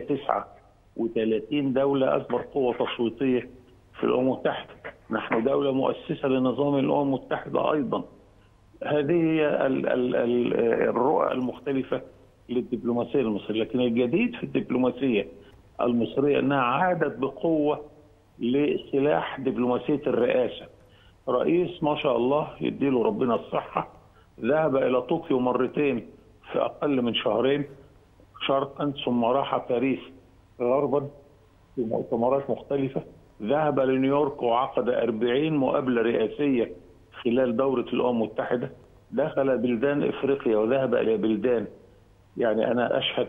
139 دولة أكبر قوة تصويتية في الأمم المتحدة. نحن دولة مؤسسة لنظام الأمم المتحدة أيضا. هذه هي الرؤى المختلفة للدبلوماسية المصرية، لكن الجديد في الدبلوماسية المصرية أنها عادت بقوة لسلاح دبلوماسية الرئاسة. رئيس ما شاء الله يديله ربنا الصحة ذهب إلى طوكيو مرتين في أقل من شهرين شرقا، ثم راح باريس غربا في مؤتمرات مختلفة، ذهب لنيويورك وعقد 40 مقابلة رئاسية خلال دورة الأمم المتحدة، دخل بلدان إفريقيا وذهب إلى بلدان، يعني أنا أشهد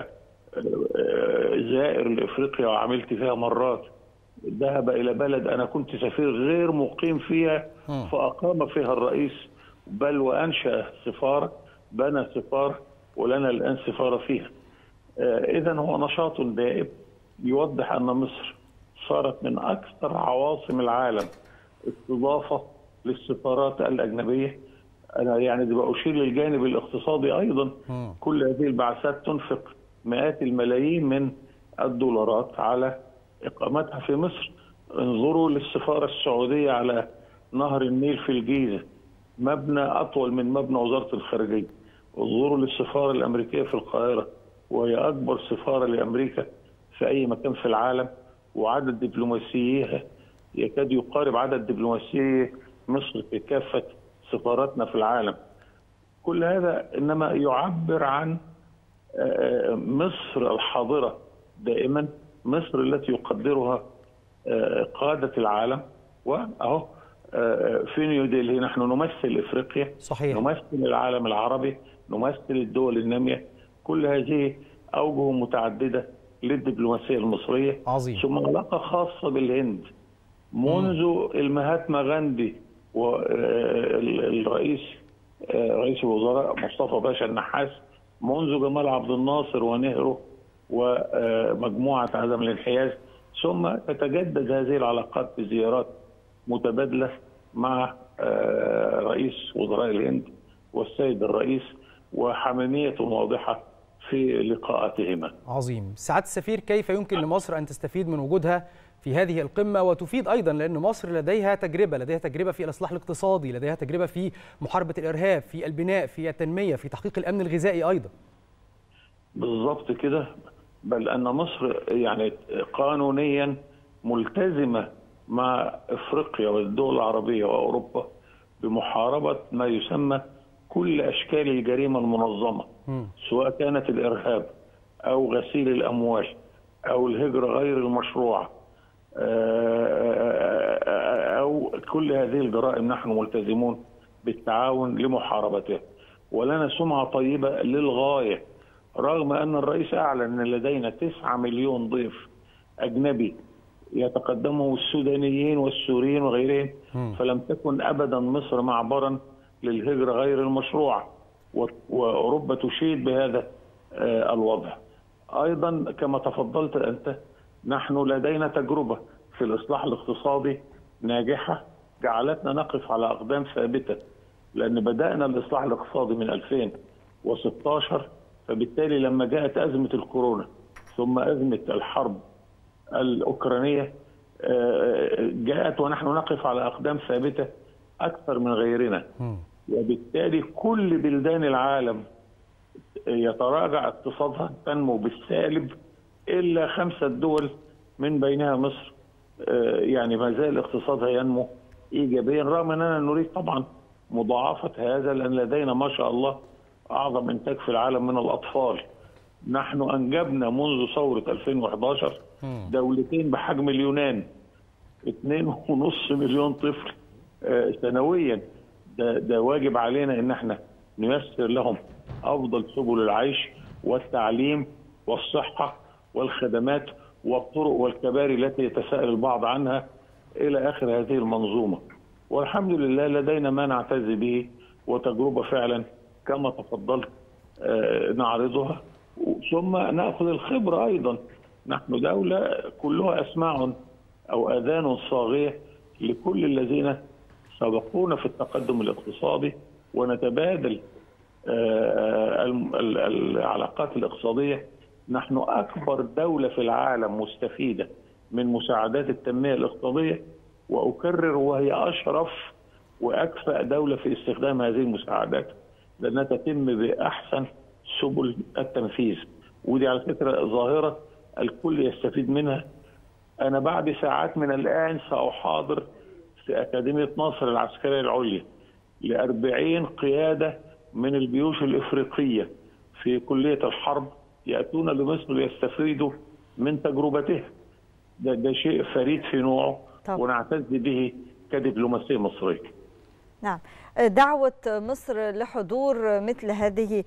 كزائر لإفريقيا وعملت فيها مرات، ذهب إلى بلد أنا كنت سفير غير مقيم فيها فأقام فيها الرئيس، بل وأنشأ سفارة، بنى سفارة ولنا الآن سفارة فيها. إذن هو نشاط دائم يوضح أن مصر صارت من أكثر عواصم العالم استضافة للسفارات الأجنبية. أنا يعني بأشير للجانب الاقتصادي أيضا، كل هذه البعثات تنفق مئات الملايين من الدولارات على إقامتها في مصر. انظروا للسفارة السعودية على نهر النيل في الجيزة، مبنى أطول من مبنى وزارة الخارجية. انظروا للسفارة الأمريكية في القاهرة وهي أكبر سفارة لأمريكا في أي مكان في العالم، وعدد دبلوماسييها يكاد يقارب عدد دبلوماسيي مصر في كافة سفاراتنا في العالم. كل هذا إنما يعبر عن مصر الحاضرة دائما، مصر التي يقدرها قادة العالم. وأهو في نيودلهي نحن نمثل إفريقيا، صحيح. نمثل العالم العربي، نمثل الدول النامية. كل هذه أوجه متعددة للدبلوماسية المصرية. عظيم. ثم علاقة خاصة بالهند منذ المهاتما غاندي والرئيس رئيس الوزراء مصطفى باشا النحاس، منذ جمال عبد الناصر ونهرو ومجموعة عدم الانحياز، ثم تتجدد هذه العلاقات بزيارات متبادلة مع رئيس وزراء الهند والسيد الرئيس، وحميمية واضحة في لقاءاتهما. عظيم. سعادة السفير، كيف يمكن لمصر أن تستفيد من وجودها في هذه القمة وتفيد أيضا، لأن مصر لديها تجربة في الإصلاح الاقتصادي، لديها تجربة في محاربة الإرهاب، في البناء، في التنمية، في تحقيق الأمن الغذائي أيضا. بالضبط كده، بل أن مصر يعني قانونيا ملتزمة مع إفريقيا والدول العربية وأوروبا بمحاربة ما يسمى كل أشكال الجريمة المنظمة، سواء كانت الإرهاب أو غسيل الأموال أو الهجرة غير المشروعة أو كل هذه الجرائم. نحن ملتزمون بالتعاون لمحاربتها، ولنا سمعة طيبة للغاية، رغم أن الرئيس أعلن أن لدينا 9 مليون ضيف أجنبي يتقدمه السودانيين والسوريين وغيرهم، فلم تكن أبدا مصر معبرا للهجرة غير المشروعة، وأوروبا تشيد بهذا الوضع. أيضا كما تفضلت أنت، نحن لدينا تجربة في الإصلاح الاقتصادي ناجحة جعلتنا نقف على أقدام ثابتة، لأن بدأنا الإصلاح الاقتصادي من 2016، فبالتالي لما جاءت أزمة الكورونا ثم أزمة الحرب الأوكرانية جاءت ونحن نقف على أقدام ثابتة أكثر من غيرنا، وبالتالي كل بلدان العالم يتراجع اقتصادها، تنمو بالسالب، إلا 5 دول من بينها مصر يعني ما زال اقتصادها ينمو إيجابيا، رغم أننا نريد طبعا مضاعفة هذا، لأن لدينا ما شاء الله أعظم إنتاج في العالم من الأطفال. نحن أنجبنا منذ ثورة 2011 دولتين بحجم اليونان، 2.5 مليون طفل سنويا. ده واجب علينا ان احنا نيسر لهم افضل سبل العيش والتعليم والصحة والخدمات والطرق والكباري التي يتساءل البعض عنها الى اخر هذه المنظومة. والحمد لله لدينا ما نعتز به وتجربة فعلا كما تفضلت نعرضها، ثم نأخذ الخبرة أيضا. نحن دولة كلها أسماع أو آذان صاغية لكل الذين سبقونا في التقدم الاقتصادي، ونتبادل العلاقات الاقتصادية. نحن أكبر دولة في العالم مستفيدة من مساعدات التنمية الاقتصادية، وأكرر وهي أشرف وأكفأ دولة في استخدام هذه المساعدات، لأنها تتم بأحسن سبل التنفيذ. ودي على فكرة ظاهرة الكل يستفيد منها. أنا بعد ساعات من الآن سأحاضر في أكاديمية ناصر العسكرية العليا ل40 قيادة من الجيوش الإفريقية في كلية الحرب يأتون لمصر ليستفيدوا من تجربته. ده شيء فريد في نوعه ونعتز به كدبلوماسية مصرية. نعم، دعوة مصر لحضور مثل هذا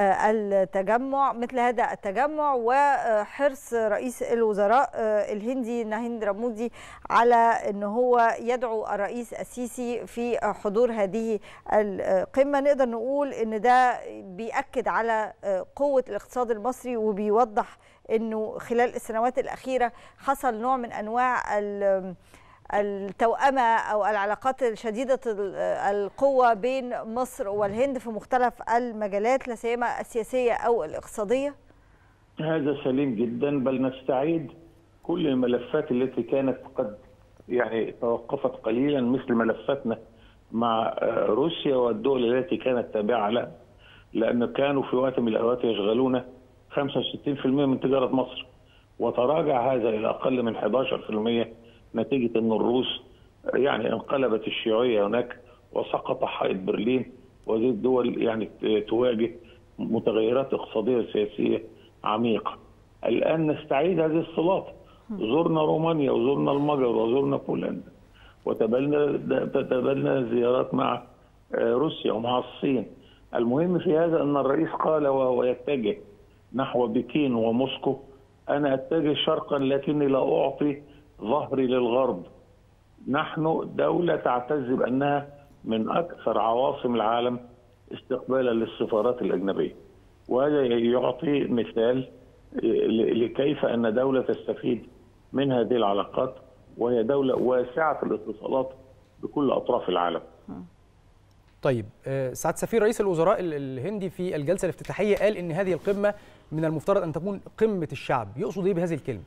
التجمع وحرص رئيس الوزراء الهندي ناريندرا مودي على أن هو يدعو الرئيس السيسي في حضور هذه القمة. نقدر نقول أن ده بيأكد على قوة الاقتصاد المصري، وبيوضح أنه خلال السنوات الأخيرة حصل نوع من أنواع التوأمة أو العلاقات الشديدة القوة بين مصر والهند في مختلف المجالات، لا سيما السياسية أو الاقتصادية. هذا سليم جدا، بل نستعيد كل الملفات التي كانت قد يعني توقفت قليلا، مثل ملفاتنا مع روسيا والدول التي كانت تابعة لها، لأن كانوا في وقت من الأوقات يشغلون 65% من تجارة مصر، وتراجع هذا إلى أقل من 11% نتيجة أن الروس يعني انقلبت الشيوعية هناك وسقط حائط برلين، وهذه الدول يعني تواجه متغيرات اقتصادية وسياسية عميقة. الآن نستعيد هذه الصلات، زرنا رومانيا وزرنا المجر وزرنا بولندا، وتبادلنا زيارات مع روسيا ومع الصين. المهم في هذا أن الرئيس قال وهو يتجه نحو بكين وموسكو: أنا أتجه شرقا لكني لا أعطي ظهري للغرب. نحن دولة تعتز بأنها من أكثر عواصم العالم استقبالا للسفارات الأجنبية، وهذا يعطي مثال لكيف أن دولة تستفيد من هذه العلاقات، وهي دولة واسعة الاتصالات بكل أطراف العالم. طيب سعادة سفير، رئيس الوزراء الهندي في الجلسة الافتتاحية قال إن هذه القمة من المفترض أن تكون قمة الشعب. يقصد إيه بهذه الكلمة؟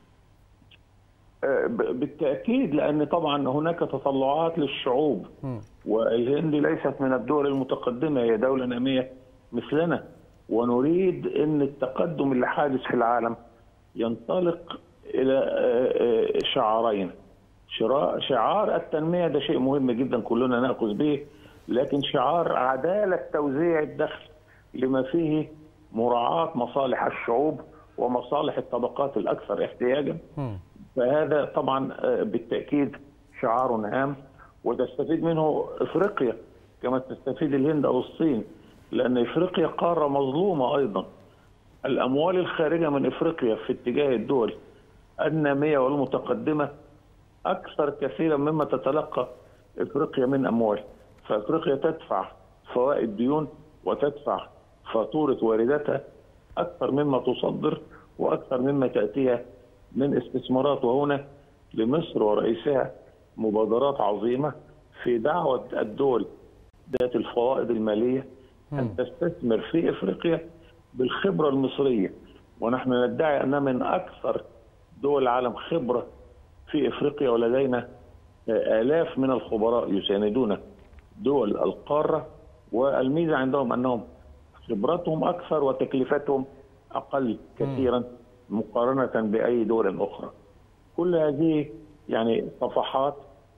بالتأكيد، لأن طبعا هناك تطلعات للشعوب، والهند ليست من الدول المتقدمة، هي دولة نامية مثلنا، ونريد أن التقدم اللي حادث في العالم ينطلق إلى شعارين. شعار التنمية ده شيء مهم جدا كلنا نأخذ به، لكن شعار عدالة توزيع الدخل لما فيه مراعاة مصالح الشعوب ومصالح الطبقات الأكثر احتياجا. فهذا طبعا بالتأكيد شعار هام، وتستفيد منه إفريقيا كما تستفيد الهند أو الصين، لأن إفريقيا قارة مظلومة أيضا. الأموال الخارجة من إفريقيا في اتجاه الدول النامية والمتقدمة أكثر كثيرا مما تتلقى إفريقيا من أموال. فإفريقيا تدفع فوائد ديون وتدفع فاتورة وارداتها أكثر مما تصدر وأكثر مما تأتيها من استثمارات. وهنا لمصر ورئيسها مبادرات عظيمة في دعوة الدول ذات الفوائد المالية أن تستثمر في إفريقيا بالخبرة المصرية، ونحن ندعي أن من أكثر دول العالم خبرة في إفريقيا، ولدينا آلاف من الخبراء يساندون دول القارة، والميزة عندهم أنهم خبرتهم أكثر وتكلفتهم أقل كثيرا مقارنة بأي دول أخرى. كل هذه يعني صفحات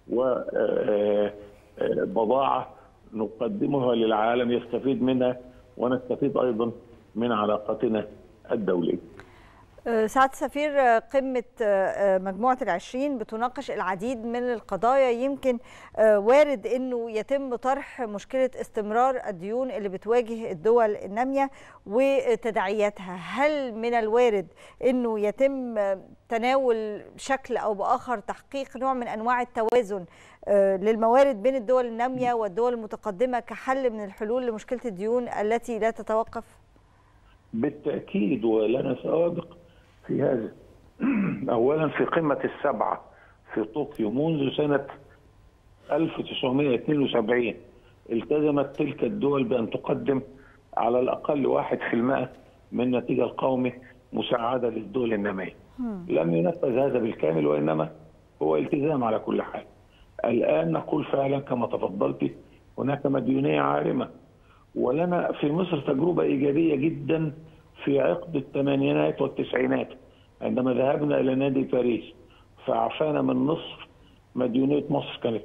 وبضاعة نقدمها للعالم يستفيد منها، ونستفيد أيضا من علاقتنا الدولية. سعادة السفير، قمة مجموعة ال20 بتناقش العديد من القضايا، يمكن وارد أنه يتم طرح مشكلة استمرار الديون اللي بتواجه الدول النامية وتداعياتها. هل من الوارد أنه يتم تناول شكل أو بآخر تحقيق نوع من أنواع التوازن للموارد بين الدول النامية والدول المتقدمة كحل من الحلول لمشكلة الديون التي لا تتوقف؟ بالتأكيد، ولنا سوابق في هذا. أولا في قمة السبعة في طوكيو منذ سنة 1972 التزمت تلك الدول بأن تقدم على الأقل 1% من الناتج القومي مساعدة للدول النامية. لم ينفذ هذا بالكامل، وإنما هو التزام على كل حال. الآن نقول فعلا كما تفضلت هناك مديونية عارمة، ولنا في مصر تجربة إيجابية جدا في عقد الثمانينات والتسعينات عندما ذهبنا إلى نادي باريس فعفانا من نصف مديونية مصر، كانت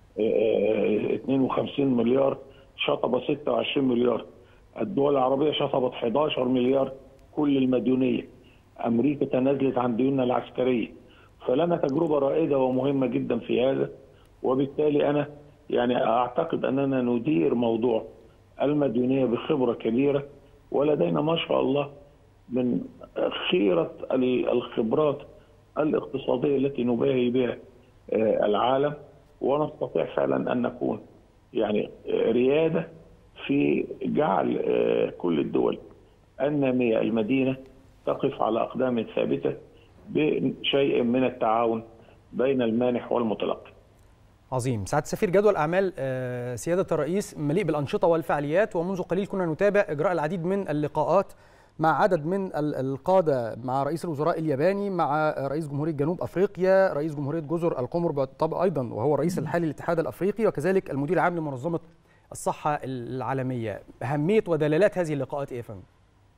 52 مليار، شطب 26 مليار. الدول العربية شطبت 11 مليار كل المديونية. أمريكا تنازلت عن ديوننا العسكرية. فلنا تجربة رائدة ومهمة جدا في هذا، وبالتالي أنا يعني أعتقد أننا ندير موضوع المديونية بخبرة كبيرة، ولدينا ما شاء الله من خيرة الخبرات الاقتصادية التي نباهي بها العالم، ونستطيع فعلا أن نكون يعني ريادة في جعل كل الدول النامية المدينة تقف على أقدام ثابتة بشيء من التعاون بين المانح والمتلقي. عظيم. سعادة السفير، جدول أعمال سيادة الرئيس مليء بالأنشطة والفعاليات، ومنذ قليل كنا نتابع إجراء العديد من اللقاءات مع عدد من القادة، مع رئيس الوزراء الياباني، مع رئيس جمهورية جنوب أفريقيا، رئيس جمهورية جزر القمر بالطبع أيضا وهو الرئيس الحالي للاتحاد الأفريقي، وكذلك المدير العام لمنظمة الصحة العالمية. أهمية ودلالات هذه اللقاءات إيه يا فندم؟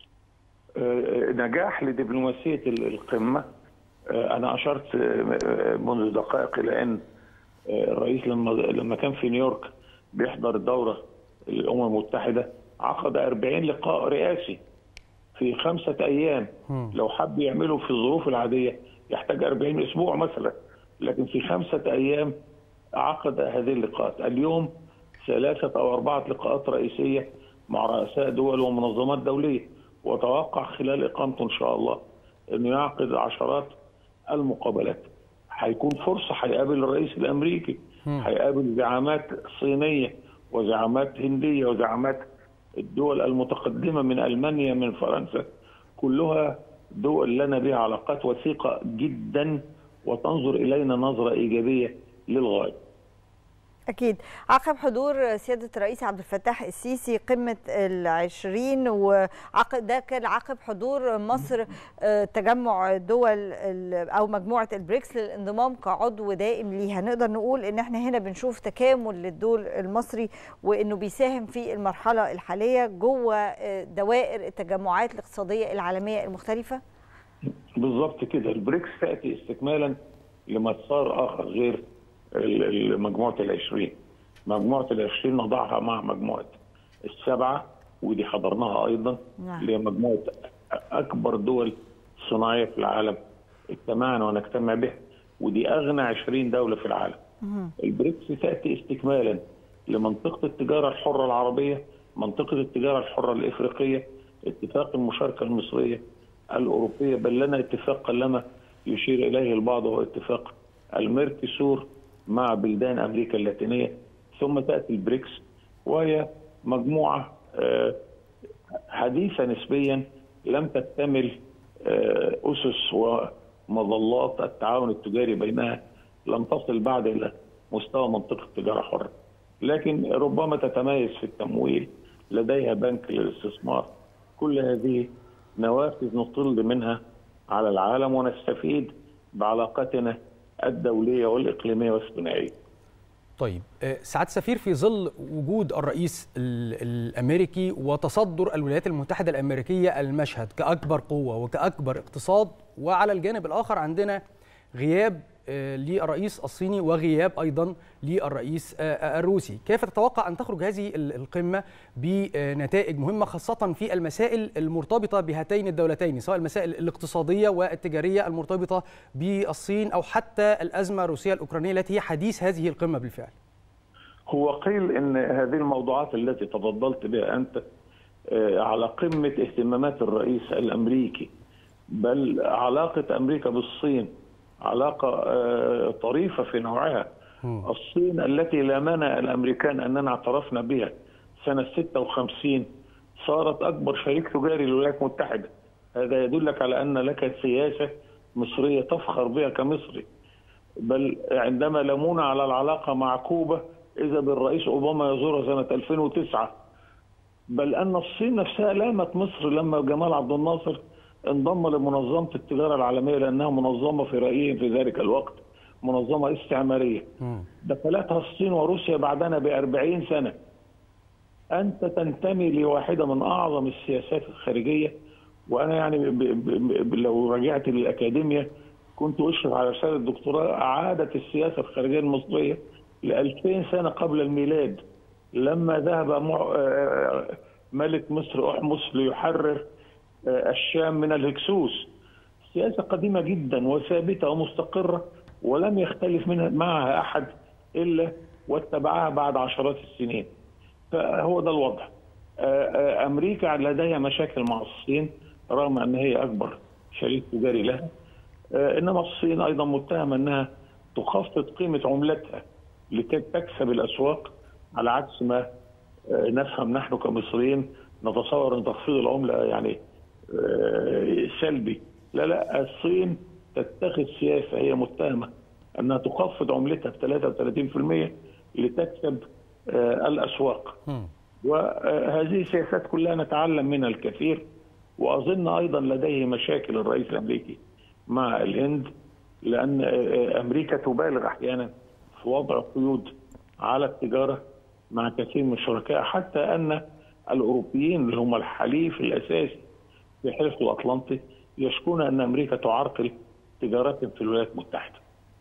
نجاح لدبلوماسية القمة. أنا أشرت منذ دقائق إلى أن الرئيس لما كان في نيويورك بيحضر الدورة الأمم المتحدة عقد 40 لقاء رئاسي في 5 أيام. لو حب يعمله في الظروف العادية يحتاج 40 أسبوع مثلا، لكن في 5 أيام عقد هذه اللقاءات. اليوم 3 أو 4 لقاءات رئيسية مع رؤساء دول ومنظمات دولية، وتوقع خلال إقامته إن شاء الله أنه يعقد عشرات المقابلات. هيكون فرصة، هيقابل الرئيس الأمريكي، هيقابل زعامات صينية وزعامات هندية وزعامات الدول المتقدمة من ألمانيا من فرنسا، كلها دول لنا بها علاقات وثيقة جدا وتنظر إلينا نظرة إيجابية للغاية. أكيد. عقب حضور سيادة الرئيس عبد الفتاح السيسي قمة ال20، وعقد ده كان عقب حضور مصر تجمع دول أو مجموعة البريكس للانضمام كعضو دائم ليها. نقدر نقول إن احنا هنا بنشوف تكامل للدول المصري، وإنه بيساهم في المرحلة الحالية جوه دوائر التجمعات الاقتصادية العالمية المختلفة. بالضبط كده. البريكس تأتي استكمالا لمسار آخر غير مجموعة ال20. مجموعة ال20 نضعها مع مجموعة ال7 ودي حضرناها أيضا، اللي هي مجموعة أكبر دول صناعية في العالم اجتمعنا ونجتمع بها، ودي أغنى 20 دولة في العالم. البريكس تأتي استكمالا لمنطقة التجارة الحرة العربية، منطقة التجارة الحرة الإفريقية، اتفاق المشاركة المصرية الأوروبية، بل لنا اتفاق قلما يشير إليه البعض وهو اتفاق الميركوسور مع بلدان أمريكا اللاتينية، ثم تأتي البريكس وهي مجموعة حديثة نسبيا لم تكتمل أسس ومظلات التعاون التجاري بينها، لم تصل بعد إلى مستوى منطقة تجارة حرة، لكن ربما تتميز في التمويل، لديها بنك للاستثمار. كل هذه نوافذ نطل منها على العالم ونستفيد بعلاقاتنا الدولية والإقليمية والثنائية. طيب سعادة السفير، في ظل وجود الرئيس الأمريكي وتصدر الولايات المتحدة الأمريكية المشهد كأكبر قوة وكأكبر اقتصاد، وعلى الجانب الآخر عندنا غياب للرئيس الصيني وغياب أيضا للرئيس الروسي، كيف تتوقع أن تخرج هذه القمة بنتائج مهمة خاصة في المسائل المرتبطة بهاتين الدولتين، سواء المسائل الاقتصادية والتجارية المرتبطة بالصين أو حتى الأزمة الروسية الأوكرانية التي هي حديث هذه القمة بالفعل؟ هو قيل أن هذه الموضوعات التي تفضلت بها أنت على قمة اهتمامات الرئيس الأمريكي، بل علاقة أمريكا بالصين علاقة طريفة في نوعها. الصين التي لامنا الأمريكان أننا اعترفنا بها سنة 56 صارت أكبر شريك تجاري للولايات المتحدة. هذا يدلك على أن لك سياسة مصرية تفخر بها كمصري. بل عندما لامونا على العلاقة مع كوبا إذا بالرئيس أوباما يزورها سنة 2009. بل أن الصين نفسها لامت مصر لما جمال عبد الناصر انضم لمنظمة التجارة العالمية، لأنها منظمة في رأيهم في ذلك الوقت منظمة استعمارية. دخلتها الصين وروسيا بعدنا ب40 سنة. أنت تنتمي لواحدة من أعظم السياسات الخارجية، وأنا يعني لو رجعت للأكاديمية كنت أشرف على رسالة الدكتوراه أعادة السياسة الخارجية المصرية ل2000 سنة قبل الميلاد، لما ذهب ملك مصر أحمس ليحرر الشام من الهكسوس. سياسة قديمة جدا وثابتة ومستقرة ولم يختلف معها أحد إلا واتبعها بعد عشرات السنين. فهو ده الوضع. أمريكا لديها مشاكل مع الصين رغم أن هي أكبر شريك تجاري لها، إنما الصين أيضا متهمة أنها تخفض قيمة عملتها لكي تكسب الأسواق، على عكس ما نفهم نحن كمصريين، نتصور أن تخفيض العملة يعني سلبي. لا، الصين تتخذ سياسة، هي متهمة أنها تخفض عملتها ب 33% لتكسب الأسواق. وهذه السياسات كلها نتعلم منها الكثير. وأظن أيضا لديه مشاكل الرئيس الأمريكي مع الهند، لأن أمريكا تبالغ أحيانا في وضع قيود على التجارة مع كثير من الشركاء، حتى أن الأوروبيين اللي هم الحليف الأساسي في حلف الأطلنطي يشكون أن أمريكا تعرقل تجارتهم في الولايات المتحدة.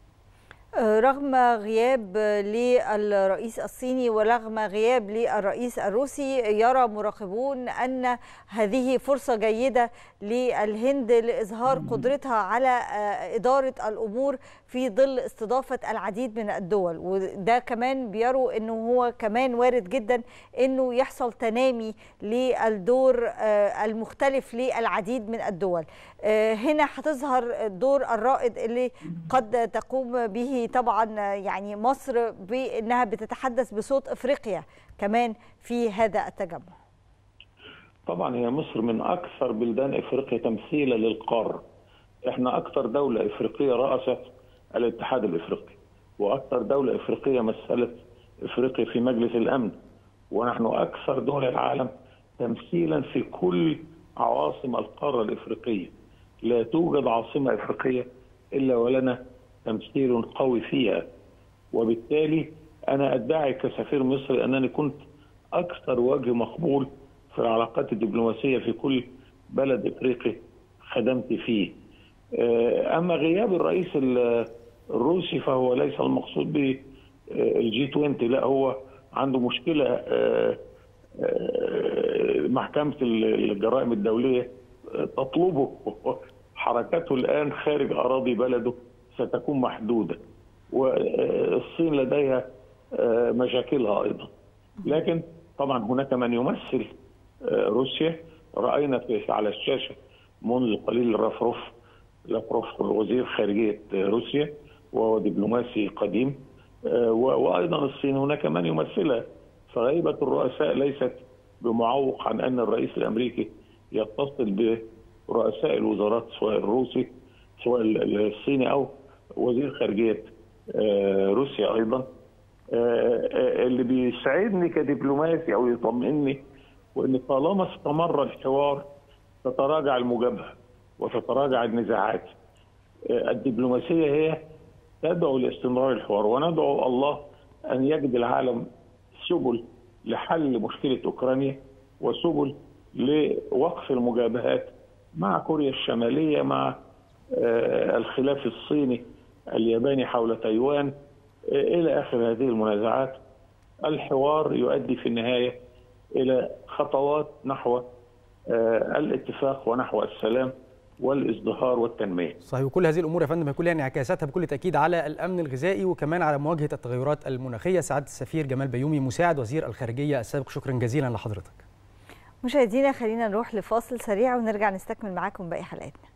رغم غياب للرئيس الصيني ورغم غياب للرئيس الروسي، يرى مراقبون أن هذه فرصة جيدة للهند لإظهار قدرتها على إدارة الأمور في ظل استضافة العديد من الدول. وده كمان بيروا أنه هو كمان وارد جدا أنه يحصل تنامي للدور المختلف للعديد من الدول. هنا هتظهر الدور الرائد اللي قد تقوم به طبعا يعني مصر، بأنها بتتحدث بصوت أفريقيا كمان في هذا التجمع. طبعا هي مصر من أكثر بلدان أفريقيا تمثيلا للقارة. احنا أكثر دولة أفريقية رأست الاتحاد الأفريقي، وأكثر دولة أفريقية مثلت أفريقيا في مجلس الأمن، ونحن أكثر دول العالم تمثيلا في كل عواصم القارة الأفريقية. لا توجد عاصمة أفريقية إلا ولنا تمثيل قوي فيها. وبالتالي أنا أدعي كسفير مصري أنني كنت أكثر وجه مقبول في العلاقات الدبلوماسية في كل بلد إفريقي خدمت فيه. أما غياب الرئيس الروسي فهو ليس المقصود به الجي 20، لا، هو عنده مشكلة محكمة الجرائم الدولية تطلبه، حركته الآن خارج أراضي بلده ستكون محدودة، والصين لديها مشاكلها أيضا. لكن طبعا هناك من يمثل روسيا. رأينا على الشاشة منذ قليل لافروف وزير خارجية روسيا، وهو دبلوماسي قديم، وأيضا الصين هناك من يمثلها. فغيبة الرؤساء ليست بمعوق عن أن الرئيس الأمريكي يتصل برؤساء الوزارات، سواء الروسي سواء الصيني أو وزير خارجية روسيا أيضا. اللي بيساعدني كدبلوماسي أو يطمئني وأن طالما استمر الحوار تتراجع المجابهة وتتراجع النزاعات. الدبلوماسية هي تدعو لاستمرار الحوار، وندعو الله أن يجد العالم سبل لحل مشكلة أوكرانيا وسبل لوقف المجابهات مع كوريا الشمالية، مع الخلاف الصيني الياباني حول تايوان إلى آخر هذه المنازعات. الحوار يؤدي في النهاية إلى خطوات نحو الاتفاق ونحو السلام والازدهار والتنمية. صحيح، وكل هذه الأمور يا فندم هيكون لها انعكاساتها بكل تأكيد على الأمن الغذائي وكمان على مواجهة التغيرات المناخية. سعادة السفير جمال بيومي مساعد وزير الخارجية السابق، شكرا جزيلا لحضرتك. مشاهدينا خلينا نروح لفاصل سريع ونرجع نستكمل معاكم باقي حلقاتنا.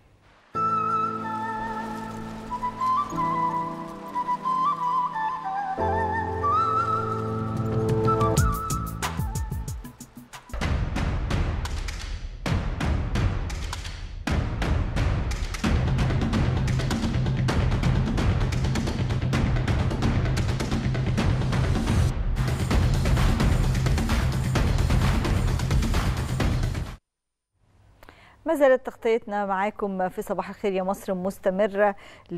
ما زالت تغطيتنا معاكم في صباح الخير يا مصر مستمرة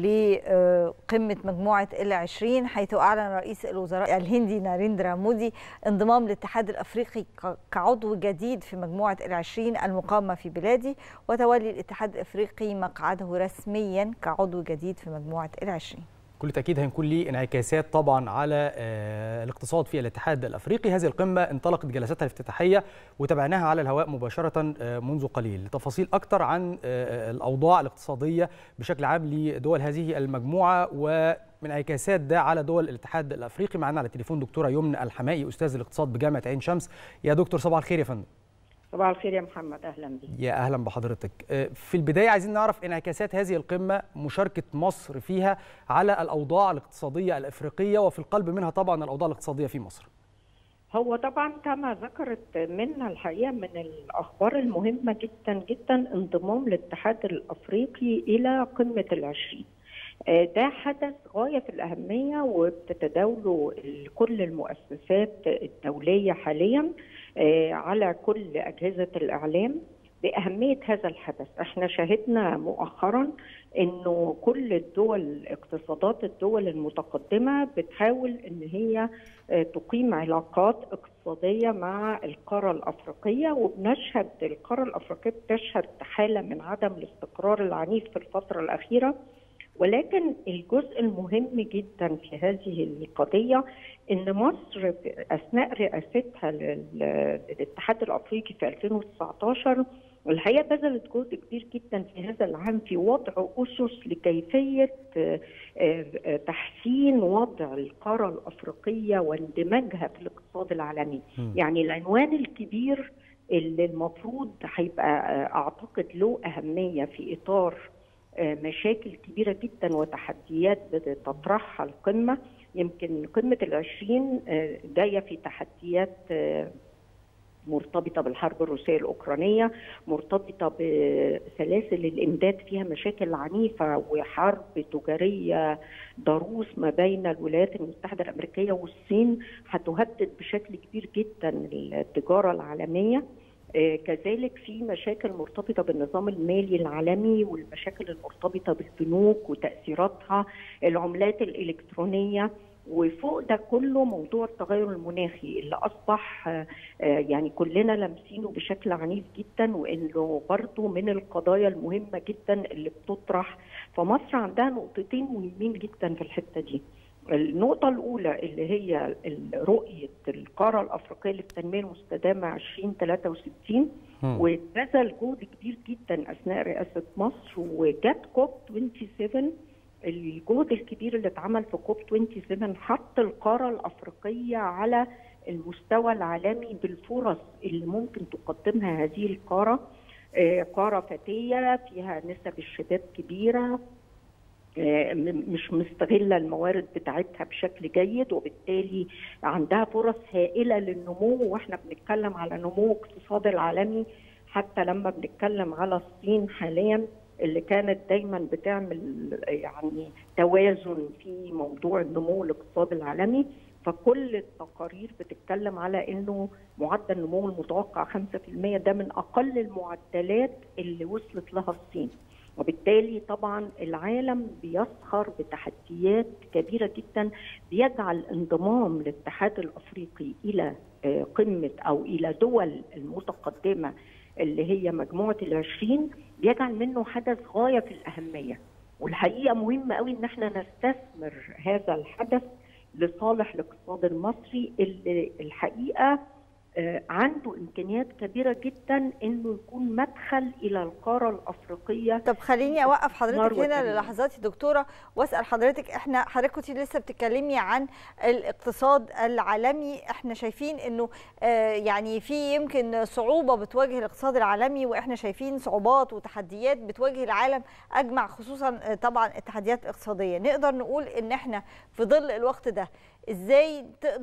لقمة مجموعة ال20، حيث أعلن رئيس الوزراء الهندي ناريندرا مودي انضمام الاتحاد الأفريقي كعضو جديد في مجموعة ال20 المقامة في بلاده، وتولي الاتحاد الأفريقي مقعده رسميا كعضو جديد في مجموعة ال20. كل تأكيد هيكون ليه انعكاسات طبعا على الاقتصاد في الاتحاد الأفريقي. هذه القمة انطلقت جلساتها الافتتاحية وتابعناها على الهواء مباشرة منذ قليل. لتفاصيل أكثر عن الأوضاع الاقتصادية بشكل عام لدول هذه المجموعة ومن انعكاسات ده على دول الاتحاد الأفريقي، معنا على التليفون دكتورة يمنى الحمائي أستاذ الاقتصاد بجامعة عين شمس. يا دكتور صباح الخير يا فندم. صباح الخير يا محمد، اهلا بك. يا اهلا بحضرتك. في البدايه عايزين نعرف انعكاسات هذه القمه، مشاركه مصر فيها على الاوضاع الاقتصاديه الافريقيه، وفي القلب منها طبعا الاوضاع الاقتصاديه في مصر. هو طبعا كما ذكرت منا الحقيقه من الاخبار المهمه جدا جدا انضمام الاتحاد الافريقي الى قمه ال20. ده حدث غايه في الاهميه وبتتداوله كل المؤسسات الدوليه حاليا على كل أجهزة الإعلام بأهمية هذا الحدث. احنا شاهدنا مؤخرا انه كل الدول، اقتصادات الدول المتقدمة بتحاول ان هي تقيم علاقات اقتصادية مع القارة الأفريقية، وبنشهد القارة الأفريقية بتشهد حالة من عدم الاستقرار العنيف في الفترة الأخيرة. ولكن الجزء المهم جدا في هذه القضية ان مصر اثناء رئاستها للاتحاد الافريقي في 2019 الحقيقه بذلت جهد كبير جدا في هذا العام في وضع اسس لكيفيه تحسين وضع القاره الافريقيه واندماجها في الاقتصاد العالمي. يعني العنوان الكبير اللي المفروض هيبقى اعتقد له اهميه في اطار مشاكل كبيرة جدا وتحديات بتطرحها القمة. يمكن قمة ال20 جاية في تحديات مرتبطة بالحرب الروسية الأوكرانية، مرتبطة بسلاسل الإمداد فيها مشاكل عنيفة وحرب تجارية ضروس ما بين الولايات المتحدة الأمريكية والصين هتهدد بشكل كبير جدا التجارة العالمية. كذلك في مشاكل مرتبطة بالنظام المالي العالمي والمشاكل المرتبطة بالبنوك وتأثيراتها، العملات الإلكترونية، وفوق ده كله موضوع التغير المناخي اللي أصبح يعني كلنا لامسينه بشكل عنيف جدا، وإنه برضو من القضايا المهمة جدا اللي بتطرح. فمصر عندها نقطتين مهمين جدا في الحتة دي. النقطة الأولى اللي هي رؤية القارة الأفريقية للتنمية المستدامة 2063 وبذل جهد كبير جدا أثناء رئاسة مصر، وجت كوب 27. الجهد الكبير اللي اتعمل في كوب 27 حط القارة الأفريقية على المستوى العالمي بالفرص اللي ممكن تقدمها هذه القارة. قارة فتية فيها نسب الشباب كبيرة، مش مستغلة الموارد بتاعتها بشكل جيد، وبالتالي عندها فرص هائلة للنمو. واحنا بنتكلم على نمو اقتصاد العالمي، حتى لما بنتكلم على الصين حاليا اللي كانت دايما بتعمل يعني توازن في موضوع النمو الاقتصادي العالمي، فكل التقارير بتتكلم على انه معدل النمو المتوقع 5%، ده من اقل المعدلات اللي وصلت لها الصين. وبالتالي طبعا العالم بيسخر بتحديات كبيرة جدا، بيجعل انضمام الاتحاد الأفريقي إلى قمة أو إلى دول المتقدمة اللي هي مجموعة ال20 بيجعل منه حدث غاية في الأهمية. والحقيقة مهم قوي إن احنا نستثمر هذا الحدث لصالح الاقتصاد المصري اللي الحقيقة عنده إمكانيات كبيرة جدا إنه يكون مدخل إلى القارة الأفريقية. طب خليني أوقف حضرتك هنا للحظات يا دكتورة وأسأل حضرتك، حضرتك كنت لسه بتتكلمي عن الاقتصاد العالمي، احنا شايفين إنه يعني في يمكن صعوبة بتواجه الاقتصاد العالمي، وإحنا شايفين صعوبات وتحديات بتواجه العالم أجمع، خصوصا طبعا التحديات الاقتصادية. نقدر نقول إن احنا في ظل الوقت ده ازاي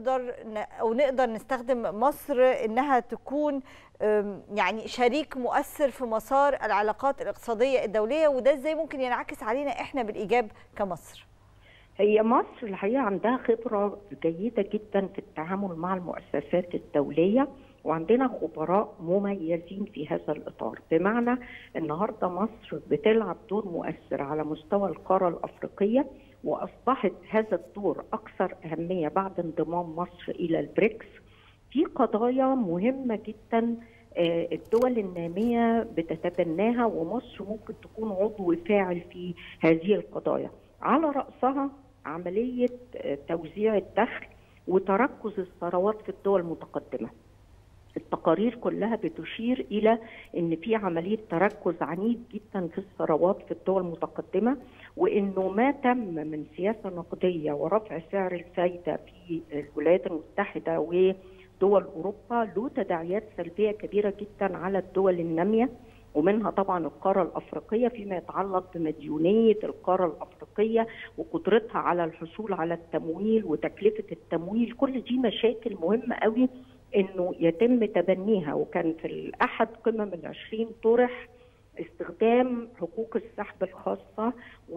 نقدر نستخدم مصر انها تكون يعني شريك مؤثر في مسار العلاقات الاقتصادية الدولية، وده ازاي ممكن ينعكس علينا احنا بالإيجاب كمصر؟ هي مصر الحقيقة عندها خبرة جيدة جدا في التعامل مع المؤسسات الدولية، وعندنا خبراء مميزين في هذا الإطار. بمعنى النهاردة مصر بتلعب دور مؤثر على مستوى القارة الأفريقية، وأصبحت هذا الدور أكثر أهمية بعد انضمام مصر إلى البريكس في قضايا مهمة جدا الدول النامية بتتبناها، ومصر ممكن تكون عضو فاعل في هذه القضايا. على رأسها عملية توزيع الدخل وتركز الثروات في الدول المتقدمة. التقارير كلها بتشير إلى أن في عملية تركز عنيف جدا في الثروات في الدول المتقدمة، وأنه ما تم من سياسة نقدية ورفع سعر الفايدة في الولايات المتحدة ودول أوروبا له تداعيات سلبية كبيرة جدا على الدول النامية، ومنها طبعا القارة الأفريقية فيما يتعلق بمديونية القارة الأفريقية وقدرتها على الحصول على التمويل وتكلفة التمويل. كل دي مشاكل مهمة قوي انه يتم تبنيها. وكان في احد قمم ال20 طرح استخدام حقوق السحب الخاصه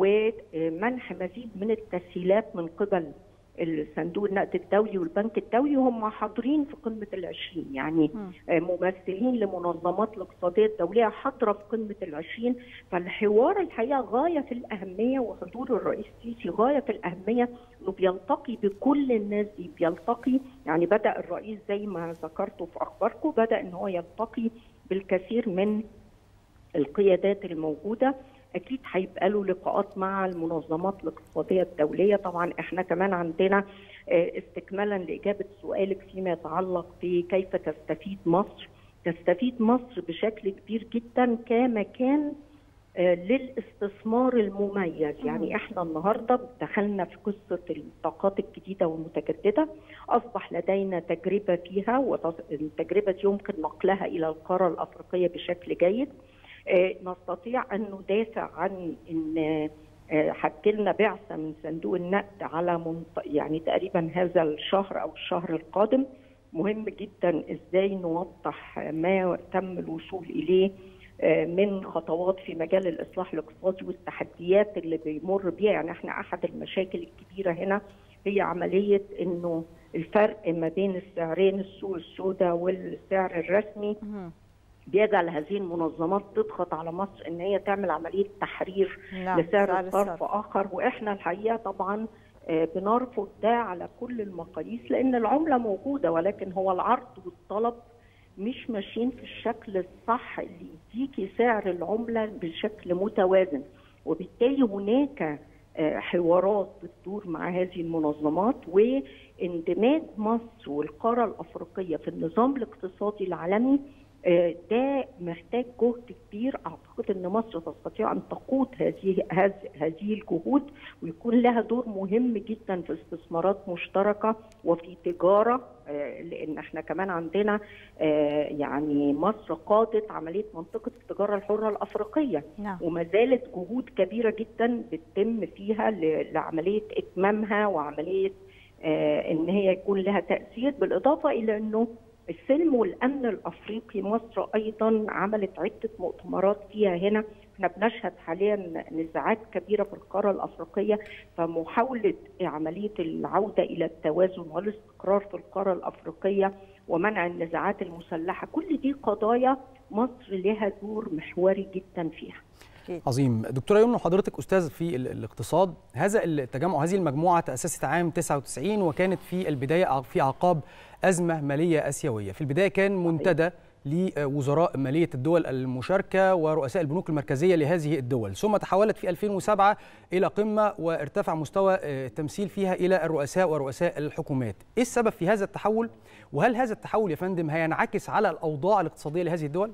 ومنح مزيد من التسهيلات من قبل الصندوق النقد الدولي والبنك الدولي، وهم حاضرين في قمه ال20، يعني ممثلين لمنظمات الاقتصاديه الدوليه حاضره في قمه ال20. فالحوار الحقيقه غايه في الاهميه، وحضور الرئيس السيسي غايه في الاهميه، انه بيلتقي بكل الناس دي، بيلتقي يعني بدا الرئيس زي ما ذكرته في اخباركم بدا ان هو يلتقي بالكثير من القيادات الموجوده. اكيد هيبقى له لقاءات مع المنظمات الاقتصاديه الدوليه. طبعا احنا كمان عندنا استكمالا لاجابه سؤالك فيما يتعلق بكيف تستفيد مصر بشكل كبير جدا كمكان للاستثمار المميز. يعني احنا النهارده دخلنا في قصه الطاقات الجديده والمتجدده، اصبح لدينا تجربه فيها، والتجربه دي يمكن نقلها الى القاره الافريقيه بشكل جيد. نستطيع ان ندافع عن ان هتجيلنا بعثه من صندوق النقد على يعني تقريبا هذا الشهر او الشهر القادم. مهم جدا ازاي نوضح ما تم الوصول اليه من خطوات في مجال الإصلاح الاقتصادي والتحديات اللي بيمر بيها. يعني احنا أحد المشاكل الكبيرة هنا هي عملية إنه الفرق ما بين السعرين، السوق السوداء والسعر الرسمي، بيجعل هذه المنظمات تضغط على مصر إن هي تعمل عملية تحرير لسعر صرف آخر. وإحنا الحقيقة طبعا بنرفض ده على كل المقاييس، لأن العملة موجودة، ولكن هو العرض والطلب مش ماشيين في الشكل الصح اللي يديكي سعر العملة بشكل متوازن. وبالتالي هناك حوارات بتدور مع هذه المنظمات، واندماج مصر والقارة الأفريقية في النظام الاقتصادي العالمي ده محتاج جهد كبير. أعتقد أن مصر تستطيع أن تقود هذه الجهود ويكون لها دور مهم جدا في استثمارات مشتركة وفي تجارة، لأن احنا كمان عندنا يعني مصر قادت عملية منطقة التجارة الحرة الأفريقية، وما زالت جهود كبيرة جدا بتتم فيها لعملية إتمامها وعملية أن هي يكون لها تأثير، بالإضافة إلى أنه السلم والأمن الأفريقي مصر أيضا عملت عدة مؤتمرات فيها هنا. احنا بنشهد حاليا نزاعات كبيرة في القارة الأفريقية، فمحاولة عملية العودة إلى التوازن والاستقرار في القارة الأفريقية ومنع النزاعات المسلحة، كل دي قضايا مصر لها دور محوري جدا فيها. عظيم. دكتورة يمنى، حضرتك أستاذ في الاقتصاد. هذا التجمع، هذه المجموعة تأسست عام 99 وكانت في البداية في أعقاب أزمة مالية آسيوية. في البداية كان منتدى لوزراء مالية الدول المشاركة ورؤساء البنوك المركزية لهذه الدول، ثم تحولت في 2007 إلى قمة وارتفع مستوى التمثيل فيها إلى الرؤساء ورؤساء الحكومات. إيه السبب في هذا التحول؟ وهل هذا التحول يا فندم هينعكس على الأوضاع الاقتصادية لهذه الدول؟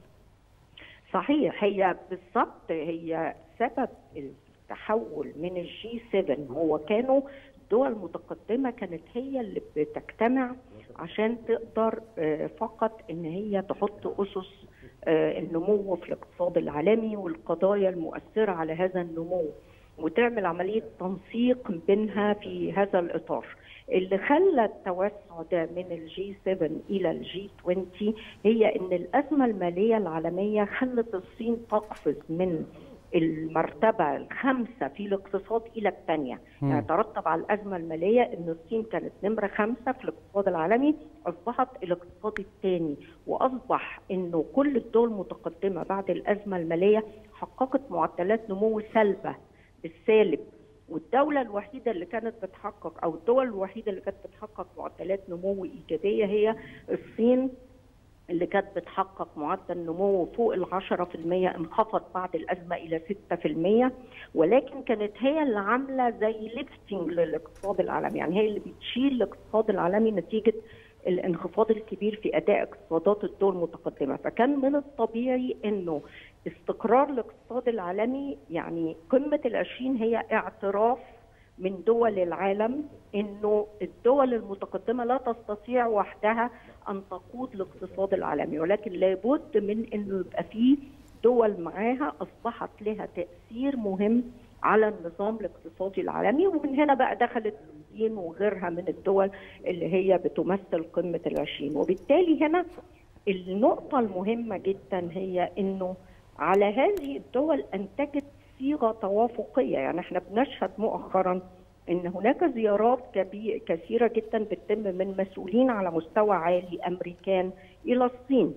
صحيح، هي بالضبط هي سبب التحول من الجي 7. هو كانوا دول متقدمة كانت هي اللي بتجتمع عشان تقدر فقط ان هي تحط اسس النمو في الاقتصاد العالمي والقضايا المؤثرة على هذا النمو، وتعمل عملية تنسيق بينها في هذا الإطار. اللي خلى التوسع ده من الجي 7 إلى الجي 20 هي إن الأزمة المالية العالمية خلت الصين تقفز من المرتبة الخامسة في الاقتصاد إلى الثانية. يعني ترتب على الأزمة المالية إن الصين كانت نمرة 5 في الاقتصاد العالمي، أصبحت الاقتصاد الثاني، وأصبح إنه كل الدول المتقدمة بعد الأزمة المالية حققت معدلات نمو سلبة بالسالب، والدولة الوحيدة اللي كانت بتحقق أو الدول الوحيدة اللي كانت بتحقق معدلات نمو إيجابية هي الصين، اللي كانت بتحقق معدل نمو فوق 10%، انخفض بعد الأزمة إلى 6%، ولكن كانت هي اللي عاملة زي ليفتنج للاقتصاد العالمي، يعني هي اللي بتشيل الاقتصاد العالمي نتيجة الانخفاض الكبير في أداء اقتصادات الدول المتقدمة. فكان من الطبيعي أنه استقرار الاقتصاد العالمي، يعني قمة ال20 هي اعتراف من دول العالم انه الدول المتقدمه لا تستطيع وحدها ان تقود الاقتصاد العالمي، ولكن لابد من انه يبقى في دول معاها اصبحت لها تاثير مهم على النظام الاقتصادي العالمي. ومن هنا بقى دخلت الصين وغيرها من الدول اللي هي بتمثل قمه ال20. وبالتالي هنا النقطه المهمه جدا هي انه على هذه الدول انتجت صيغه توافقيه. يعني احنا بنشهد مؤخرا ان هناك زيارات كثيره جدا بتتم من مسؤولين على مستوى عالي امريكان الى الصين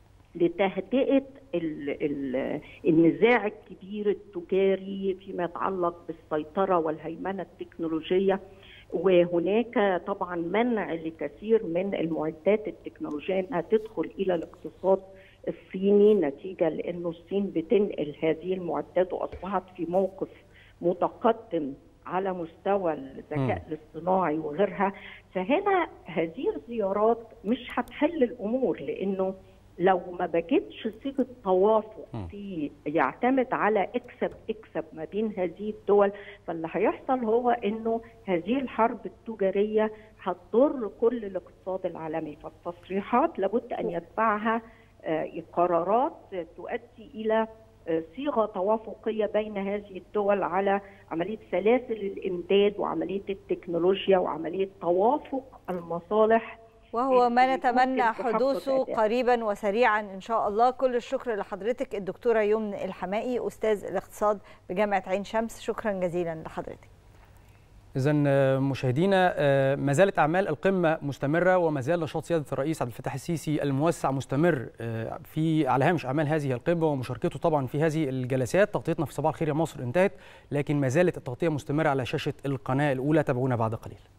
لتهدئه النزاع الكبير التجاري فيما يتعلق بالسيطره والهيمنه التكنولوجيه. وهناك طبعا منع لكثير من المعدات التكنولوجيه انها تدخل الى الاقتصاد الصيني نتيجه لانه الصين بتنقل هذه المعدات واصبحت في موقف متقدم على مستوى الذكاء الاصطناعي وغيرها. فهنا هذه الزيارات مش هتحل الامور، لانه لو ما بجدش صيغه توافق في يعتمد على اكسب ما بين هذه الدول، فاللي هيحصل هو انه هذه الحرب التجاريه هتضر كل الاقتصاد العالمي. فالتصريحات لابد ان يتبعها قرارات تؤدي الى صيغه توافقيه بين هذه الدول على عمليه سلاسل الامداد وعمليه التكنولوجيا وعمليه توافق المصالح، وهو ما نتمنى حدوثه قريبا وسريعا ان شاء الله. كل الشكر لحضرتك الدكتوره يمنى الحمائي استاذ الاقتصاد بجامعه عين شمس، شكرا جزيلا لحضرتك. إذن مشاهدينا، ما زالت أعمال القمة مستمرة وما زال نشاط سيادة الرئيس عبد الفتاح السيسي الموسع مستمر على هامش أعمال هذه القمة ومشاركته طبعا في هذه الجلسات. تغطيتنا في صباح الخير يا مصر انتهت، لكن ما زالت التغطية مستمرة على شاشة القناة الأولى. تابعونا بعد قليل.